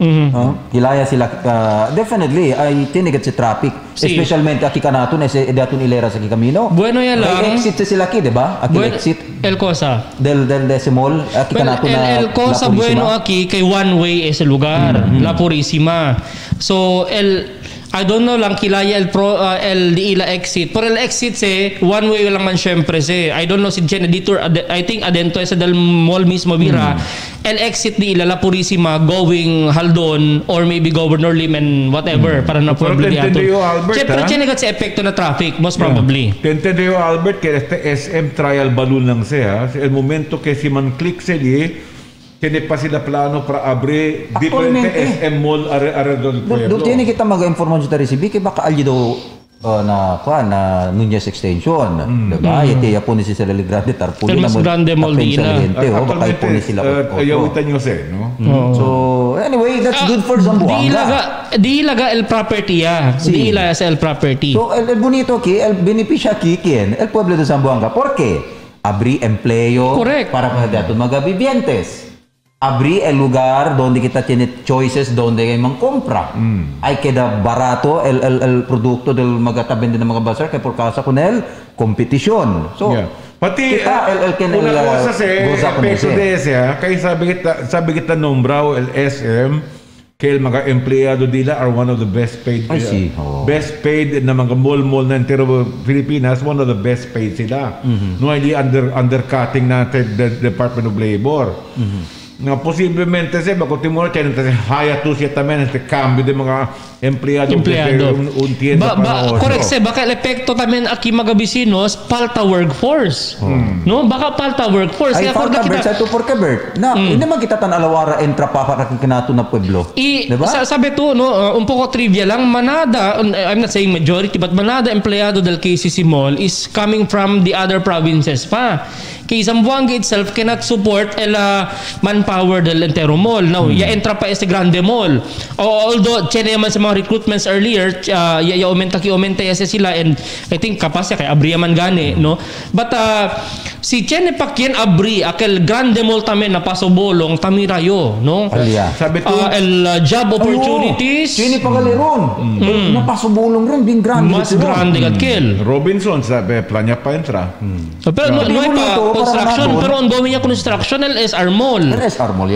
Kilaya sila definitely ay tinigat si traffic, especialmente aki kanato na datun ilera sa camino. Bueno ya lang. Exit sila ki, di ba? Aki exit. El cosa. Del Decimol, aki kanato na. El cosa bueno aquí kay one way es el lugar, La Purísima. So I don't know lang kilaya el ila exit. Pero el exit one way lang man syempre I don't know si Jen Editor, I think adento sa del mall mismo bira. El exit di ila La Purísima going Haldon or maybe Governor Lim and whatever para na pueblo di ato. Syempre Jen got sa epekto na traffic most probably. Entendió Albert que este SM trial balloon lang siya. El momento que si man click sila tiene pa sila plano para abrir diferente SM mall alrededor del pueblo. Tiene kita mag-informasyon ta resibi kay baka alyo na Nunez Extension, diba? Yati po ni si sila Grande Tarpuli na mas grande mall di na. Baka po ni sila. Ayawitan nyo no? So anyway, that's good for Zamboanga. Di ilaga el property Di ilaga sa el property. So el bonito aquí, el beneficia aquí quien el pueblo de Zamboanga. ¿Por qué? Abrir empleo para mga vivientes. Abrir el lugar donde kita tiene choices donde man compra. Ay queda barato el producto del magatabende ng mga bazar kaya por causa con el competition. So, pati una cosa epekto de ese kaya sabi kita nombrado el SM que el mga empleyado nila are one of the best paid best paid na mga mall na entero Pilipinas, one of the best paid sila. No hindi undercutting natin the Department of Labor. Na posiblemente se continuare tiene haya tu ciertamente cambio de mga empleyado un tiempo correct baka el epekto tamen aki mga bisinos palta workforce no baka palta workforce ay palta kita sa to porque Bert na hindi man kita tan alawara entra pa para kinato na pueblo diba sabi to no un poco trivia lang manada I'm not saying majority but manada empleyado del KCC Mall is coming from the other provinces pa kay Zamboanga itself cannot support el manpower del entero mall. Now, ya entra pa este grande mall. Although, tiene naman sa mga recruitments earlier, ya aumenta ya sila and I think kapasya kay abri man gani, no? But si Chene Pacquian abri aquel grande mall tamen na pasobolong tamirayo, no? Sabi to el job opportunities. Chene Pagaleron. Na pasobolong rin din grande. Mas grande kadkel. Robinson sabi planya pa entra. Pero no hay pa construction, pero ongoing niya construction el SR Mall. SR Mall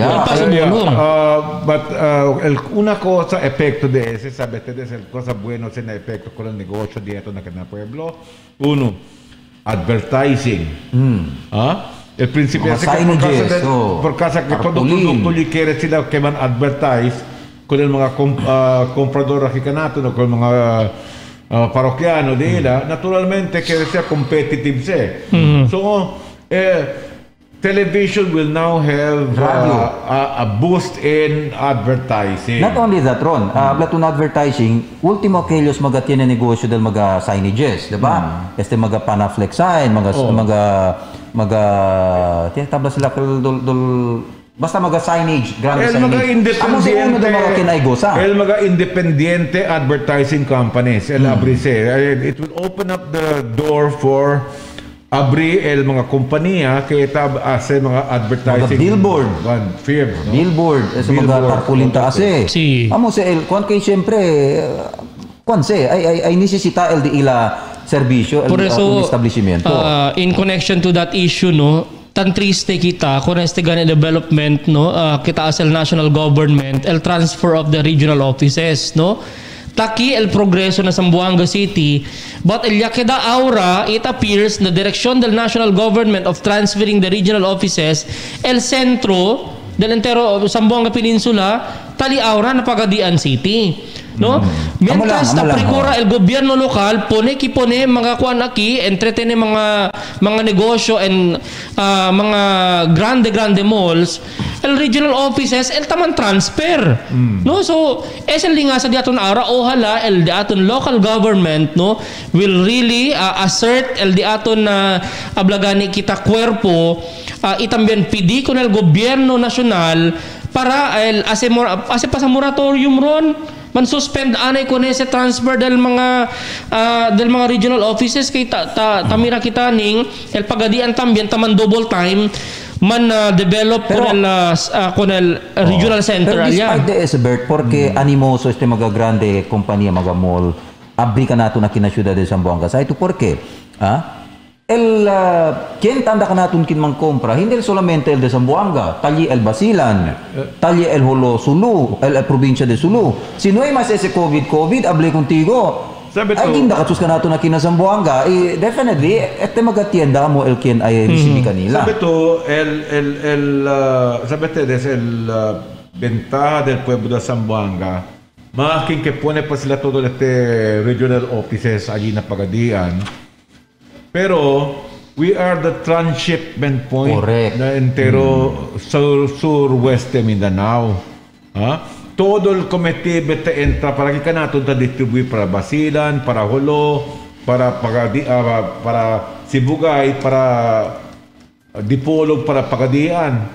but una cosa epekto de ese sabe ustedes el cosa bueno se na epekto con el negocio dito na cada pueblo. Uno, advertising. El principio es que por casa que todo producto li quiere sila que van advertise con el mga comprador aquí kanato no con mga parroquiano nila naturalmente quiere ser competitive so television will now have a boost in advertising. Not only that, Ron. Platun advertising, ultimo aquellos mga tiene negosyo del mga signages, diba? Este mga panaflex sign, mga tabla sila basta mga signage, grande signage. Amo si uno de mga kinaigosa. El mga independiente advertising companies, el abrise. It will open up the door for abri el mga kompanya kaya ase mga advertising mga billboard firm no? Billboard sa mga tarpulinta ase amo sa el kwan kay syempre kwan se ay necesita el di ila serbisyo el establishmento in connection to that issue no tan triste kita kung este gani development no kita as el national government el transfer of the regional offices no taki el progreso na Zamboanga City but el yakeda aura it appears na direksyon del national government of transferring the regional offices el centro del entero Zamboanga Peninsula Taliaura na Pagadian City. No? Mientras Amo lang, precura el gobierno lokal pone mga kuan aki entretene mga negosyo and mga grande malls, el regional offices el taman transfer. No, so el linga sa diaton ara ohala el diaton local government no will really assert el diaton na ablagani kita cuerpo itambién pidi con el gobierno nacional para hace pa moratorium ron man suspend anay ko sa transfer del mga regional offices kay tamira kita ning el Pagadian también taman double time man develop con el regional center pero despite the Esbert porque animoso mga grande kompanya mga mall abri ka nato na kinasiyudad de Zamboanga sa ito porque quien tanda ka natin kinmang kompra, hindi solamente el de Zamboanga, tali el Basilan, tali el Holo Sulu, el probinsya de Sulu. Sino ay mas ese COVID, abli contigo. Ay, ginda katus ka natin na kina Zamboanga, definitely, ete magatienda mo el quien ay resibi kanila. Sabi to, sabi te, el ventaja del pueblo de Zamboanga, making que pone pa sila todo este regional offices allí na Pagadian. Pero we are the transshipment point na entero sur-west de Mindanao. Todo el cometible te entra para que natin ta distribuir para Basilan, para Holo, para Sibugay, para Dipolog, para Pagadian.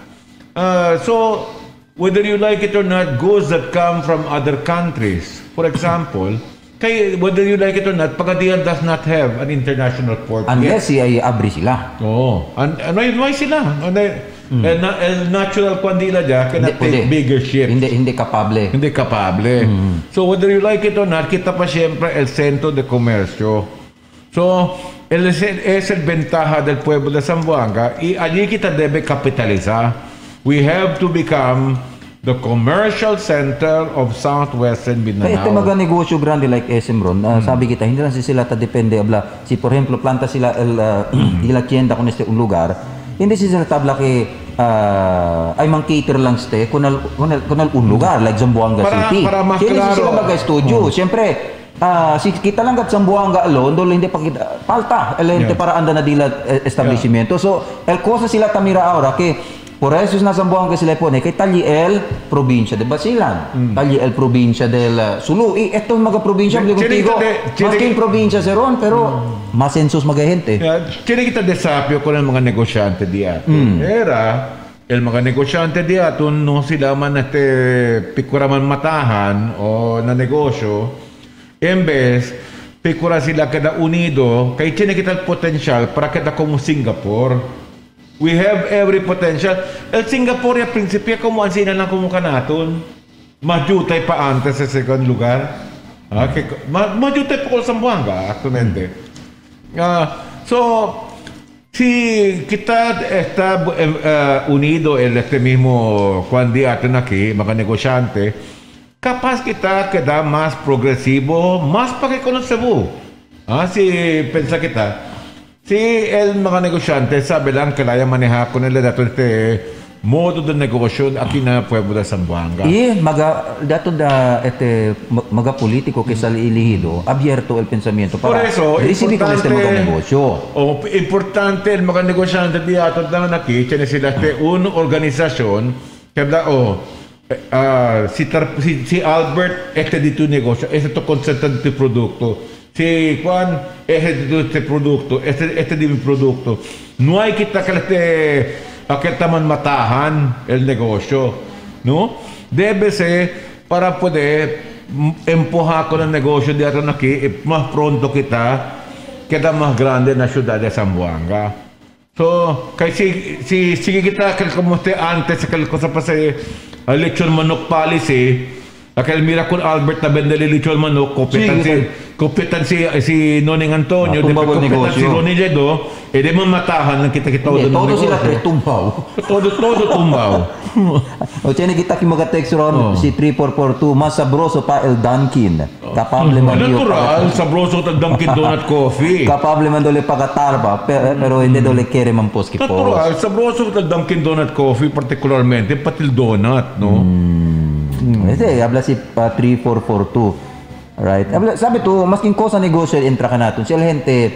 So whether you like it or not, goods that come from other countries, for example, whether you like it or not, Pagadian does not have an international port unless ay abri sila. Why sila? El natural kwandila dyan cannot take bigger ships. Hindi kapable. Hindi kapable. So whether you like it or not, kita pa siyempre el centro de comercio. So, es el ventaja del pueblo de Zamboanga y allí kita debe capitalizar. We have to become the commercial center of southwestern Mindanao. Ito mga negosyo grande like SM Ron, sabi kita, hindi lang sila depende abla. Si por ejemplo, planta sila ila tienda con este un lugar, hindi sila tabla que ay mang cater lang ste con un lugar like Zamboanga City. Hindi sila mag-studio. Siyempre, si kita lang kat Zamboanga alone, dolo hindi pa kita palta, elente para anda na dila establishmento. So, el cosa sila tamira ahora que por eso na Zamboanga sila pone kay tali el probinsya de Basilan, tali el probinsya del Sulu. Ito mga probinsya contigo, masking probinsya si Ron, pero mas sensus magahente. Tiene kita desafio con el mga negosyante diato. Era el mga negosyante diato no sila man pikuraman matahan o na negosyo, en vez pikura sila kada unido, kay tiene kita el potensyal para kada como Singapore. We have every potential. El Singapore, prinsipya, kumuansin na lang kumuka natin. Majutay pa antes sa second lugar. Majutay pa ko sa Zamboanga, actualmente. So, si kita está unido en este mismo candidato aquí, mga negosyante, capaz kita queda más progresivo, más pakikononsebo. Si pensa kita, si el mga negosyante sabi lang kaya maneha ko nila dato modo de negosyo aquí na pueblo de Zamboanga. Maga politiko que sal ilihido, abierto el pensamiento para recibir con este mga negosyo. Importante el mga negosyante diato na aquí, tiene sila una organización que si Albert dito negosyo, to concentrate de producto. Si Juan es de este producto, este de mi producto. No hay que taman matahan el negocio, ¿no? Debe ser para poder empujar con el negocio de aquí más pronto queda más grande en la ciudad de Zamboanga. So, kasi si kita como antes que cosa pasa lechon manok policy. Aquel mira con Albert na vendele lechon manok, kopetan si Noning Antonio, kopetan si Ronnie Ledo, de mamatahan ng kita todo sila tumbaw. Todo tumbaw. O tiene kita mag-text ron si 3442, mas sabroso pa el Dunkin. Kapable man natural, sabroso el Dunkin Donut Coffee. Kapable man dole pagatarba, pero hindi dole kere man poski po. Natural, sabroso el Dunkin Donut Coffee, particularmente pati el donut, no? Kasi habla si 3442. Right? Sabi to, masking ko sa negosyo entra ka natin. Sila gente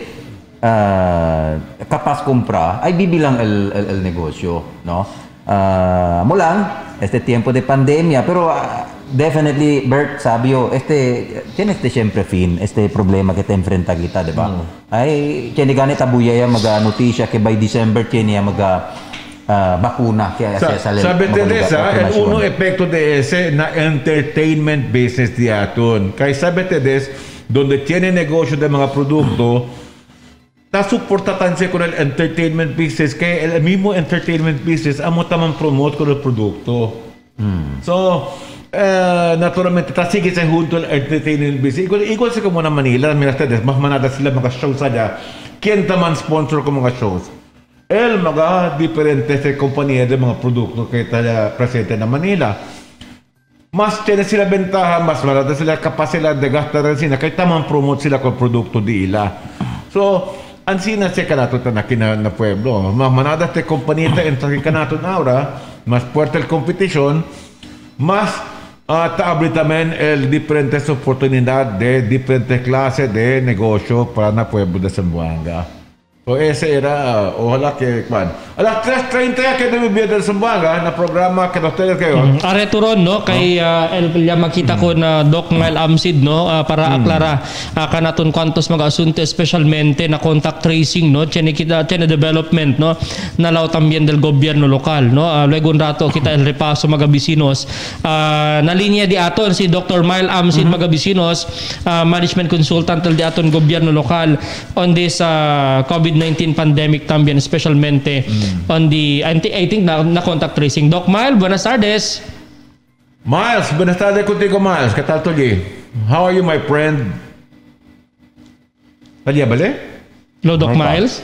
kapas compra ay bibilang el negosyo, no? Mo lang este tiempo de pandemia, pero definitely Bert sabio, tiene siempre fin este problema que te enfrenta kita, di ba? Ay tiene ganit abuyaya maga notisya que by December tiene maga bakuna kaya sabi Teresa, el uno epekto de ese na entertainment business diaton. Kaya sabi Teresa, donde tiene negocio de mga produkto, ta-suportatan siya con el entertainment business, kaya el mismo entertainment business amo tamang promote con el produkto. So, naturalmente, sige sa junto el entertainment business. Igual sa como na Manila, mira Teresa, mas manada sila mga shows sadya. Kien taman sponsor ko mga shows. El mga diferentes compañía de mga produkto que está presente na Manila. Mas tiene sila bentaha, mas marada sila kapasidad de gastar sila, kaya tamang promote sila con produkto di ila. So, ansina siya kanato na pueblo. Mas manada te compañía entra kanato na ahora, mas fuerte el competition, mas taabli también el diferentes oportunidad de diferentes clases de negocio para na pueblo de Zamboanga. So ese era, ojalá que, a las 3:30 que debe del Zamboanga na programa que ustedes kayo. Areturon, no? Kay makita ko na Doc Mel Amsid, no? Para aklara kanaton kwantos mga asunto, especialmente na contact tracing, no? Tiene development, no? Nalaw también del gobierno lokal, no? Luego un rato kita el repaso mga bisinos. Na linya di aton si Dr. Mel Amsid mga bisinos, management consultant di aton gobierno lokal on this COVID-19 pandemic también, especialmente on the, I think na contact tracing. Doc Miles, buenas tardes. Miles, buenas tardes contigo, Miles. ¿Qué tal tuyo? How are you, my friend? Talya bale? Hello, Doc Miles.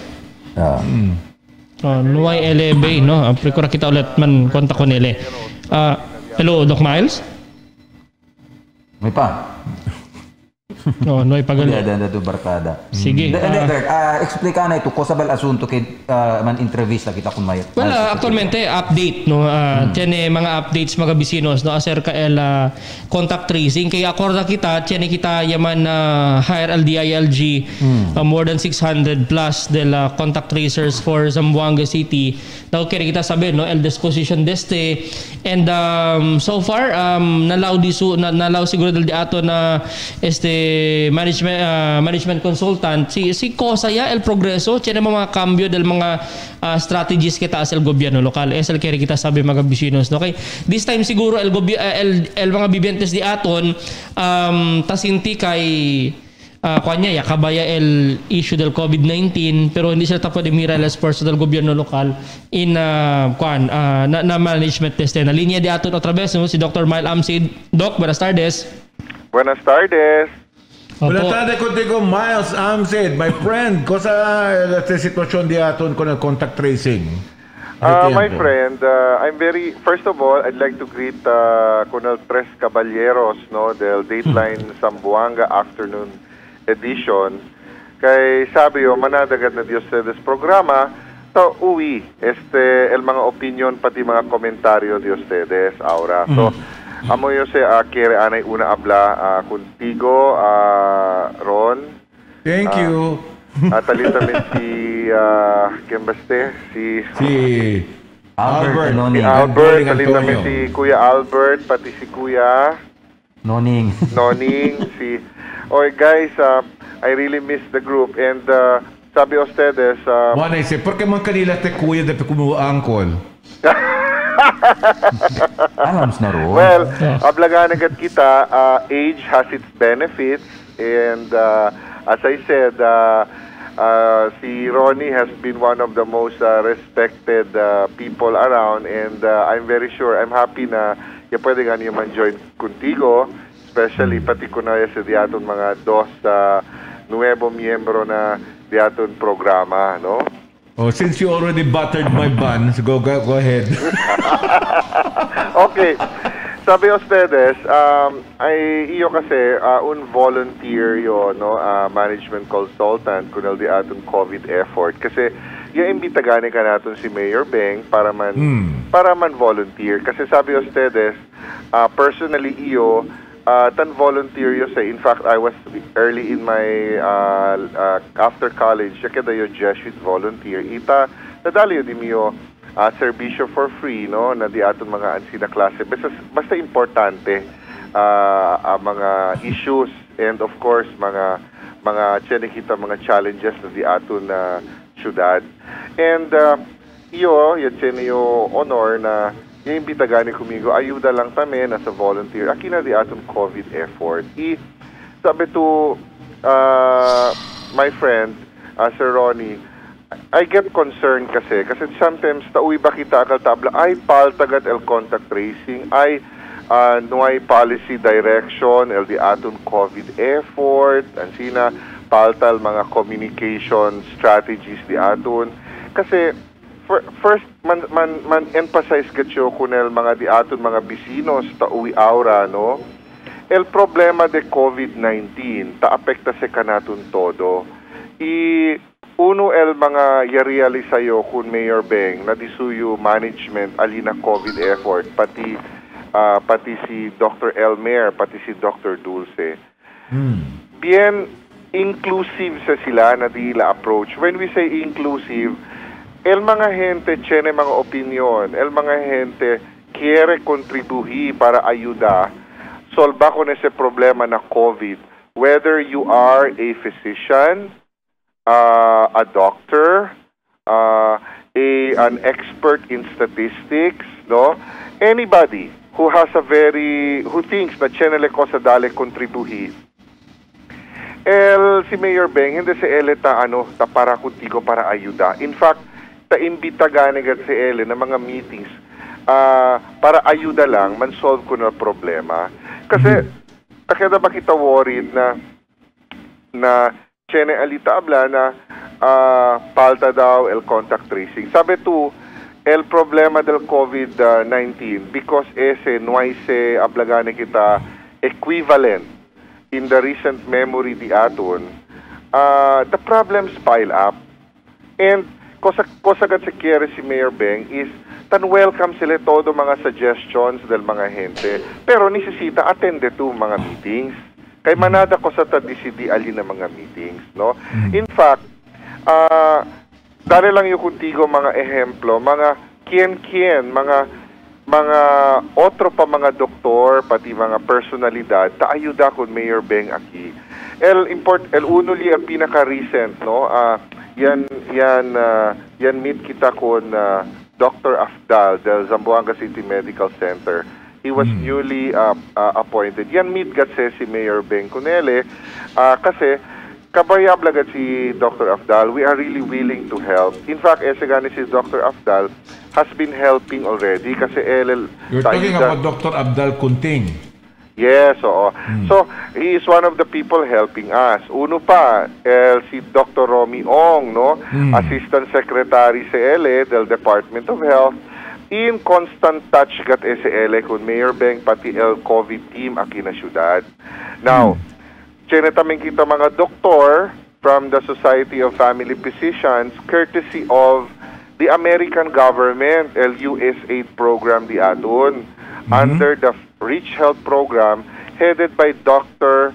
Nuay LB, no? Prekura kita ulit man kontak ko nila. Hello, Doc Miles. May pa. No, no ipagali. Ada tu barkada. Sige. Explica na ito kosabal asunto kay man entrevista kita kun mayat. Well, actualmente update no tiene mga updates mga bisinos no acerca el contact tracing kay akorda kita tiene kita yaman hire al DILG more than 600 plus del contact tracers for Zamboanga City. Daw kaya kita sabi no el disposition deste and so far nalaw siguro del ato na management consultant si Kosaya el progreso tiene mga cambio del mga strategies kita as el gobyerno lokal el kaya kita sabi mga bisinos no okay this time siguro el mga bibentes di aton tasinti kay kanya ya kabaya el issue del COVID-19 pero hindi sila tapos de mira el esfuerzo del gobyerno lokal in na management test na linya di aton otra vez no si Dr. Mile Amsid. Doc, buenas tardes. Buenas tardes. Buenas tardes contigo, Miles Amsid, my friend. Cosa la situación de aton con el contact tracing? My friend, first of all, I'd like to greet Colonel Tres Caballeros, no, del Dateline Zamboanga afternoon edition. Kay sabi yo, manadagat na Diyos sa programa, to uwi, el mga opinion, pati mga komentaryo de ustedes, ahora. So, amo yo se quiere anay una habla contigo, Ron. Thank you. Talin también ¿quién ba si Albert. Albert, talin también si Kuya Albert, pati si Kuya Noning. Oy guys, I really miss the group and sabi ustedes Juan dice, ¿por qué man kanila te kuya de como uncle? Well, ablagan agad kita, age has its benefits and as I said, si Ronnie has been one of the most respected people around and I'm very sure, I'm happy na pwede nga niyo man-join contigo, especially pati ko na sa diaton mga nuevo miyembro na diaton programa, no? Oh, since you already buttered my buns, go ahead. Okay. Sabi ustedes, iyo kasi un volunteer yo, no, management consultant kunal di aton COVID effort kasi imbita gani ka natin si Mayor Beng para man volunteer. Kasi sabi ustedes, personally iyo, tan volunteer yo say. In fact, I was early in my after college, kaya yo Jesuit volunteer. Ita nadali yo din yo serbisyo for free, no, na di aton mga ansina klase. Basta importante mga issues and of course mga kita mga challenges na di aton na syudad. And iyo honor na yung imbita gani kumigo, ayuda lang kami na sa volunteer. Aki na di aton COVID effort. Sabi to my friend, Sir Ronnie, I get concerned kasi sometimes tauwi ba kita akal tabla, ay paltagat el contact tracing, ay nuay policy direction, el di aton COVID effort, ansina, paltal mga communication strategies di aton. Kasi first man emphasize gatyo kunel mga di aton mga bisinos ta uwi aura, no. El problema de COVID-19 ta apekta se kanaton todo. Uno el mga yarealizayo kun Mayor Beng na disuyo management alina COVID effort pati si Dr. Elmer pati si Dr. Dulce. Bien inclusive sa sila na dila approach. When we say inclusive, el mga gente tiene mga opinion, el mga gente quiere contribuir para ayuda solba con ese problema na COVID. Whether you are a physician, a doctor, an expert in statistics, no? Anybody who thinks na tiene cosa dale contribuir. Si Mayor Beng, hindi si ele ta para kuntigo para ayuda. In fact, ta imbita ganigat si ele na mga meetings para ayuda lang, man-solve ko na problema. Kasi, takeda ba kita worried na tiene alita abla na palta daw el contact tracing. Sabi tu, el problema del COVID-19 because no hay se ablagane kita equivalent in the recent memory di aton, the problems pile up. And kosa gat si Kiere si Mayor Beng is tan welcome sila todo mga suggestions del mga gente. Pero necesita attend to mga meetings. Kay manada ko sa tadisidi ali na mga meetings, no? In fact, dali lang yung kuntigo mga ehemplo, mga kien, mga otro pa mga doktor, pati mga personalidad, ta ayuda kun Mayor Beng aki. El uno li ang pinaka-recent, no? Yan meet kita kun Dr. Afdal del Zamboanga City Medical Center. He was newly appointed. Yan meet gat si Mayor Beng kunele kasi kabayab lagat si Dr. Afdal. We are really willing to help. In fact, gani si Dr. Afdal has been helping already kasi You're talking about Dr. Abdal Kunting. Yes, oo. So, he is one of the people helping us. Uno pa, si Dr. Romy Ong, no? Assistant Secretary CL del Department of Health. In constant touch gat SL kun Mayor Beng pati el COVID team aki na syudad. Now, chenetamin kita mga doktor from the Society of Family Physicians courtesy of the American government, USAID program di aton, under the Rich Health Program headed by Dr.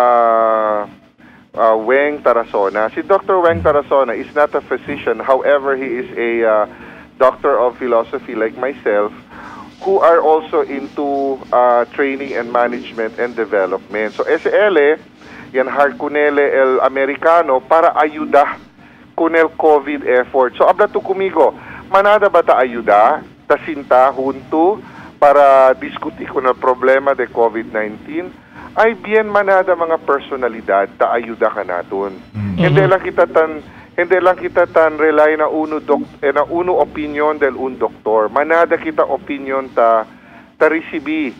Weng Tarasona. Si Dr. Weng Tarasona is not a physician, however, he is a doctor of philosophy like myself, who are also into training and management and development. So, SL, yan hard kunele el Americano para ayuda kunel COVID effort. So, abla to kumigo, manada ba ta ayuda, tasinta, junto, para diskuti ko na problema de COVID-19, ay bien manada mga personalidad ta ayuda ka naton. Hindi lang kita tan rely na uno opinion del un doktor. Manada kita opinion ta resibi.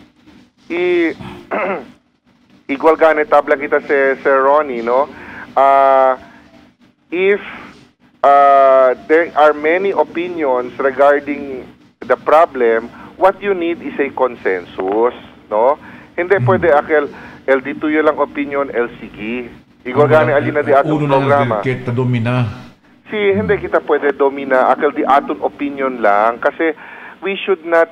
Igual gani tabla kita Sir Ronnie, no? If there are many opinions regarding the problem, what you need is a consensus, no? Hindi pwede el dito yung lang opinion, el sige. Igual gani alina di atong programa. Uno lang domina. hindi kita pwede domina akal di aton opinion lang kasi we should not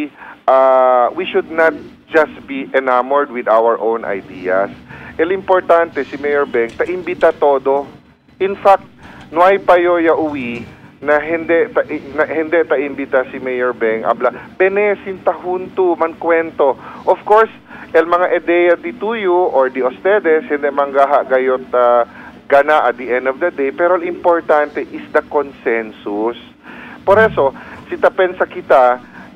just be enamored with our own ideas. El importante si Mayor Beng ta imbita todo. In fact, nuay payo ya uwi na hindi ta imbita si Mayor Beng abla benesin ta junto man kwento. Of course, el mga ideya di tuyo or di ustedes hindi manggaha gayot gana at the end of the day, pero ang importante is the consensus. Por eso, si tapensa kita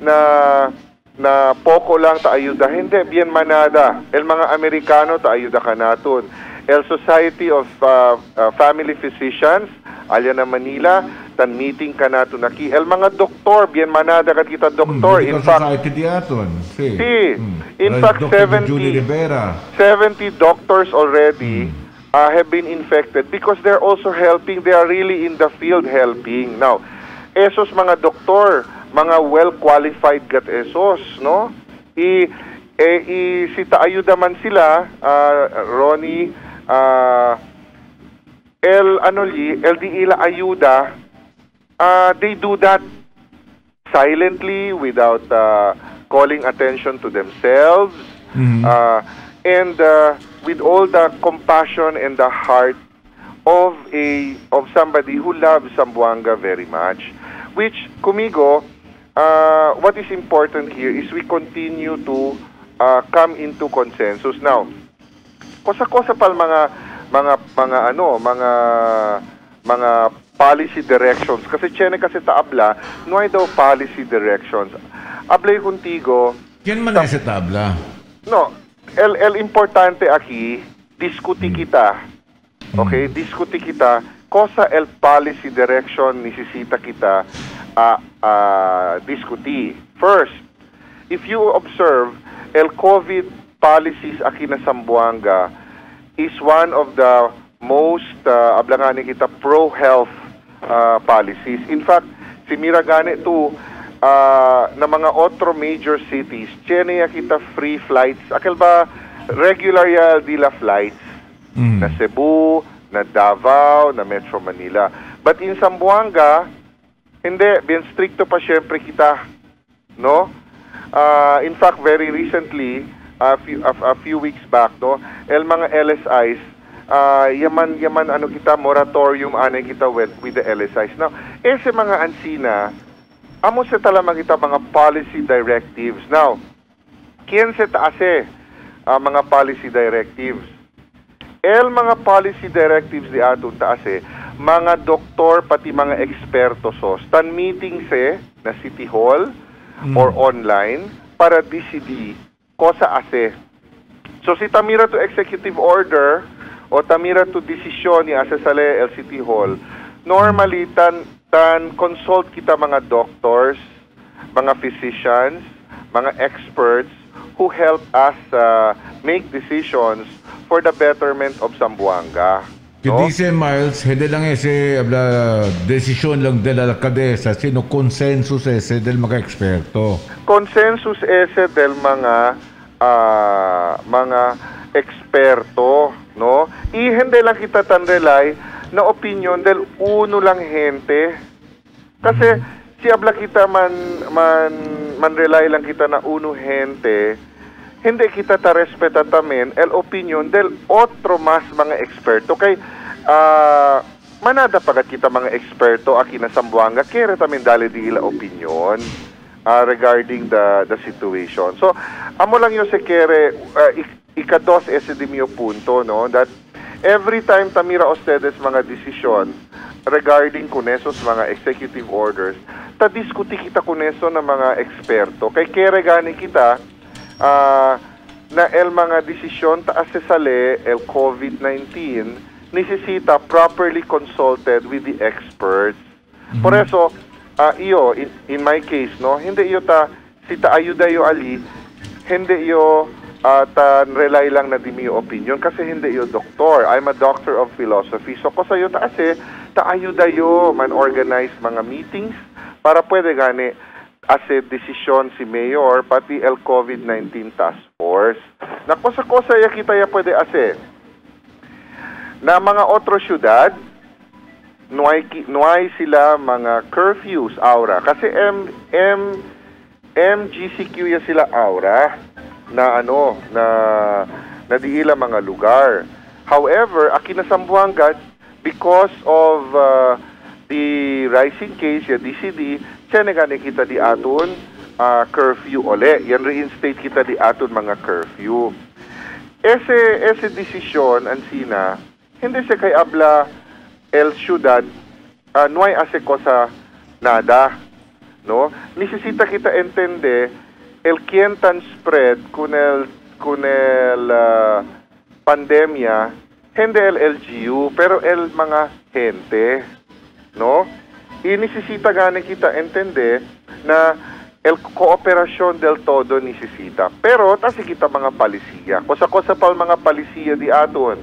na poko lang ta ayuda, hindi, bien manada. El mga Amerikano ta ayuda ka naton. El Society of Family Physicians, alya na Manila, tan meeting ka nato naki. El mga doktor, bien manada kat kita doktor. In fact, society diaton. In fact, 70 doctors already have been infected because they're also helping. They are really in the field helping. Now, esos mga doktor, mga well-qualified gat esos, no? Sita ayuda man sila, Ronnie, el di ila ayuda, they do that silently without calling attention to themselves, and with all the compassion and the heart of somebody who loves Zamboanga very much. Which, kumigo, what is important here is we continue to come into consensus. Now, kosa-kosa pal mga policy directions. Kasi chene kasi taabla, no ay daw policy directions. Ablay kuntigo. Yan man ay sa tabla. No. El importante aquí, diskuti kita. Okay? Diskuti kita. Cosa el policy direction nisisita kita diskuti. First, if you observe, el COVID policies aquí na Zamboanga is one of the most, ablangani kita, pro-health policies. In fact, si Miragane to, na mga otro major cities, chene kita free flights. Akil ba regular ya dila flights na Cebu, na Davao, na Metro Manila. But in Zamboanga, hindi, bien stricto pa syempre kita, no? In fact, very recently, a few weeks back, no, el mga LSIs, yaman ano kita moratorium anay kita with the LSIs. Now, ese mga ansina amo sa talagang kita mga policy directives. Now, kiyan sa taase mga policy directives? El mga policy directives di ato taase, mga doktor pati mga eksperto sos, tan meeting se na City Hall or online para DCD kosa ase. So si tamira to executive order o tamira to desisyon ni ase sale el City Hall, normally tan consult kita mga doctors, mga physicians, mga experts who help us make decisions for the betterment of Zamboanga. No? Dice Miles, hindi lang ese desisyon lang del alcaldesa, sino consensus ese del mga eksperto. Consensus ese del mga eksperto, no? I hindi lang kita tanrelay na opinion del uno lang gente. Kasi si abla kita man rely lang kita na uno gente, hindi kita ta respeta tamen el opinion del otro mas mga eksperto. Kay manada pagat kita mga eksperto aki na Zamboanga, kaya tamen dali di ila opinion regarding the situation. So amo lang yung sekere ikados ese di mio punto, no, that every time tamira ustedes mga desisyon regarding kunesos mga executive orders, ta-diskuti kita kuneso ng mga eksperto. Kay kere gani kita na el mga desisyon ta asesale el COVID-19 nisisita properly consulted with the experts. Por eso, iyo, in my case, no, hindi iyo sita ayuda yo ali, hindi iyo rely lang na di mi opinion kasi hindi yo doktor. I'm a doctor of philosophy. So kosa yo taase ayuda yo man organize mga meetings para pwede gani ase desisyon si mayor pati el COVID-19 task force. Na kosa ya kita ya pwede ase na mga otro syudad nuay sila mga curfews, aura. Kasi MGCQ ya sila aura na na diila mga lugar. However, aki na Zamboanga, because of the rising case, ya DCD, gani kita di aton curfew ole. Yan reinstate kita di aton mga curfew. Ese desisyon, ansina, hindi siya kay abla el ciudad, nuay ase cosa nada. No? Necesita kita entende el quien tan spread con el pandemia, hindi el LGU, pero el mga gente. No? Y necesita gani kita entende na el kooperasyon del todo necesita. Pero tasi kita mga palisiya. Kosa-kosa pa mga palisiya di aton.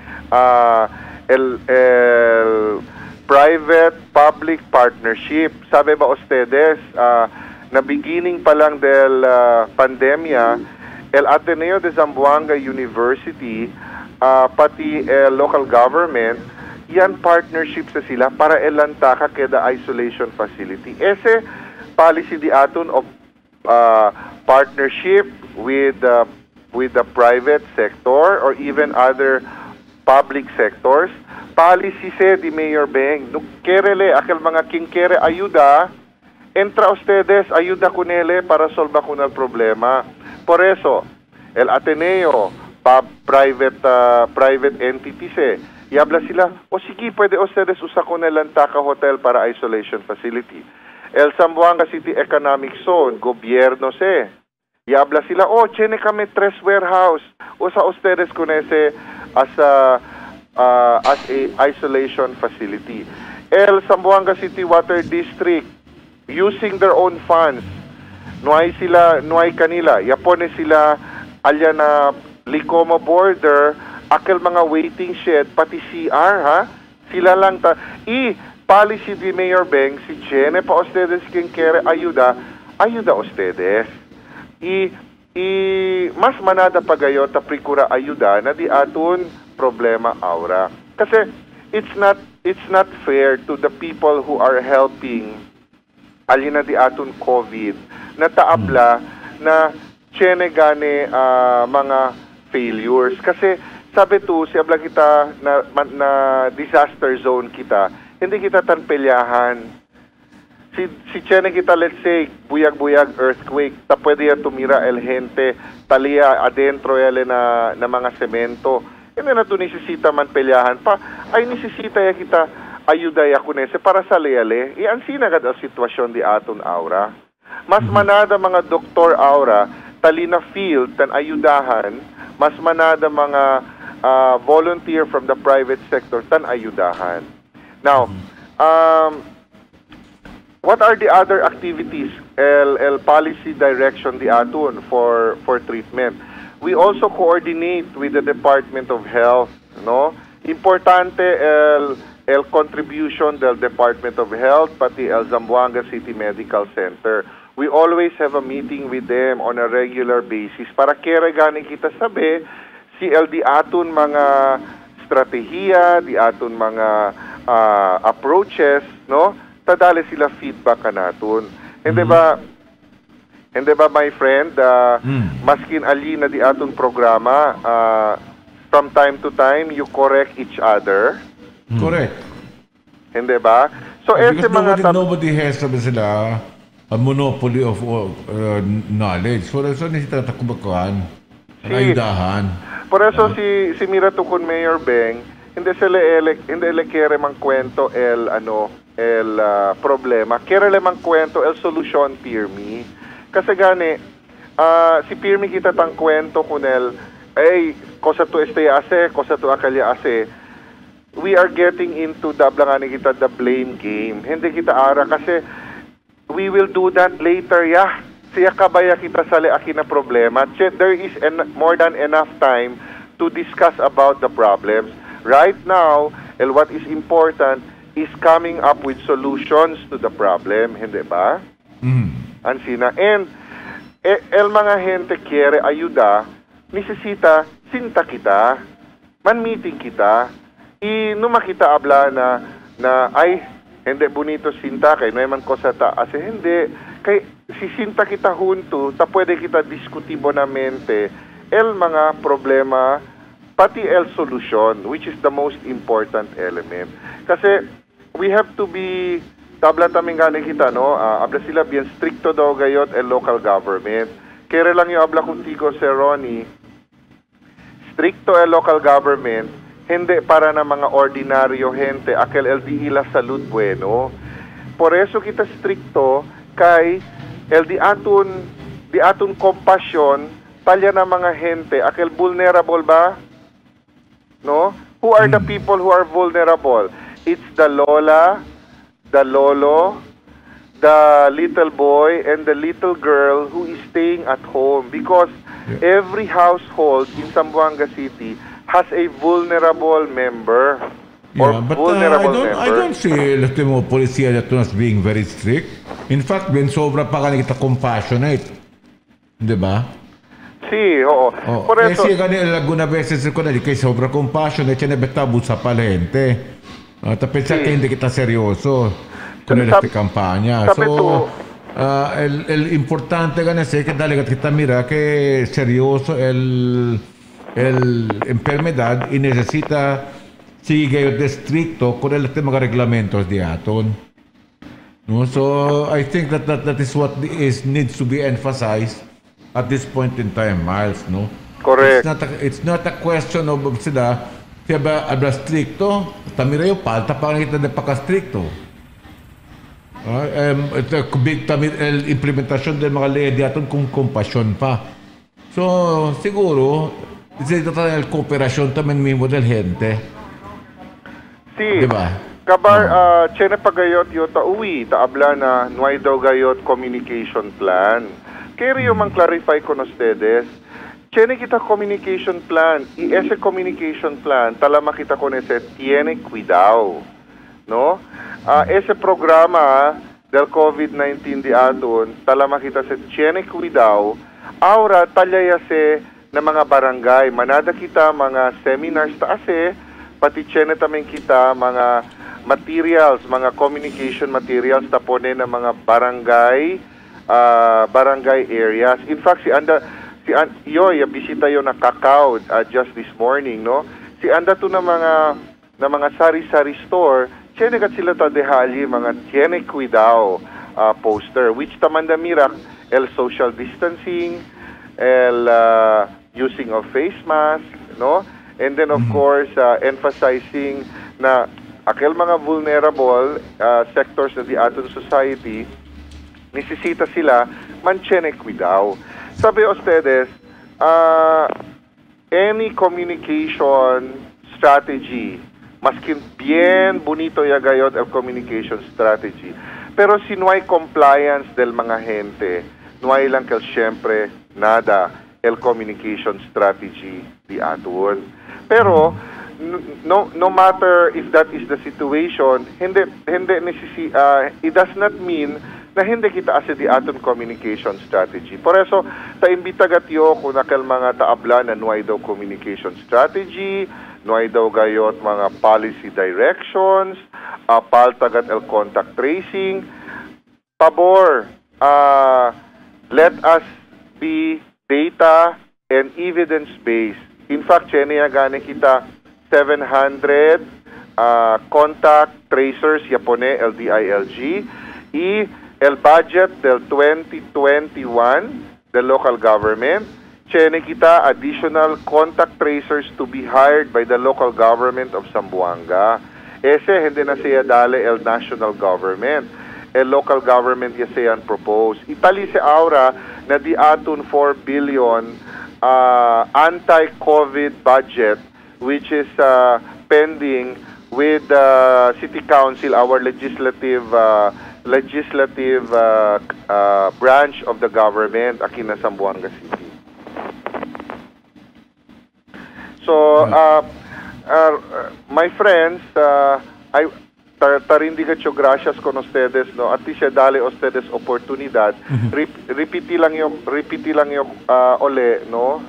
El private-public partnership. Sabi ba ustedes, na beginning pa lang del pandemia, el Ateneo de Zamboanga University, pati local government, yan partnership sa sila para elantaka keda isolation facility. Ese policy di aton of partnership with the private sector or even other public sectors, policy se di Mayor Beng, kerele akil mga kingkere ayuda, entra ustedes, ayuda kunele para solba kunal problema. Por eso, el Ateneo, private entity se, yabla sila, o sige, pwede ustedes usa kunel Lantaka Hotel para isolation facility. El Zamboanga City Economic Zone, gobierno se, yabla sila, tiene kami 3 warehouse, usa ustedes kunese as a isolation facility. El Zamboanga City Water District, using their own funds, nuay kanila, yapone sila alya na Licomo border, akil mga waiting shed, pati CR, ha? Sila lang policy di Mayor Beng, si Jene pa ustedes kinkere ayuda ustedes. Mas manada pagayon ta prikura ayuda na di aton problema aura. Kasi it's not fair to the people who are helping alina di aton COVID na taabla na chene gane mga failures. Kasi sabi to, si abla kita na disaster zone kita, hindi kita tanpelyahan. Si chene kita, let's say, buyag-buyag earthquake, ta pwede yan tumira el gente, talia adentro ele na mga semento. Hindi na ito nisisita man pelyahan pa, ay nisisita ya kita ayuda ya kunese para sa leale. Iansina kad ang sitwasyon di aton aura. Mas manada mga doktor aura, talina field tan ayudahan, mas manada mga volunteer from the private sector tan ayudahan. Now, what are the other activities el policy direction di aton for treatment? We also coordinate with the Department of Health, no? Importante el contribution del Department of Health pati el Zamboanga City Medical Center. We always have a meeting with them on a regular basis para kere gani kita sabi si el di aton mga strategiya, di aton mga approaches, no? Tadali sila feedback kanaton. Hindi ba, my friend, maskin ali na di aton programa, from time to time, you correct each other. Correct. Hindi ba? So, because nobody has, sabi sila, a monopoly of knowledge. For eso, nisita takubakuan, ayudahan. Por eso, si Mira Tukun Mayor Beng, hindi sila kere mang kwento el problema. Kere le mang kwento el solution PIRMI. Kasi gani, si PIRMI kita tang kwento kunel, cosa to ase, cosa to akalya ase, we are getting into dablangan kita the blame game. Hindi kita ara kasi we will do that later, yeah. Siya kabaya kita sali aki na problema. There is more than enough time to discuss about the problems. Right now, what is important is coming up with solutions to the problem, hindi ba? Ansina. And el mga gente quiere ayuda, necesita sinta kita, man meeting kita, numa kita abla na na ay hindi bonito sinta kay no man ko sa taas hindi kay si sinta kita junto ta pwede kita diskutibo na mente el mga problema pati el solution, which is the most important element. Kasi we have to be tabla taming gani kita no abla sila bien stricto daw gayot el local government. Kaya lang yung abla kuntigo si Ronnie, stricto el local government hindi para na mga ordinaryo gente akel LDI la salud bueno. Por eso kita stricto kay el di atun compassion talya na mga gente akel vulnerable ba? No? Who are the people who are vulnerable? It's the lola, the lolo, the little boy, and the little girl who is staying at home. Because every household in Zamboanga City has a vulnerable member. Or vulnerable member. I don't see mo polisiya that as being very strict. In fact, ben sobra pa ka kita compassionate. Di ba? Sì, oo. Por eso, sì, alguna veces ko na di kay sobra compassion e ce ne bettabu sa palente. Pensa che hindi kita seryoso con la campagna. So, el importante que es que dale kita mira que serioso el enfermedad y necesita sigue el distrito con el tema de reglamentos de aton. No, so I think that is what needs to be emphasized at this point in time, Miles, no? Correct. It's not a question of sila abla stricto, tamira yung palta pa kita de paka-stricto. Implementasyon ng mga ley diaton kung kompasyon pa. So, siguro, ito tayo kooperasyon tamen mismo del gente. Sí. Diba? Kabar, chene pagayot yo ta uwi, ta abla na nuay daw gayot communication plan. Kaya mang clarify ko na ustedes, tiene kita communication plan, y ese communication plan, talama kita con ese, tiene cuidado, no? Ese programa del COVID-19 di aton, talama kita sa tiene cuidado, ahora talayase na mga barangay, manada kita mga seminars taase, pati tiene tamen kita mga materials, mga communication materials tapone na mga barangay areas. In fact, bisita yo na Kakao just this morning, no? Si anda to na mga sari-sari store, tiene kat sila ta dehali mga tiene cuidado poster, which tamanda mirak el social distancing, el using of face mask, no? And then of course emphasizing na akel mga vulnerable sectors na di aton society necesita sila mantiene cuidado. Sabi ustedes, any communication strategy, maskin bien bonito ya gayot el communication strategy, pero si no hay compliance del mga gente, no hay lang kel syempre nada el communication strategy di aton. Pero no matter if that is the situation, hindi it does not mean na hindi kita asa di aton communication strategy. Por eso, ta-imbita gatyo kung nakal mga taabla na nuay daw communication strategy, nuay daw gayot mga policy directions, paltagat el contact tracing. Pabor, let us be data and evidence-based. In fact, cheniya gani kita 700 contact tracers yapone LDILG el budget del 2021 the local government chene kita additional contact tracers to be hired by the local government of Zamboanga. Ese hindi na siya dale el national government, el local government ya siya propose. Itali si aura na di atun 4 billion anti-COVID budget which is pending with the City Council, our legislative branch of the government aquí na Zamboanga City. So, my friends, tarindigat yo gracias con ustedes, no? At least dale ustedes oportunidad. Repiti lang yung ole, no?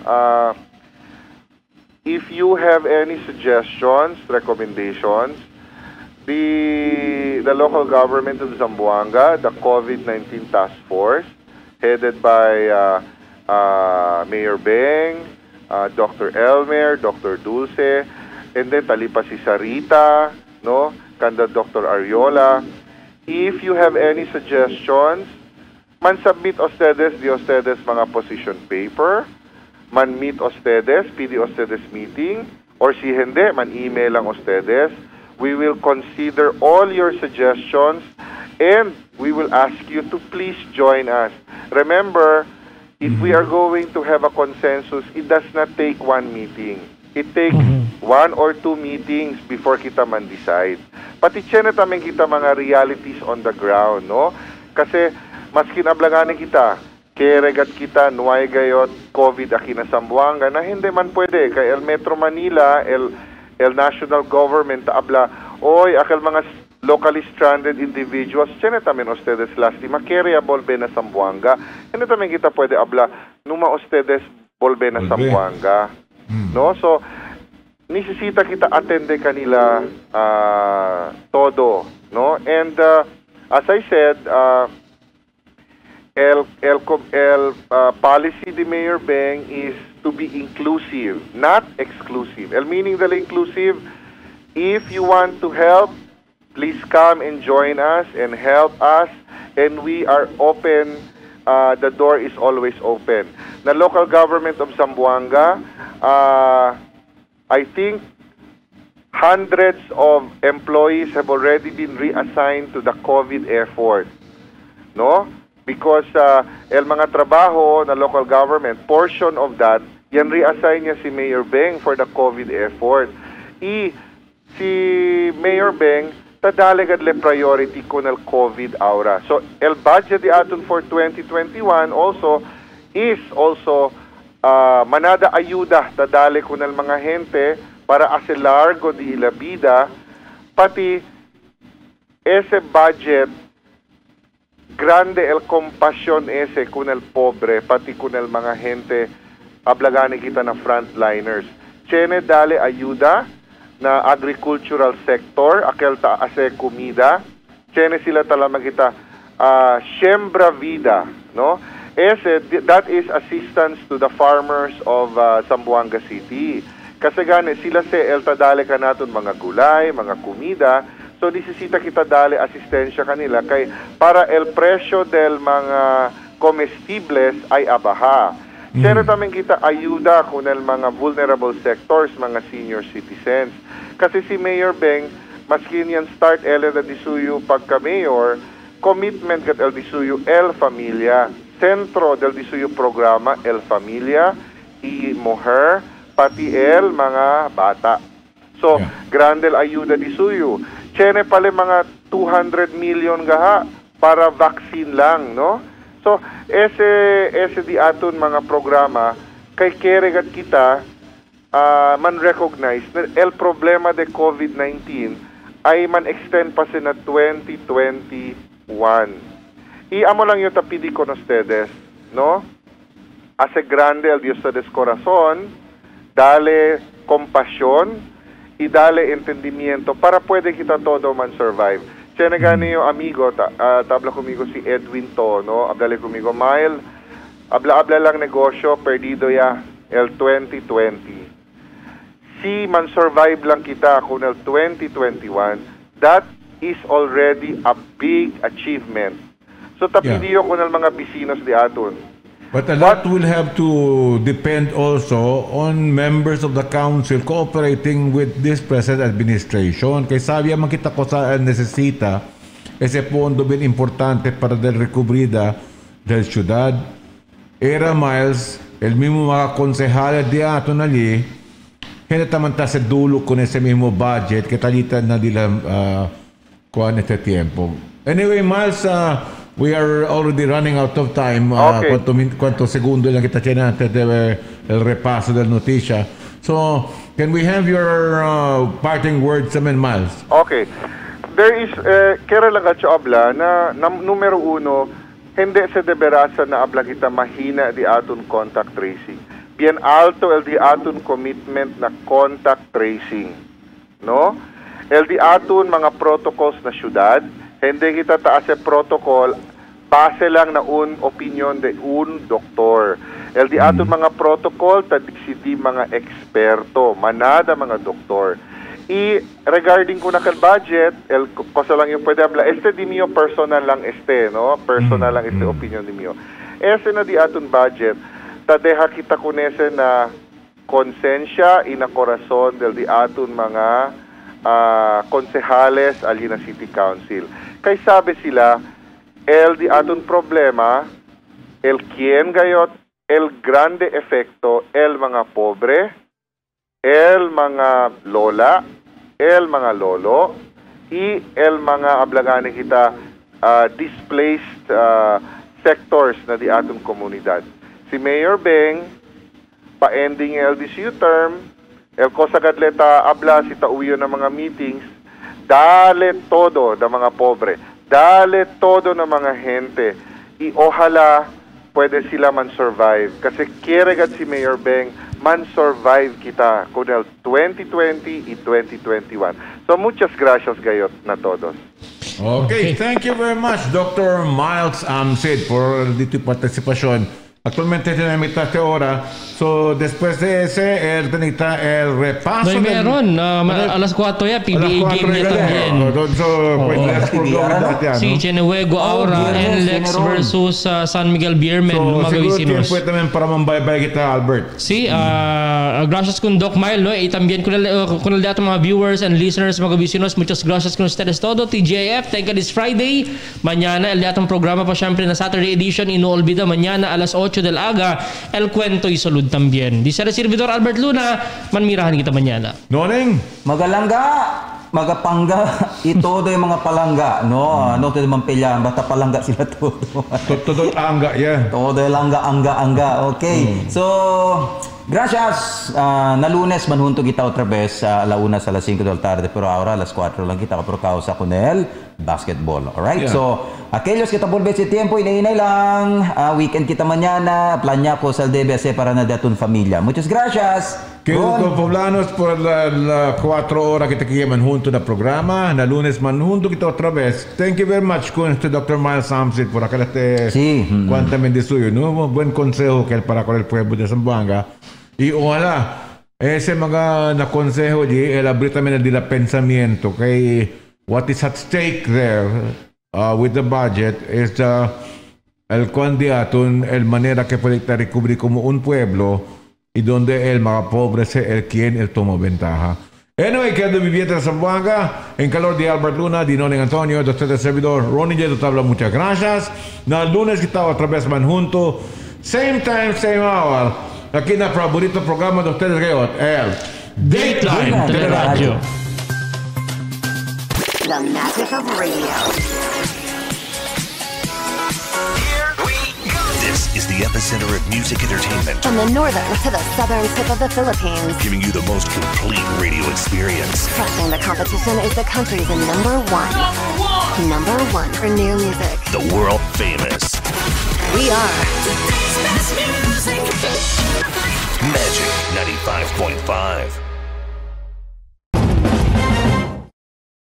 If you have any suggestions, recommendations, the local government of Zamboanga, the COVID-19 task force, headed by Mayor Beng, Dr. Elmer, Dr. Dulce, and then talipa si Sarita, no? Kanda Dr. Ariola. If you have any suggestions, man-submit ustedes di ustedes mga position paper, man-meet ustedes, PD ustedes meeting, or si hindi, man-email lang ustedes. We will consider all your suggestions and we will ask you to please join us. Remember, if we are going to have a consensus, it does not take one meeting. It takes 1 or 2 meetings before kita man decide. Pati na tamin kita mga realities on the ground, no? Kasi maskin ablanganin kita, keregat kita, nuay gayot, COVID aki na Zamboanga, na hindi man pwede. Kay El Metro Manila, El National Government, abla, oy, akal mga locally stranded individuals, tiyan tamin ustedes lasti, makeria bolbe na Zamboanga. Hindi tamin kita pwede abla, numa ustedes bolbe na Zamboanga. No? So, nisisita kita atende kanila todo, no? And as I said, policy de Mayor Beng is to be inclusive, not exclusive. Meaning that inclusive, if you want to help, please come and join us and help us, and we are open. The door is always open. The local government of Zamboanga, I think hundreds of employees have already been reassigned to the COVID effort, no? Because el mga trabaho na local government, portion of that, yan reassign niya si Mayor Beng for the COVID effort. Si Mayor Beng, tadalegad le priority ko ng COVID aura. So, el budget di aton for 2021 also is also manada ayuda tadale ko ng mga gente para aselargo di la vida, pati ese budget grande el compassion ese kun el pobre, pati kun el mga gente ablagani kita na frontliners. Chene dale ayuda na agricultural sector, akel ta ase comida. Chene sila talamang kita siembra vida, no? That is assistance to the farmers of Zamboanga City. Kasi gani, sila el tadale ka natin mga gulay, mga kumida. So, nisisita kita dale asistensya kanila kay para el presyo del mga comestibles ay abaha. Pero tamin kita ayuda kung el mga vulnerable sectors, mga senior citizens. Kasi si Mayor Beng, maskin yan start ele na disuyo pagka-mayor, commitment kat el disuyo el familia. Centro del disuyo programa el familia y mujer pati el mga bata. So, grande el ayuda disuyo. Chene pala mga 200 million gaha para vaccine lang, no? So, ese di aton mga programa kay keregat kita man recognize na el problema de COVID-19 ay man extend pa na 2021. Iamo lang yung tapidi con ustedes, no? Ase grande el Dios de corazón, dale compasyon, y dale entendimiento para puede kita todo man survive. Siya gani yung amigo, tabla kumigo si Edwin to, no? Abdale kumigo, Mile, abla lang negosyo, perdido ya el 2020. Si man survive lang kita kung el 2021, that is already a big achievement. So tapidiyo ko ng mga bisinos di aton. But a lot will have to depend also on members of the council cooperating with this present administration. Kaya sabi man kita ko sa necesita ese fondo bien importante para del recubrida del ciudad. Era Miles, el mismo mga konsehales di aton ali, hindi taman ta sa dulo con ese mismo budget que talita na dila kuan este tiempo. Anyway, Miles, we are already running out of time. Okay. Quanto segundo lang kita tiene antes de el repaso del noticia. So, can we have your parting words, Miles? Okay. There is, kera lang ka abla na numero uno, hindi sa deberasa na abla kita mahina di aton contact tracing. Bien alto el di aton commitment na contact tracing. No? LD aton mga protocols na syudad, hindi kita taas protocol base lang na opinion de doktor. LD aton mga protocol tadigsiti mga eksperto, manada mga doktor. Regarding ko na budget, kosa lang yung pwede habla, di mio personal lang no? Personal lang opinion di mio. Na di aton budget, tadeha kita kunese na konsensya ina corazon del di aton mga konsehales alina City Council. Kay sabi sila, di aton problema, quien gayot, grande efecto, mga pobre, mga lola, mga lolo, mga ablagani kita displaced sectors na di aton komunidad. Si Mayor Beng, pa-ending LDCU term, kosagadleta abla si tauyo ng mga meetings, dale todo ng mga pobre, dale todo ng mga gente, ojalá pwede sila man-survive. Kasi kieregad si Mayor Beng, man-survive kita kunel 2020 y 2021. So, muchas gracias gayot na todos. Okay, thank you very much, Dr. Miles Amsid, por dito participasyon. Actualmente tenemos esta hora. So, después de ese, tenita el repaso. No, meron. Alas 4 ya, PBA game niya también. So, Si Chenehuego Aura, NLEX versus San Miguel Beermen. So, siguro tiempo también para mambaybay kita, Albert. Sí, gracias con Doc Mile, no? Y también con el dato mga viewers and listeners, mga vecinos, muchas gracias con ustedes todo. TJF, thank you this Friday. Mañana, el datong programa pa syempre na Saturday edition, inoolbida mañana alas 8 del aga, El Cuento y Salud también. Dice el servidor Albert Luna, manmirahan kita mañana. Noning! Magalangga! Magapangga, ito yung mga palangga, no? Ano ito naman pilang, basta palangga sila todo. Todo angga, yeah. Todo angga. Okay. So, gracias. Na Lunes, manhunto kita otra vez a la 1 a las 5 de la tarde, pero ahora a las 4 lang kita por causa con el basketball. Alright? Yeah. So, aquellos que volver ese tiempo, inainay lang. Weekend kita mañana. Planya ko sa DBC para na datun familia. Muchas gracias. Queridos poblanos, por la 4 horas que te quedan junto del programa, na Lunes manjunto kita otra vez. Thank you very much con Dr. Miles Samsit por acá cuantamente suyo, ¿no? Buen consejo que para con el pueblo de Zamboanga. Y ojalá ese mga na consejo di el abrir también el pensamiento que what is at stake there with the budget is el candidato, el manera que puede recubrir como un pueblo y donde el más pobre es quien toma ventaja. Anyway, querido viviente de Zamboanga, en calor de Albert Luna, de Noning Antonio, de usted el servidor Ronnie J. Tabla, muchas gracias. Na lunes que estaba otra vez man junto, same time, same hour, aquí en el favorito programa de ustedes, el Dateline Teleradio. The magic of radio. This is the epicenter of music entertainment. From the northern to the southern tip of the Philippines. Giving you the most complete radio experience. Crushing the competition is the country's number one. Number one for new music. The world famous. We are Magic 95.5.